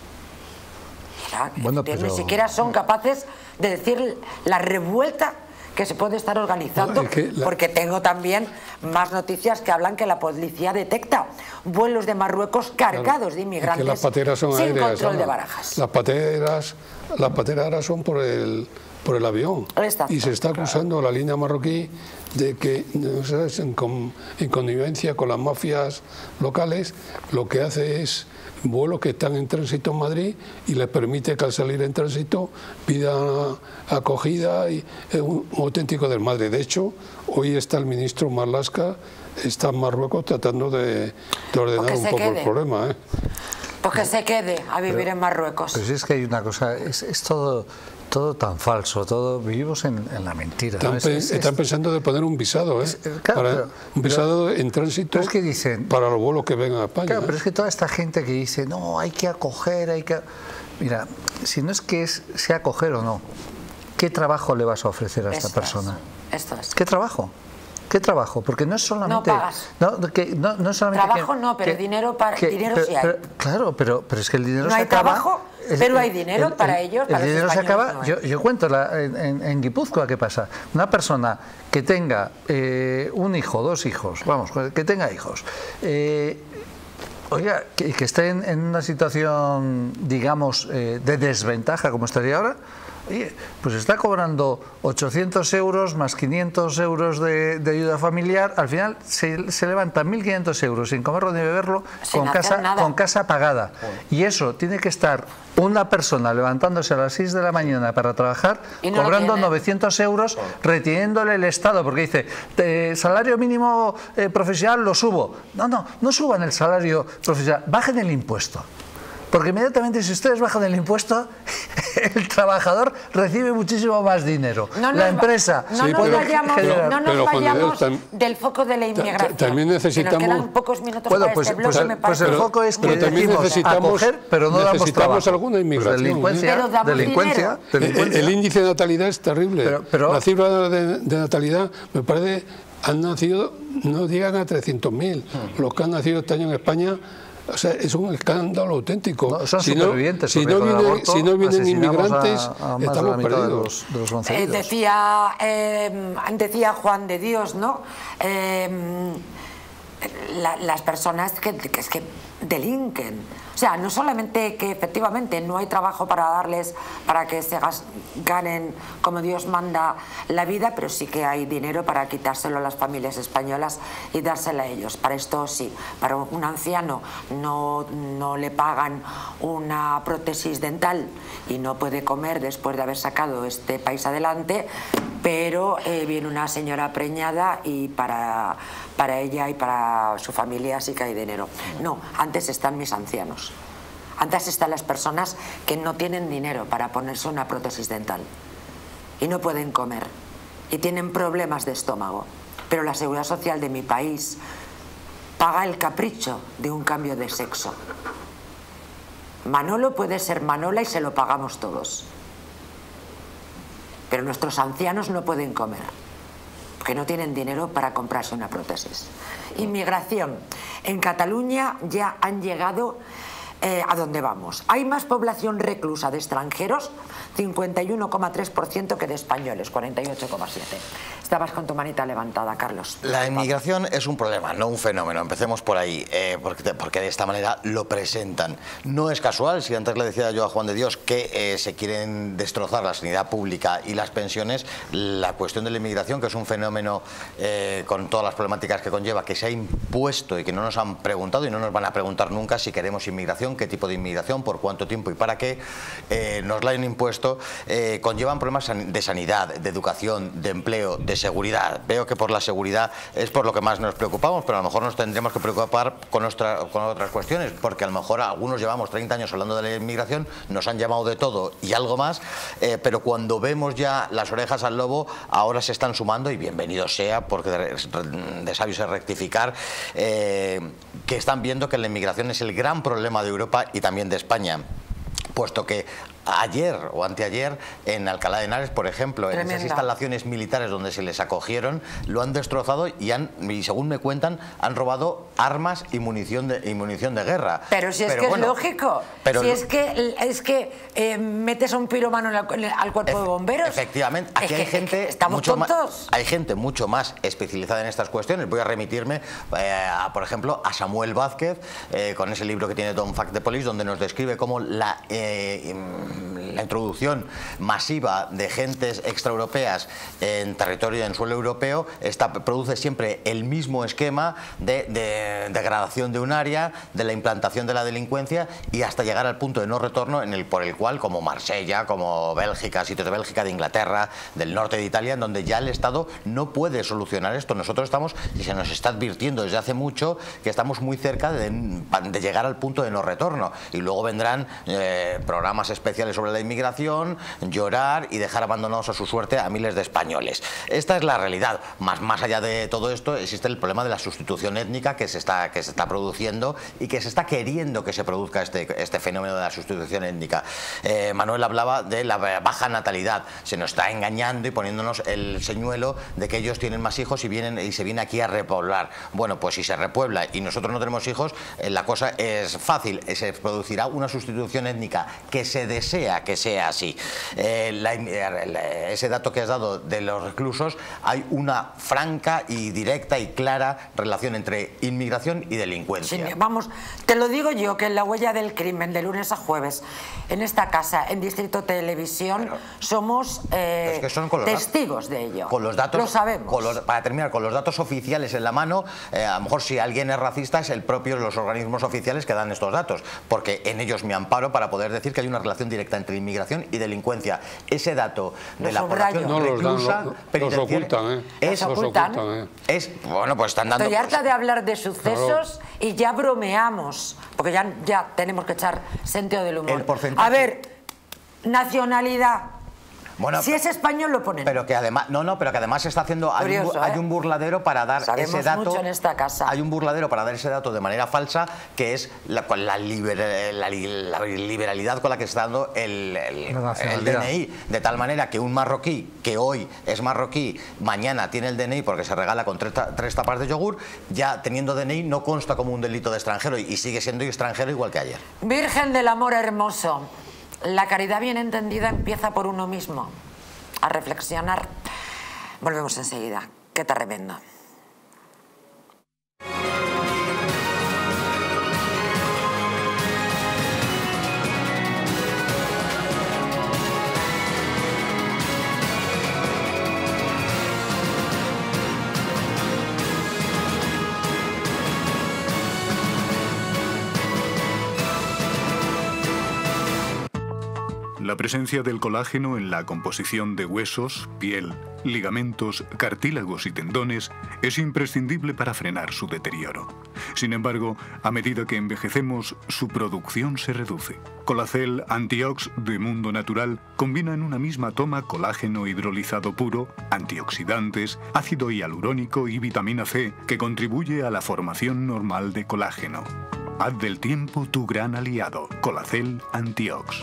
Mira, bueno, que pero... ni siquiera son capaces de decir la revuelta que se puede estar organizando, no, es que la... porque tengo también más noticias que hablan que la policía detecta vuelos de Marruecos cargados claro, de inmigrantes, es que las pateras son sin aéreas, control Ana. de Barajas. Las pateras, las pateras ahora son por el, por el avión. Exacto. Y se está acusando claro. a la línea marroquí de que, no sé, en, con, en connivencia con las mafias locales, lo que hace es vuelos que están en tránsito en Madrid y les permite que al salir en tránsito pidan acogida y es un, un auténtico desmadre. De hecho, hoy está el ministro Marlaska, está en Marruecos tratando de, de ordenar un poco quede. el problema. ¿eh? Pues que se quede a vivir pero, en Marruecos. Pues es que hay una cosa, es, es todo... todo tan falso, todo vivimos en, en la mentira. Están, ¿no? es, es, están es, pensando de poner un visado, ¿eh? Es, claro, para, pero, un visado pero, en tránsito es que dicen, para los vuelos que vengan a España. Claro, ¿eh? pero es que toda esta gente que dice, no, hay que acoger, hay que... Mira, si no es que es, sea acoger o no, ¿qué trabajo le vas a ofrecer a esta esto persona? Es, esto es. ¿Qué trabajo? ¿Qué trabajo? Porque no es solamente... No pagas. No, que, no, no es solamente trabajo que, no, pero que, dinero, para, que, dinero pero, sí hay. Pero, claro, pero, pero es que el dinero no se hay acaba... trabajo, es, pero hay dinero el, para el, ellos, el para dinero los se acaba. no yo, yo cuento la, en, en, en Guipúzcoa qué pasa. Una persona que tenga eh, un hijo, dos hijos, vamos, que tenga hijos... Eh, Oiga, que, que esté en, en una situación, digamos, eh, de desventaja como estaría ahora, oye, pues está cobrando ochocientos euros más quinientos euros de, de ayuda familiar, al final se, se levanta mil quinientos euros sin comerlo ni beberlo, sin con casa, con casa pagada. Y eso tiene que estar una persona levantándose a las seis de la mañana para trabajar, no cobrando novecientos euros, reteniéndole el Estado, porque dice, eh, salario mínimo eh, profesional lo subo. No, no, no suban el salario profesional, bajen el impuesto. porque inmediatamente si ustedes bajan el impuesto, el trabajador recibe muchísimo más dinero. No la nos, empresa... No sí, nos pero, vayamos, pero, no nos pero, vayamos Dios, del foco de la inmigración. También necesitamos... Que nos quedan pocos minutos bueno, para pues, este bloque, pues, me pues el parece. foco es que pero también decimos necesitamos, acoger, pero no damos necesitamos trabajo. alguna inmigración. Pues delincuencia, Pero damos delincuencia, delincuencia. El, el índice de natalidad es terrible. Pero, pero, la cifra de, de natalidad, me parece, han nacido, no llegan a trescientos mil. Hmm. Los que han nacido este año en España, o sea, es un escándalo auténtico. No, son si supervivientes. No, si, no viene, aborto, si no vienen inmigrantes, a, a estamos de perdidos. De los, de los eh, decía, eh, decía Juan de Dios, ¿no? Eh, la, las personas que, que, que delinquen. O sea, no solamente que efectivamente no hay trabajo para darles, para que se ganen como Dios manda la vida, pero sí que hay dinero para quitárselo a las familias españolas y dárselo a ellos. Para esto sí, para un anciano no, no le pagan una prótesis dental y no puede comer después de haber sacado este país adelante, pero eh, viene una señora preñada y para, para ella y para su familia sí que hay dinero. No, antes están mis ancianos. Antes están las personas que no tienen dinero para ponerse una prótesis dental y no pueden comer y tienen problemas de estómago. Pero la Seguridad Social de mi país paga el capricho de un cambio de sexo. Manolo puede ser Manola y se lo pagamos todos. Pero nuestros ancianos no pueden comer porque no tienen dinero para comprarse una prótesis. Inmigración. En Cataluña ya han llegado eh, a dónde vamos. Hay más población reclusa de extranjeros, cincuenta y uno coma tres por ciento, que de españoles, cuarenta y ocho coma siete por ciento. Estabas con tu manita levantada, Carlos. La inmigración es un problema, no un fenómeno. Empecemos por ahí, eh, porque, porque de esta manera lo presentan. No es casual, si antes le decía yo a Juan de Dios que eh, se quieren destrozar la sanidad pública y las pensiones, la cuestión de la inmigración, que es un fenómeno eh, con todas las problemáticas que conlleva, que se ha impuesto y que no nos han preguntado y no nos van a preguntar nunca si queremos inmigración, qué tipo de inmigración, por cuánto tiempo y para qué, eh, nos la han impuesto, eh, conllevan problemas de sanidad, de educación, de empleo, de seguridad. Veo que por la seguridad es por lo que más nos preocupamos, pero a lo mejor nos tendremos que preocupar con, nuestra, con otras cuestiones, porque a lo mejor algunos llevamos treinta años hablando de la inmigración, nos han llamado de todo y algo más, eh, pero cuando vemos ya las orejas al lobo, ahora se están sumando, y bienvenido sea, porque de, de sabios es rectificar, eh, que están viendo que la inmigración es el gran problema de Europa y también de España, puesto que ayer o anteayer en Alcalá de Henares, por ejemplo, Tremenda. en esas instalaciones militares donde se les acogieron, lo han destrozado y, han, y según me cuentan, han robado armas y munición de, y munición de guerra. Pero si es pero que bueno, es lógico, pero si es que, es que eh, metes a un piromano al cuerpo de bomberos. Efectivamente, aquí es hay que, gente, es que estamos mucho tontos. Más, hay gente mucho más especializada en estas cuestiones. Voy a remitirme, eh, a, por ejemplo, a Samuel Vázquez, eh, con ese libro que tiene Don't Fuck the Police, donde nos describe cómo la, eh, la introducción masiva de gentes extraeuropeas en territorio, en suelo europeo, está, produce siempre el mismo esquema de, de degradación de un área, de la implantación de la delincuencia y hasta llegar al punto de no retorno en el, por el cual, como Marsella, como Bélgica, sitios de Bélgica, de Inglaterra, del norte de Italia, en donde ya el Estado no puede solucionar esto. Nosotros estamos, y se nos está advirtiendo desde hace mucho, que estamos muy cerca de, de llegar al punto de no retorno, y luego vendrán eh, programas especiales sobre la inmigración, llorar y dejar abandonados a su suerte a miles de españoles. Esta es la realidad. Más, más allá de todo esto existe el problema de la sustitución étnica que se está, que se está produciendo y que se está queriendo que se produzca este, este fenómeno de la sustitución étnica. Eh, Manuel hablaba de la baja natalidad. Se nos está engañando y poniéndonos el señuelo de que ellos tienen más hijos y, vienen, y se viene aquí a repoblar. Bueno, pues si se repuebla y nosotros no tenemos hijos, eh, la cosa es fácil. Se producirá una sustitución étnica que se desea que sea así. Eh, la, ese dato que has dado de los reclusos, hay una franca y directa y clara relación entre inmigración y delincuencia. Sí, vamos, te lo digo yo, que en La Huella del Crimen, de lunes a jueves, en esta casa, en Distrito Televisión, pero, somos eh, es que son con los testigos de ello. Con los datos, lo sabemos. Con los, para terminar, con los datos oficiales en la mano, eh, a lo mejor si alguien es racista es el propio los organismos oficiales que dan estos datos, porque en ellos me amparo para poder decir que hay una relación directa entre inmigración y delincuencia. Ese dato de los la población no, reclusa los, los ocultan, ¿eh? es, los ocultan. Es, bueno, pues están dando... Estoy harta de hablar de sucesos claro. y ya bromeamos porque ya, ya tenemos que echar sentido del humor. El porcentaje. A ver, nacionalidad. Bueno, si es español lo ponen. Pero que además, no, no, pero que además se está haciendo, Curioso, hay, un, ¿eh? hay un burladero para dar Sabemos ese dato. mucho en esta casa. Hay un burladero para dar ese dato de manera falsa, que es la, la, liber, la, la liberalidad con la que está dando el, el, el D N I. De tal manera que un marroquí que hoy es marroquí, mañana tiene el D N I porque se regala con tres, tres tapas de yogur, ya teniendo D N I no consta como un delito de extranjero y, y sigue siendo extranjero igual que ayer. Virgen del amor hermoso. La caridad bien entendida empieza por uno mismo. A reflexionar. Volvemos enseguida. Qué tremendo. La presencia del colágeno en la composición de huesos, piel, ligamentos, cartílagos y tendones es imprescindible para frenar su deterioro. Sin embargo, a medida que envejecemos, su producción se reduce. Colacel Antiox de Mundo Natural combina en una misma toma colágeno hidrolizado puro, antioxidantes, ácido hialurónico y vitamina C, que contribuye a la formación normal de colágeno. Haz del tiempo tu gran aliado. Colacel Antiox.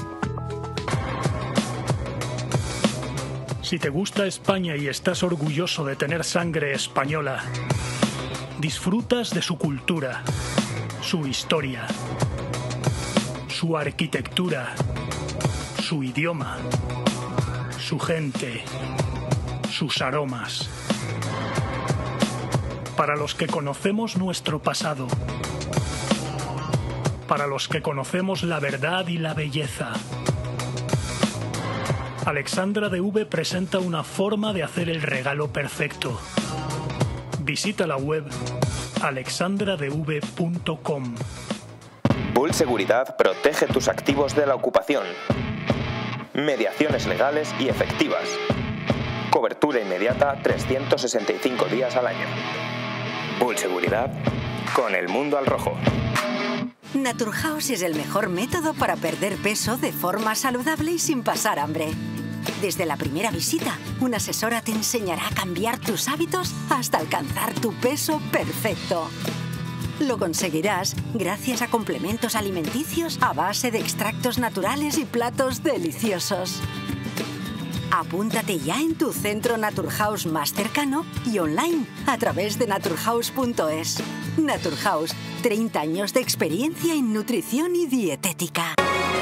Si te gusta España y estás orgulloso de tener sangre española, disfrutas de su cultura, su historia, su arquitectura, su idioma, su gente, sus aromas. Para los que conocemos nuestro pasado, para los que conocemos la verdad y la belleza, Alexandra de V presenta una forma de hacer el regalo perfecto. Visita la web alexandra d v punto com. Bull Seguridad protege tus activos de la ocupación. Mediaciones legales y efectivas. Cobertura inmediata trescientos sesenta y cinco días al año. Bull Seguridad con el mundo al rojo. Naturhaus es el mejor método para perder peso de forma saludable y sin pasar hambre. Desde la primera visita, una asesora te enseñará a cambiar tus hábitos hasta alcanzar tu peso perfecto. Lo conseguirás gracias a complementos alimenticios a base de extractos naturales y platos deliciosos. Apúntate ya en tu centro Naturhaus más cercano y online a través de naturhaus punto es. Naturhaus, treinta años de experiencia en nutrición y dietética.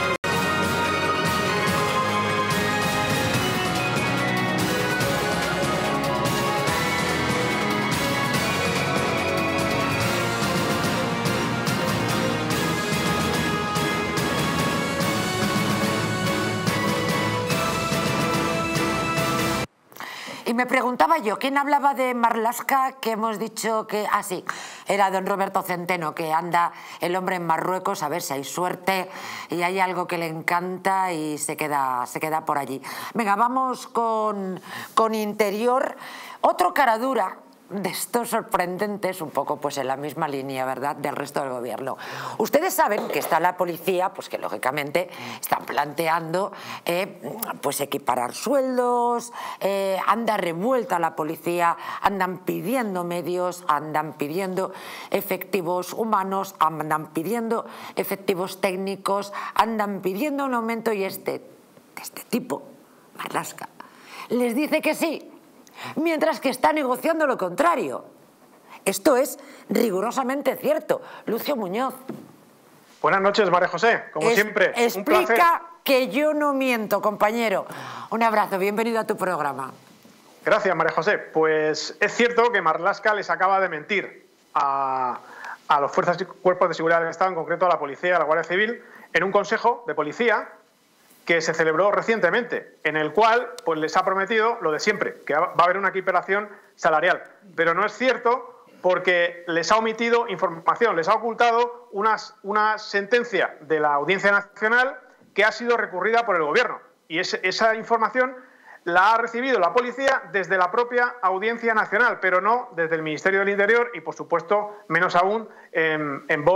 Y me preguntaba yo, ¿quién hablaba de Marlaska? Que hemos dicho que... Ah, sí, era don Roberto Centeno, que anda el hombre en Marruecos a ver si hay suerte y hay algo que le encanta y se queda, se queda por allí. Venga, vamos con, con Interior. Otro cara dura de estos sorprendentes, un poco pues en la misma línea, ¿verdad?, del resto del gobierno. Ustedes saben que está la policía, pues que lógicamente están planteando eh, pues equiparar sueldos, eh, anda revuelta la policía, andan pidiendo medios, andan pidiendo efectivos humanos, andan pidiendo efectivos técnicos, andan pidiendo un aumento y este, de este tipo, Marlaska, les dice que sí, mientras que está negociando lo contrario. Esto es rigurosamente cierto. Lucio Muñoz. Buenas noches, María José, como es, siempre. Explica un placer. Que yo no miento, compañero. Un abrazo, bienvenido a tu programa. Gracias, María José. Pues es cierto que Marlaska les acaba de mentir a, a los fuerzas y cuerpos de seguridad del Estado, en concreto a la policía y a la Guardia Civil, en un consejo de policía que se celebró recientemente, en el cual pues, les ha prometido lo de siempre, que va a haber una equiparación salarial. Pero no es cierto porque les ha omitido información, les ha ocultado unas, una sentencia de la Audiencia Nacional que ha sido recurrida por el Gobierno. Y es, esa información la ha recibido la policía desde la propia Audiencia Nacional, pero no desde el Ministerio del Interior y, por supuesto, menos aún en, en voz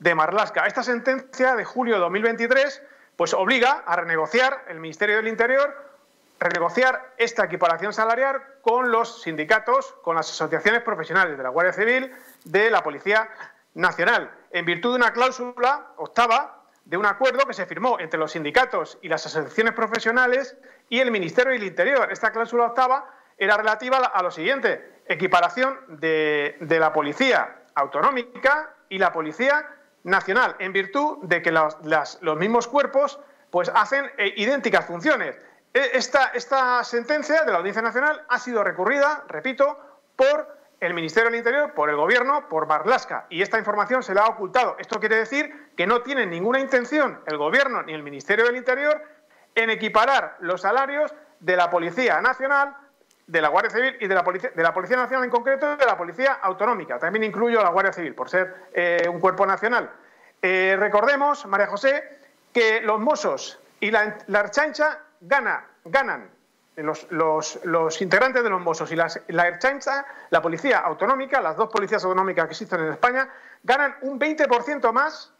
de Marlaska. Esta sentencia de julio de dos mil veintitrés pues obliga a renegociar el Ministerio del Interior, renegociar esta equiparación salarial con los sindicatos, con las asociaciones profesionales de la Guardia Civil, de la Policía Nacional, en virtud de una cláusula octava de un acuerdo que se firmó entre los sindicatos y las asociaciones profesionales y el Ministerio del Interior. Esta cláusula octava era relativa a lo siguiente: equiparación de, de la Policía Autonómica y la Policía Nacional, en virtud de que los, las, los mismos cuerpos pues hacen eh, idénticas funciones. Esta, esta sentencia de la Audiencia Nacional ha sido recurrida, repito, por el Ministerio del Interior, por el Gobierno, por Marlaska, y esta información se la ha ocultado. Esto quiere decir que no tienen ninguna intención el Gobierno ni el Ministerio del Interior en equiparar los salarios de la Policía Nacional, de la Guardia Civil y de la Policía, de la Policía Nacional en concreto, de la Policía Autonómica. También incluyo a la Guardia Civil, por ser eh, un cuerpo nacional. Eh, recordemos, María José, que los Mossos y la, la Ertzaintza gana, ganan, los, los, los integrantes de los Mossos y la, la Ertzaintza, la Policía Autonómica, las dos policías autonómicas que existen en España, ganan un veinte por ciento más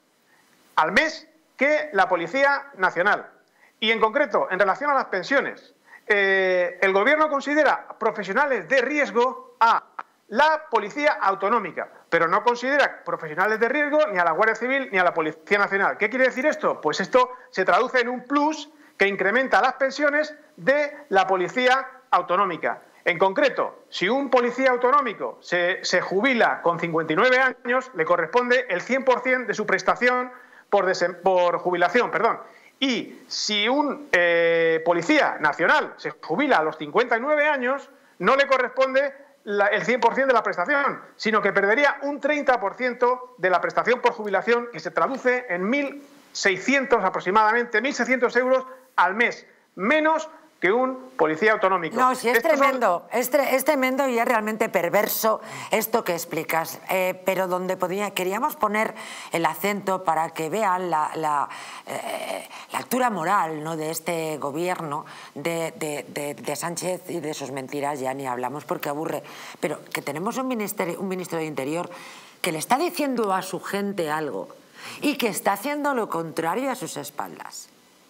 al mes que la Policía Nacional. Y en concreto, en relación a las pensiones, eh, el Gobierno considera profesionales de riesgo a la Policía Autonómica, pero no considera profesionales de riesgo ni a la Guardia Civil ni a la Policía Nacional. ¿Qué quiere decir esto? Pues esto se traduce en un plus que incrementa las pensiones de la Policía Autonómica. En concreto, si un policía autonómico se, se jubila con cincuenta y nueve años, le corresponde el cien por cien de su prestación por, por jubilación. Perdón. Y si un eh, policía nacional se jubila a los cincuenta y nueve años, no le corresponde la, el cien por cien de la prestación, sino que perdería un treinta por ciento de la prestación por jubilación, que se traduce en mil seiscientos aproximadamente, mil seiscientos euros al mes, menos que un policía autonómico. No, sí, es Estos tremendo, son... es, tre es tremendo y es realmente perverso esto que explicas, eh, pero donde podía, queríamos poner el acento para que vean la, la, eh, la altura moral, ¿no?, de este gobierno, de, de, de, de Sánchez y de sus mentiras, ya ni hablamos porque aburre, pero que tenemos un, ministerio, un ministro de Interior que le está diciendo a su gente algo y que está haciendo lo contrario a sus espaldas.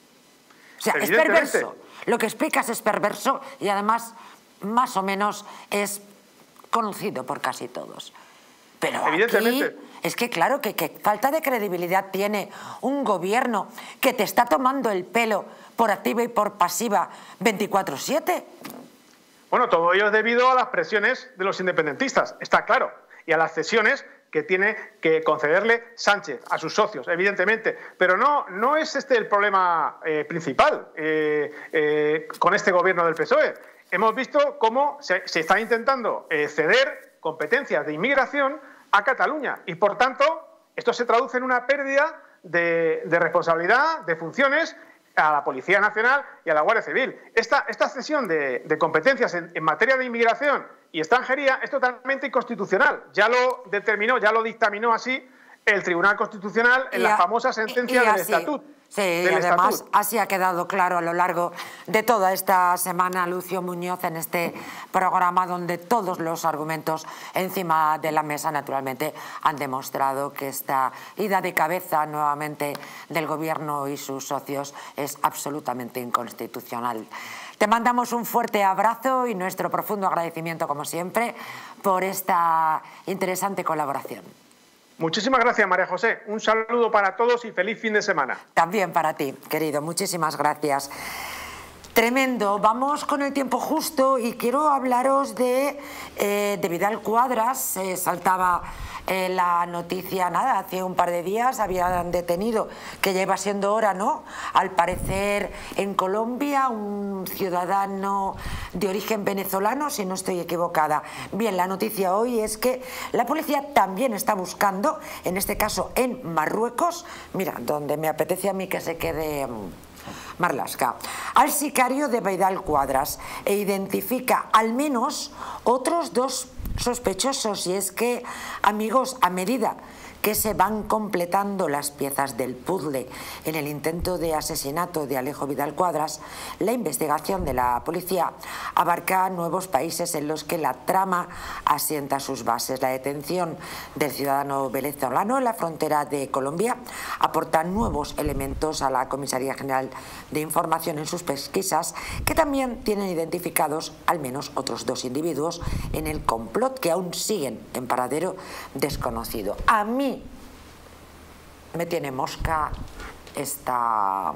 O sea, es perverso. Lo que explicas es perverso y además más o menos es conocido por casi todos. Pero aquí es que claro, que, que falta de credibilidad tiene un gobierno que te está tomando el pelo por activa y por pasiva veinticuatro siete. Bueno, todo ello es debido a las presiones de los independentistas, está claro, y a las cesiones que tiene que concederle Sánchez a sus socios, evidentemente. Pero no, no es este el problema eh, principal eh, eh, con este gobierno del P S O E. Hemos visto cómo se, se está intentando eh, ceder competencias de inmigración a Cataluña y, por tanto, esto se traduce en una pérdida de, de responsabilidad, de funciones a la Policía Nacional y a la Guardia Civil. Esta, esta cesión de, de competencias en, en materia de inmigración y extranjería es totalmente inconstitucional. Ya lo determinó, ya lo dictaminó así el Tribunal Constitucional en la famosa sentencia del Estatuto. Sí, y además así ha quedado claro a lo largo de toda esta semana Lucio Muñoz en este programa, donde todos los argumentos encima de la mesa naturalmente han demostrado que esta ida de cabeza nuevamente del gobierno y sus socios es absolutamente inconstitucional. Te mandamos un fuerte abrazo y nuestro profundo agradecimiento, como siempre, por esta interesante colaboración. Muchísimas gracias, María José. Un saludo para todos y feliz fin de semana. También para ti, querido. Muchísimas gracias. Tremendo. Vamos con el tiempo justo y quiero hablaros de, eh, de Vidal Quadras. Eh, saltaba eh, la noticia, nada, hace un par de días habían detenido, que ya iba siendo hora, ¿no? Al parecer en Colombia, un ciudadano de origen venezolano, si no estoy equivocada. Bien, la noticia hoy es que la policía también está buscando, en este caso en Marruecos, mira, donde me apetece a mí que se quede Marlaska, al sicario de Vidal Quadras, e identifica al menos otros dos sospechosos. Y es que, amigos, a medida que se van completando las piezas del puzzle en el intento de asesinato de Alejo Vidal Quadras, la investigación de la policía abarca nuevos países en los que la trama asienta sus bases. La detención del ciudadano venezolano en la frontera de Colombia aporta nuevos elementos a la Comisaría General de Información en sus pesquisas, que también tienen identificados al menos otros dos individuos en el complot que aún siguen en paradero desconocido. A mí me tiene mosca esta,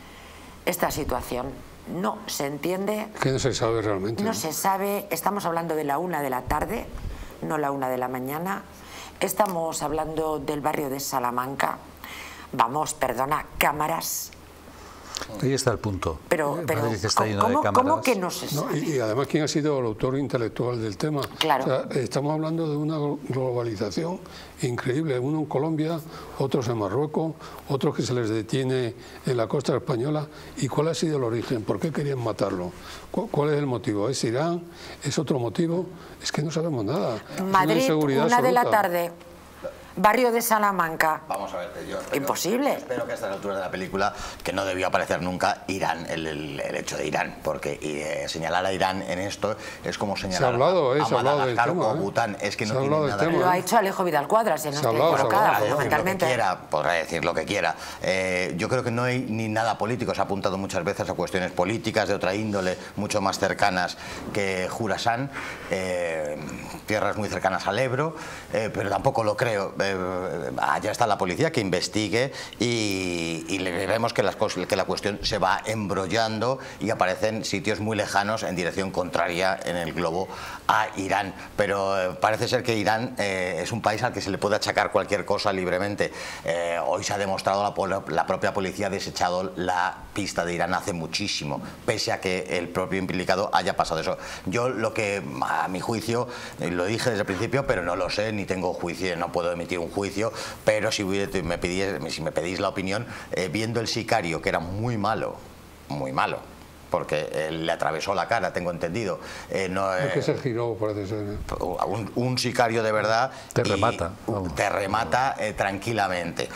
esta situación. No se entiende. Que no se sabe realmente. No, ¿no? se sabe. Estamos hablando de la una de la tarde, no la una de la mañana. Estamos hablando del barrio de Salamanca. Vamos, perdona, cámaras. Ahí está el punto. Pero, pero Madrid está lleno ¿cómo, de cámaras. ¿cómo que no se sabe? No, y, y además, ¿quién ha sido el autor intelectual del tema? Claro. O sea, estamos hablando de una globalización increíble. Uno en Colombia, otros en Marruecos, otros que se les detiene en la costa española. ¿Y cuál ha sido el origen? ¿Por qué querían matarlo? ¿Cuál es el motivo? ¿Es Irán? ¿Es otro motivo? Es que no sabemos nada. Madrid, una, una de la tarde. Barrio de Salamanca. Vamos a ver, yo espero, imposible. Espero que a estas alturas de la película, que no debió aparecer nunca Irán, el, el, el hecho de Irán, porque eh, señalar a Irán en esto es como señalar se ha hablado, eh, a, a se ha hablado del tema, o a eh. Bután, es que se no tiene nada. Lo ha hecho Alejo Vidal Quadras, y no estoy colocada fundamentalmente. Lo que quiera, podrá decir lo que quiera. Eh, yo creo que no hay ni nada político, se ha apuntado muchas veces a cuestiones políticas de otra índole, mucho más cercanas que Jurasán, eh, tierras muy cercanas al Ebro, eh, pero tampoco lo creo. Eh, allá está la policía, que investigue, y, y le vemos que, las cosas, que la cuestión se va embrollando y aparecen sitios muy lejanos en dirección contraria en el globo a Irán. Pero eh, parece ser que Irán eh, es un país al que se le puede achacar cualquier cosa libremente. Eh, hoy se ha demostrado, la, la propia policía ha desechado la pista de Irán hace muchísimo, pese a que el propio implicado haya pasado eso. Yo lo que, a mi juicio, lo dije desde el principio, pero no lo sé, ni tengo juicio, no puedo emitir un juicio, pero si me pedís, si me pedís la opinión, eh, viendo el sicario, que era muy malo, muy malo, porque él le atravesó la cara, tengo entendido. Eh, no, eh, es que se giró, parece ser. Un, un sicario de verdad. Te remata. Te remata eh, tranquilamente.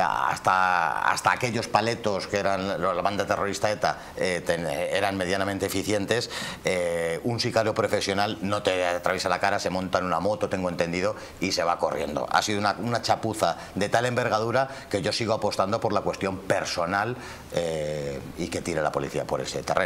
Hasta, hasta aquellos paletos que eran la banda terrorista ETA eh, ten, eran medianamente eficientes. Eh, un sicario profesional no te atraviesa la cara, se monta en una moto, tengo entendido, y se va corriendo. Ha sido una, una chapuza de tal envergadura que yo sigo apostando por la cuestión personal eh, y que tire la policía por ese terreno.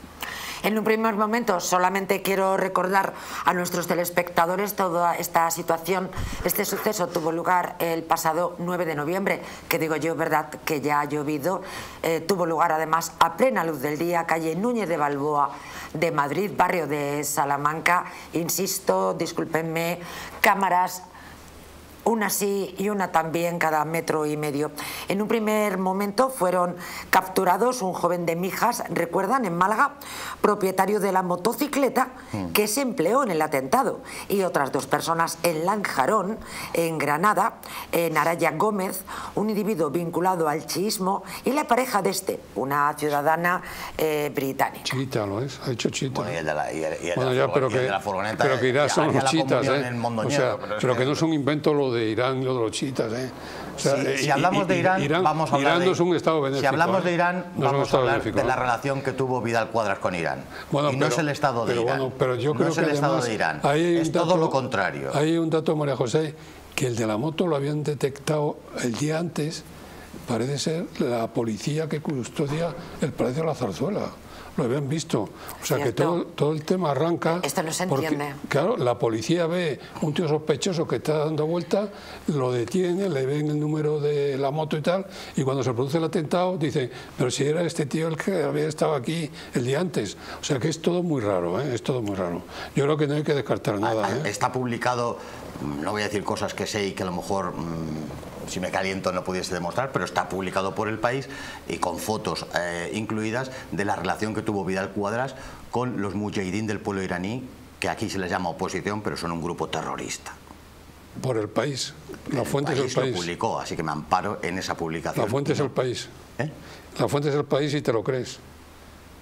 En un primer momento solamente quiero recordar a nuestros telespectadores toda esta situación. Este suceso tuvo lugar el pasado nueve de noviembre, que digo yo, verdad, que ya ha llovido. Eh, tuvo lugar además a plena luz del día, calle Núñez de Balboa de Madrid, barrio de Salamanca. Insisto, discúlpenme, cámaras, una sí y una también cada metro y medio. En un primer momento fueron capturados un joven de Mijas, recuerdan, en Málaga, propietario de la motocicleta que se empleó en el atentado, y otras dos personas en Lanjarón, en Granada, en Araya Gómez, un individuo vinculado al chiismo, y la pareja de este, una ciudadana eh, británica. Chita, ¿lo es? Ha dicho chita. Bueno, y el de la, y el, y el bueno, de ya, la, pero, y que, el de la furgoneta. pero que irá son los chitas, ¿eh? O sea, pero, pero que, que no es un invento lo de Irán, lo de los chitas, ¿eh? O sea, si, eh, si hablamos de Irán, Irán, vamos a hablar Irán de, no es un estado benéfico. Si hablamos ¿eh? de Irán, no vamos a hablar benéfico, de la ¿eh? relación que tuvo Vidal Quadras con Irán. Bueno, y no pero, es el estado de pero, Irán. Bueno, pero yo no creo es que el estado además, de Irán. Es dato, todo lo contrario. Hay un dato, María José, que el de la moto lo habían detectado el día antes. Parece ser la policía que custodia el Palacio de la Zarzuela. Lo habían visto. O sea, que todo, todo el tema arranca... Esto no se porque, entiende. Claro, la policía ve un tío sospechoso que está dando vuelta, lo detiene, le ven el número de la moto y tal, y cuando se produce el atentado dicen, pero si era este tío el que había estado aquí el día antes. O sea, que es todo muy raro, ¿eh? Es todo muy raro. Yo creo que no hay que descartar nada, ¿eh? Está publicado, no voy a decir cosas que sé y que a lo mejor... Mmm, si me caliento no pudiese demostrar, pero está publicado por El País y con fotos eh, incluidas de la relación que tuvo Vidal Quadras con los mujahidín del pueblo iraní, que aquí se les llama oposición, pero son un grupo terrorista. Por El País. La fuente es El País. Lo publicó, así que me amparo en esa publicación. La fuente es El País. ¿Eh? La fuente es El País y te lo crees.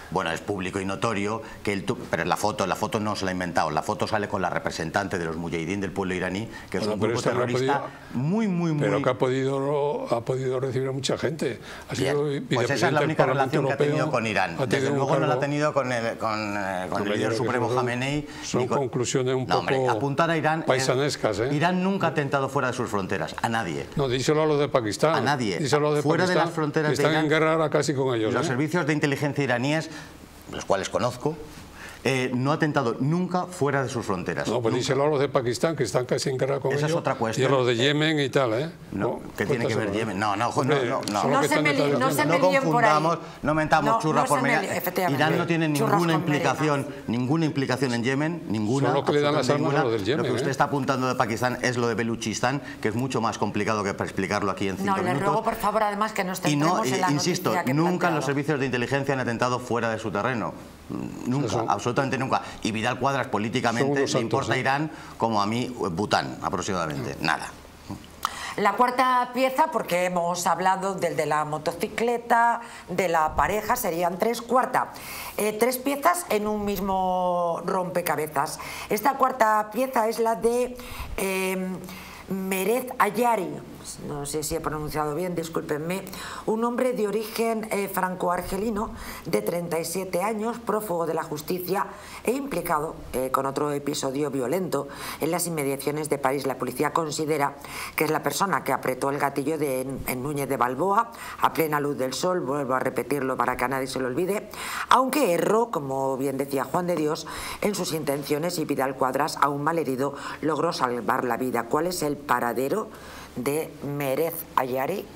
bueno, es público y notorio que el pero la foto, la foto no se la ha inventado, la foto sale con la representante de los mujahidín del pueblo iraní, que es bueno, un grupo terrorista podido, muy, muy, muy... Pero que ha podido, ha podido recibir a mucha gente. Ha sido pues esa es la única relación que ha tenido con Irán. Desde luego no la ha tenido con el, con, eh, con el líder supremo Khamenei. Son con, conclusiones un no, poco hombre, apuntar a Irán, paisanescas. ¿eh? Irán nunca ha atentado fuera de sus fronteras, a nadie. No, díselo a los de Pakistán. A nadie. Díselo a los de fuera Pakistán, de las fronteras que están de Irán, en guerra ahora casi con ellos. Los ¿eh? servicios de inteligencia iraníes, los cuales conozco, Eh, no ha atentado nunca fuera de sus fronteras. No, pues díselo a los de Pakistán, que están casi en guerra con Esa ellos. es otra cuestión. Y a los de Yemen y tal, ¿eh? No, ¿qué tiene que ver Yemen? No, no, Hombre, no, no. No se me, li, no se me no líen por ahí. confundamos, no mentamos no, churras no por media. Irán no tiene ninguna implicación, ninguna implicación en Yemen, ninguna. Solo que le dan las armas a los del Yemen. Lo que usted ¿eh? está apuntando de Pakistán es lo de Beluchistán, que es mucho más complicado que para explicarlo aquí en cinco no, minutos. No, le ruego por favor además que nos y centremos no, en la insisto, noticia que he nunca planteado. los servicios de inteligencia han atentado fuera de su terreno. Nunca, Eso. absolutamente nunca. Y Vidal Quadras políticamente le santos, importa a ¿eh? Irán como a mí Bután, aproximadamente. No. Nada. La cuarta pieza, porque hemos hablado del de la motocicleta, de la pareja, serían tres. Cuarta, eh, tres piezas en un mismo rompecabezas. Esta cuarta pieza es la de eh, Merez Ayari. No sé si he pronunciado bien, discúlpenme. Un hombre de origen eh, franco-argelino de treinta y siete años, prófugo de la justicia e implicado eh, con otro episodio violento en las inmediaciones de París. La policía considera que es la persona que apretó el gatillo de, en, en Núñez de Balboa a plena luz del sol, vuelvo a repetirlo para que a nadie se lo olvide, aunque erró, como bien decía Juan de Dios, en sus intenciones y Vidal Quadras, aún malherido, logró salvar la vida. ¿Cuál es el paradero de Merez Ayari?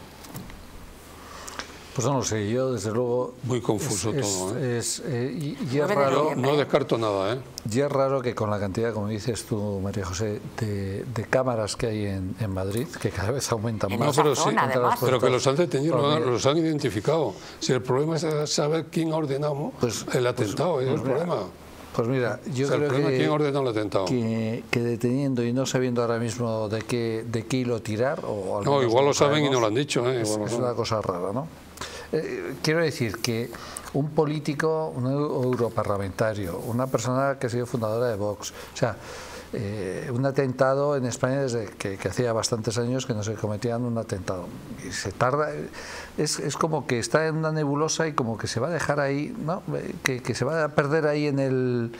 Pues no lo sé, yo desde luego... Muy confuso es, todo, ¿eh? Es, eh, y, y es raro... No descarto nada, ¿eh? Y es raro que con la cantidad, como dices tú, María José, de, de cámaras que hay en, en Madrid, que cada vez aumentan en más... No, pero, sí, pero que los han detenido, los, los han identificado. Si el problema es saber quién ha ordenado pues, el atentado, pues, pues, es el mira, problema. Pues mira, yo o sea, creo que, ¿quién ordenó el atentado? Que, que deteniendo y no sabiendo ahora mismo de qué, de qué hilo tirar... O no, igual lo saben sabemos, y no lo han dicho. ¿eh? Es, es una cosa rara, ¿no? Eh, quiero decir que un político, un europarlamentario, una persona que ha sido fundadora de Vox, o sea, eh, un atentado en España desde que, que hacía bastantes años que no se cometían un atentado. Y se tarda, es, es como que está en una nebulosa y como que se va a dejar ahí, ¿no? que, que se va a perder ahí en el...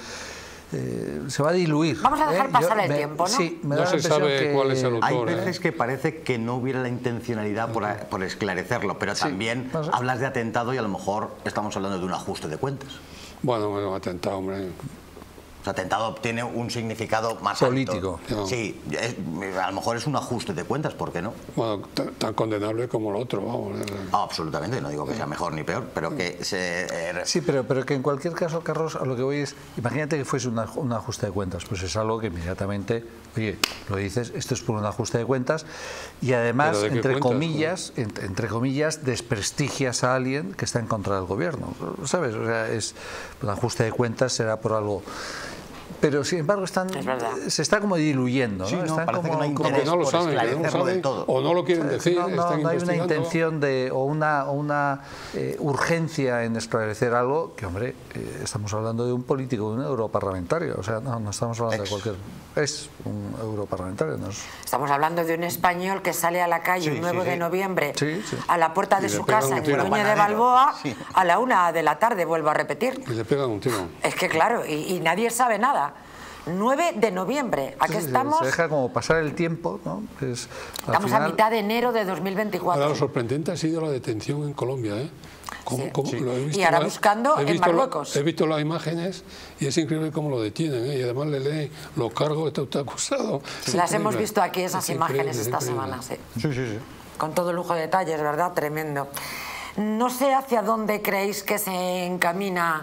Eh, se va a diluir. Vamos a dejar ¿eh? pasar Yo, el me, tiempo, ¿no? Sí, me no da se la sabe que cuál es el autor. Hay veces ¿eh? que parece que no hubiera la intencionalidad por, por esclarecerlo, pero sí, también no sé. Hablas de atentado y a lo mejor estamos hablando de un ajuste de cuentas. Bueno, bueno, atentado, hombre. O sea, atentado tiene un significado más político. Alto. No. Sí, es, a lo mejor es un ajuste de cuentas, ¿por qué no? Bueno, tan condenable como el otro, vamos. Oh, absolutamente, no digo que sea mejor ni peor, pero que se... Eh, sí, pero, pero que en cualquier caso, Carlos, a lo que voy es, imagínate que fuese una, un ajuste de cuentas, pues es algo que inmediatamente, oye, lo dices, esto es por un ajuste de cuentas, y además, entre cuentas, comillas, ¿no? entre, entre comillas, desprestigias a alguien que está en contra del gobierno, ¿sabes? O sea, es un ajuste de cuentas será por algo... Pero sin embargo están, se está como diluyendo, ¿no? Sí, no, están parece como, que no hay como que no lo saben, que no lo saben o no lo quieren decir. No, no, están no hay una intención de o una, o una eh, urgencia en esclarecer algo que, hombre, eh, estamos hablando de un político, de un europarlamentario, o sea, no, no estamos hablando Ex. de cualquier... Es un europarlamentario. ¿No? Estamos hablando de un español que sale a la calle sí, el nueve sí, de noviembre sí, sí. a la puerta de su casa en Núñez de Balboa sí. a la una de la tarde, vuelvo a repetir. Y le pegan un tiro. Es que claro, y, y nadie sabe nada. nueve de noviembre, aquí sí, estamos... Se deja como pasar el tiempo, ¿no? Es, estamos final... a mitad de enero de dos mil veinticuatro. Ahora, lo sorprendente ha sido la detención en Colombia, ¿eh? ¿Cómo, sí. cómo, Sí. Lo he visto y ahora la, buscando en Marruecos. La, he visto las imágenes y es increíble cómo lo detienen, ¿eh? Y además le leen los cargos, este está acusado. Sí, las hemos visto aquí, esas es imágenes, esta semana, sí. Sí, sí, sí. Con todo lujo de detalles, ¿verdad? Tremendo. No sé hacia dónde creéis que se encamina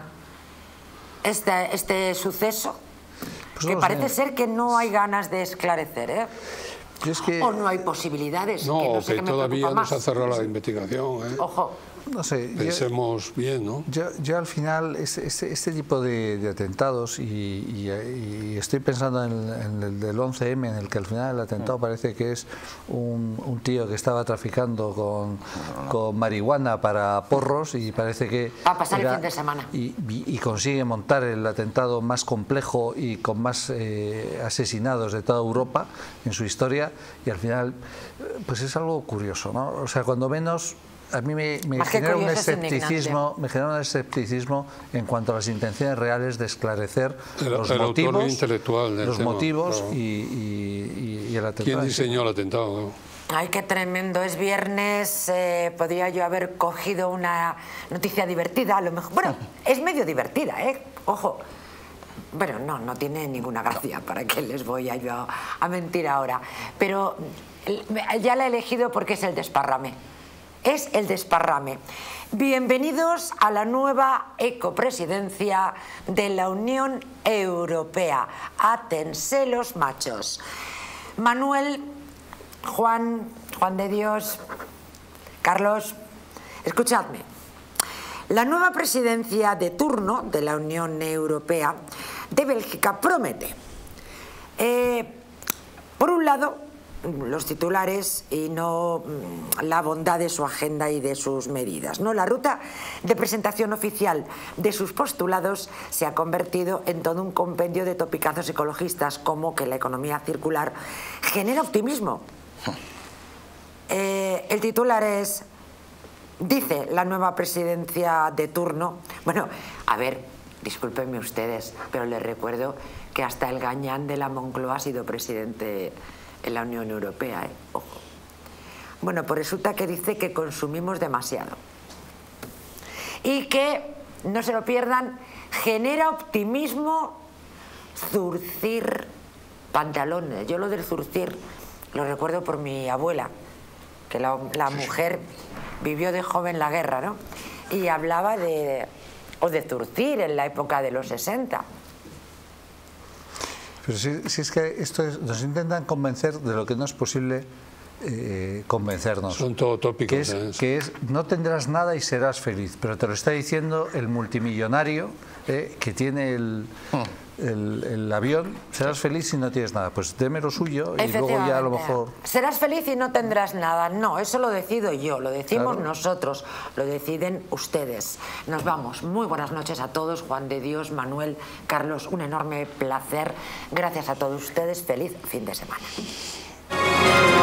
este, este suceso, pues que no parece sé. ser que no hay ganas de esclarecer, ¿eh? Es que... O no hay posibilidades. No, que, no que sé qué todavía me no se ha cerrado la investigación, ¿eh? Ojo. no sé, pensemos yo, bien, ¿no? Yo, yo al final, este, este, este tipo de, de atentados, y, y, y estoy pensando en, en el del once eme, en el que al final el atentado parece que es un, un tío que estaba traficando con, con marihuana para porros, y parece que... Va a pasar era, el fin de semana. Y, y, y consigue montar el atentado más complejo y con más eh, asesinados de toda Europa en su historia, y al final, pues es algo curioso, ¿no? O sea, cuando menos... A mí me, me genera un escepticismo, me genera un escepticismo en cuanto a las intenciones reales de esclarecer el, los el motivos, intelectual del los tema, motivos claro. y, y, y el atentado. ¿Quién diseñó el atentado? Ay, qué tremendo. Es viernes, eh, podría yo haber cogido una noticia divertida, a lo mejor. Bueno, es medio divertida, ¿eh? Ojo. Bueno, no, no tiene ninguna gracia, ¿para qué les voy a yo a, a mentir ahora? Pero ya la he elegido porque es el desparrame. Es el desparrame. Bienvenidos a la nueva ecopresidencia de la Unión Europea. Átense los machos. Manuel, Juan, Juan de Dios, Carlos, escuchadme. La nueva presidencia de turno de la Unión Europea de Bélgica promete, eh, por un lado, los titulares y no la bondad de su agenda y de sus medidas, ¿no? La ruta de presentación oficial de sus postulados se ha convertido en todo un compendio de topicazos ecologistas, como que la economía circular genera optimismo. Eh, el titular es, dice la nueva presidencia de turno. Bueno, a ver, discúlpenme ustedes, pero les recuerdo que hasta el gañán de la Moncloa ha sido presidente en la Unión Europea, ¿eh? Ojo. Bueno, pues resulta que dice que consumimos demasiado y que, no se lo pierdan, genera optimismo zurcir pantalones. Yo lo del zurcir lo recuerdo por mi abuela, que la, la mujer vivió de joven la guerra, ¿no? Y hablaba de, o de zurcir en la época de los sesenta. Pero si, si es que esto es, nos intentan convencer de lo que no es posible eh, convencernos. Son todo tópicos. Que es, ¿eh? que es, no tendrás nada y serás feliz, pero te lo está diciendo el multimillonario eh, que tiene el, el, el avión. Serás feliz si no tienes nada. Pues deme lo suyo y luego ya a lo mejor... Serás feliz y no tendrás nada. No, eso lo decido yo, lo decimos claro. nosotros, lo deciden ustedes. Nos vamos. Muy buenas noches a todos. Juan de Dios, Manuel, Carlos, un enorme placer. Gracias a todos ustedes. Feliz fin de semana.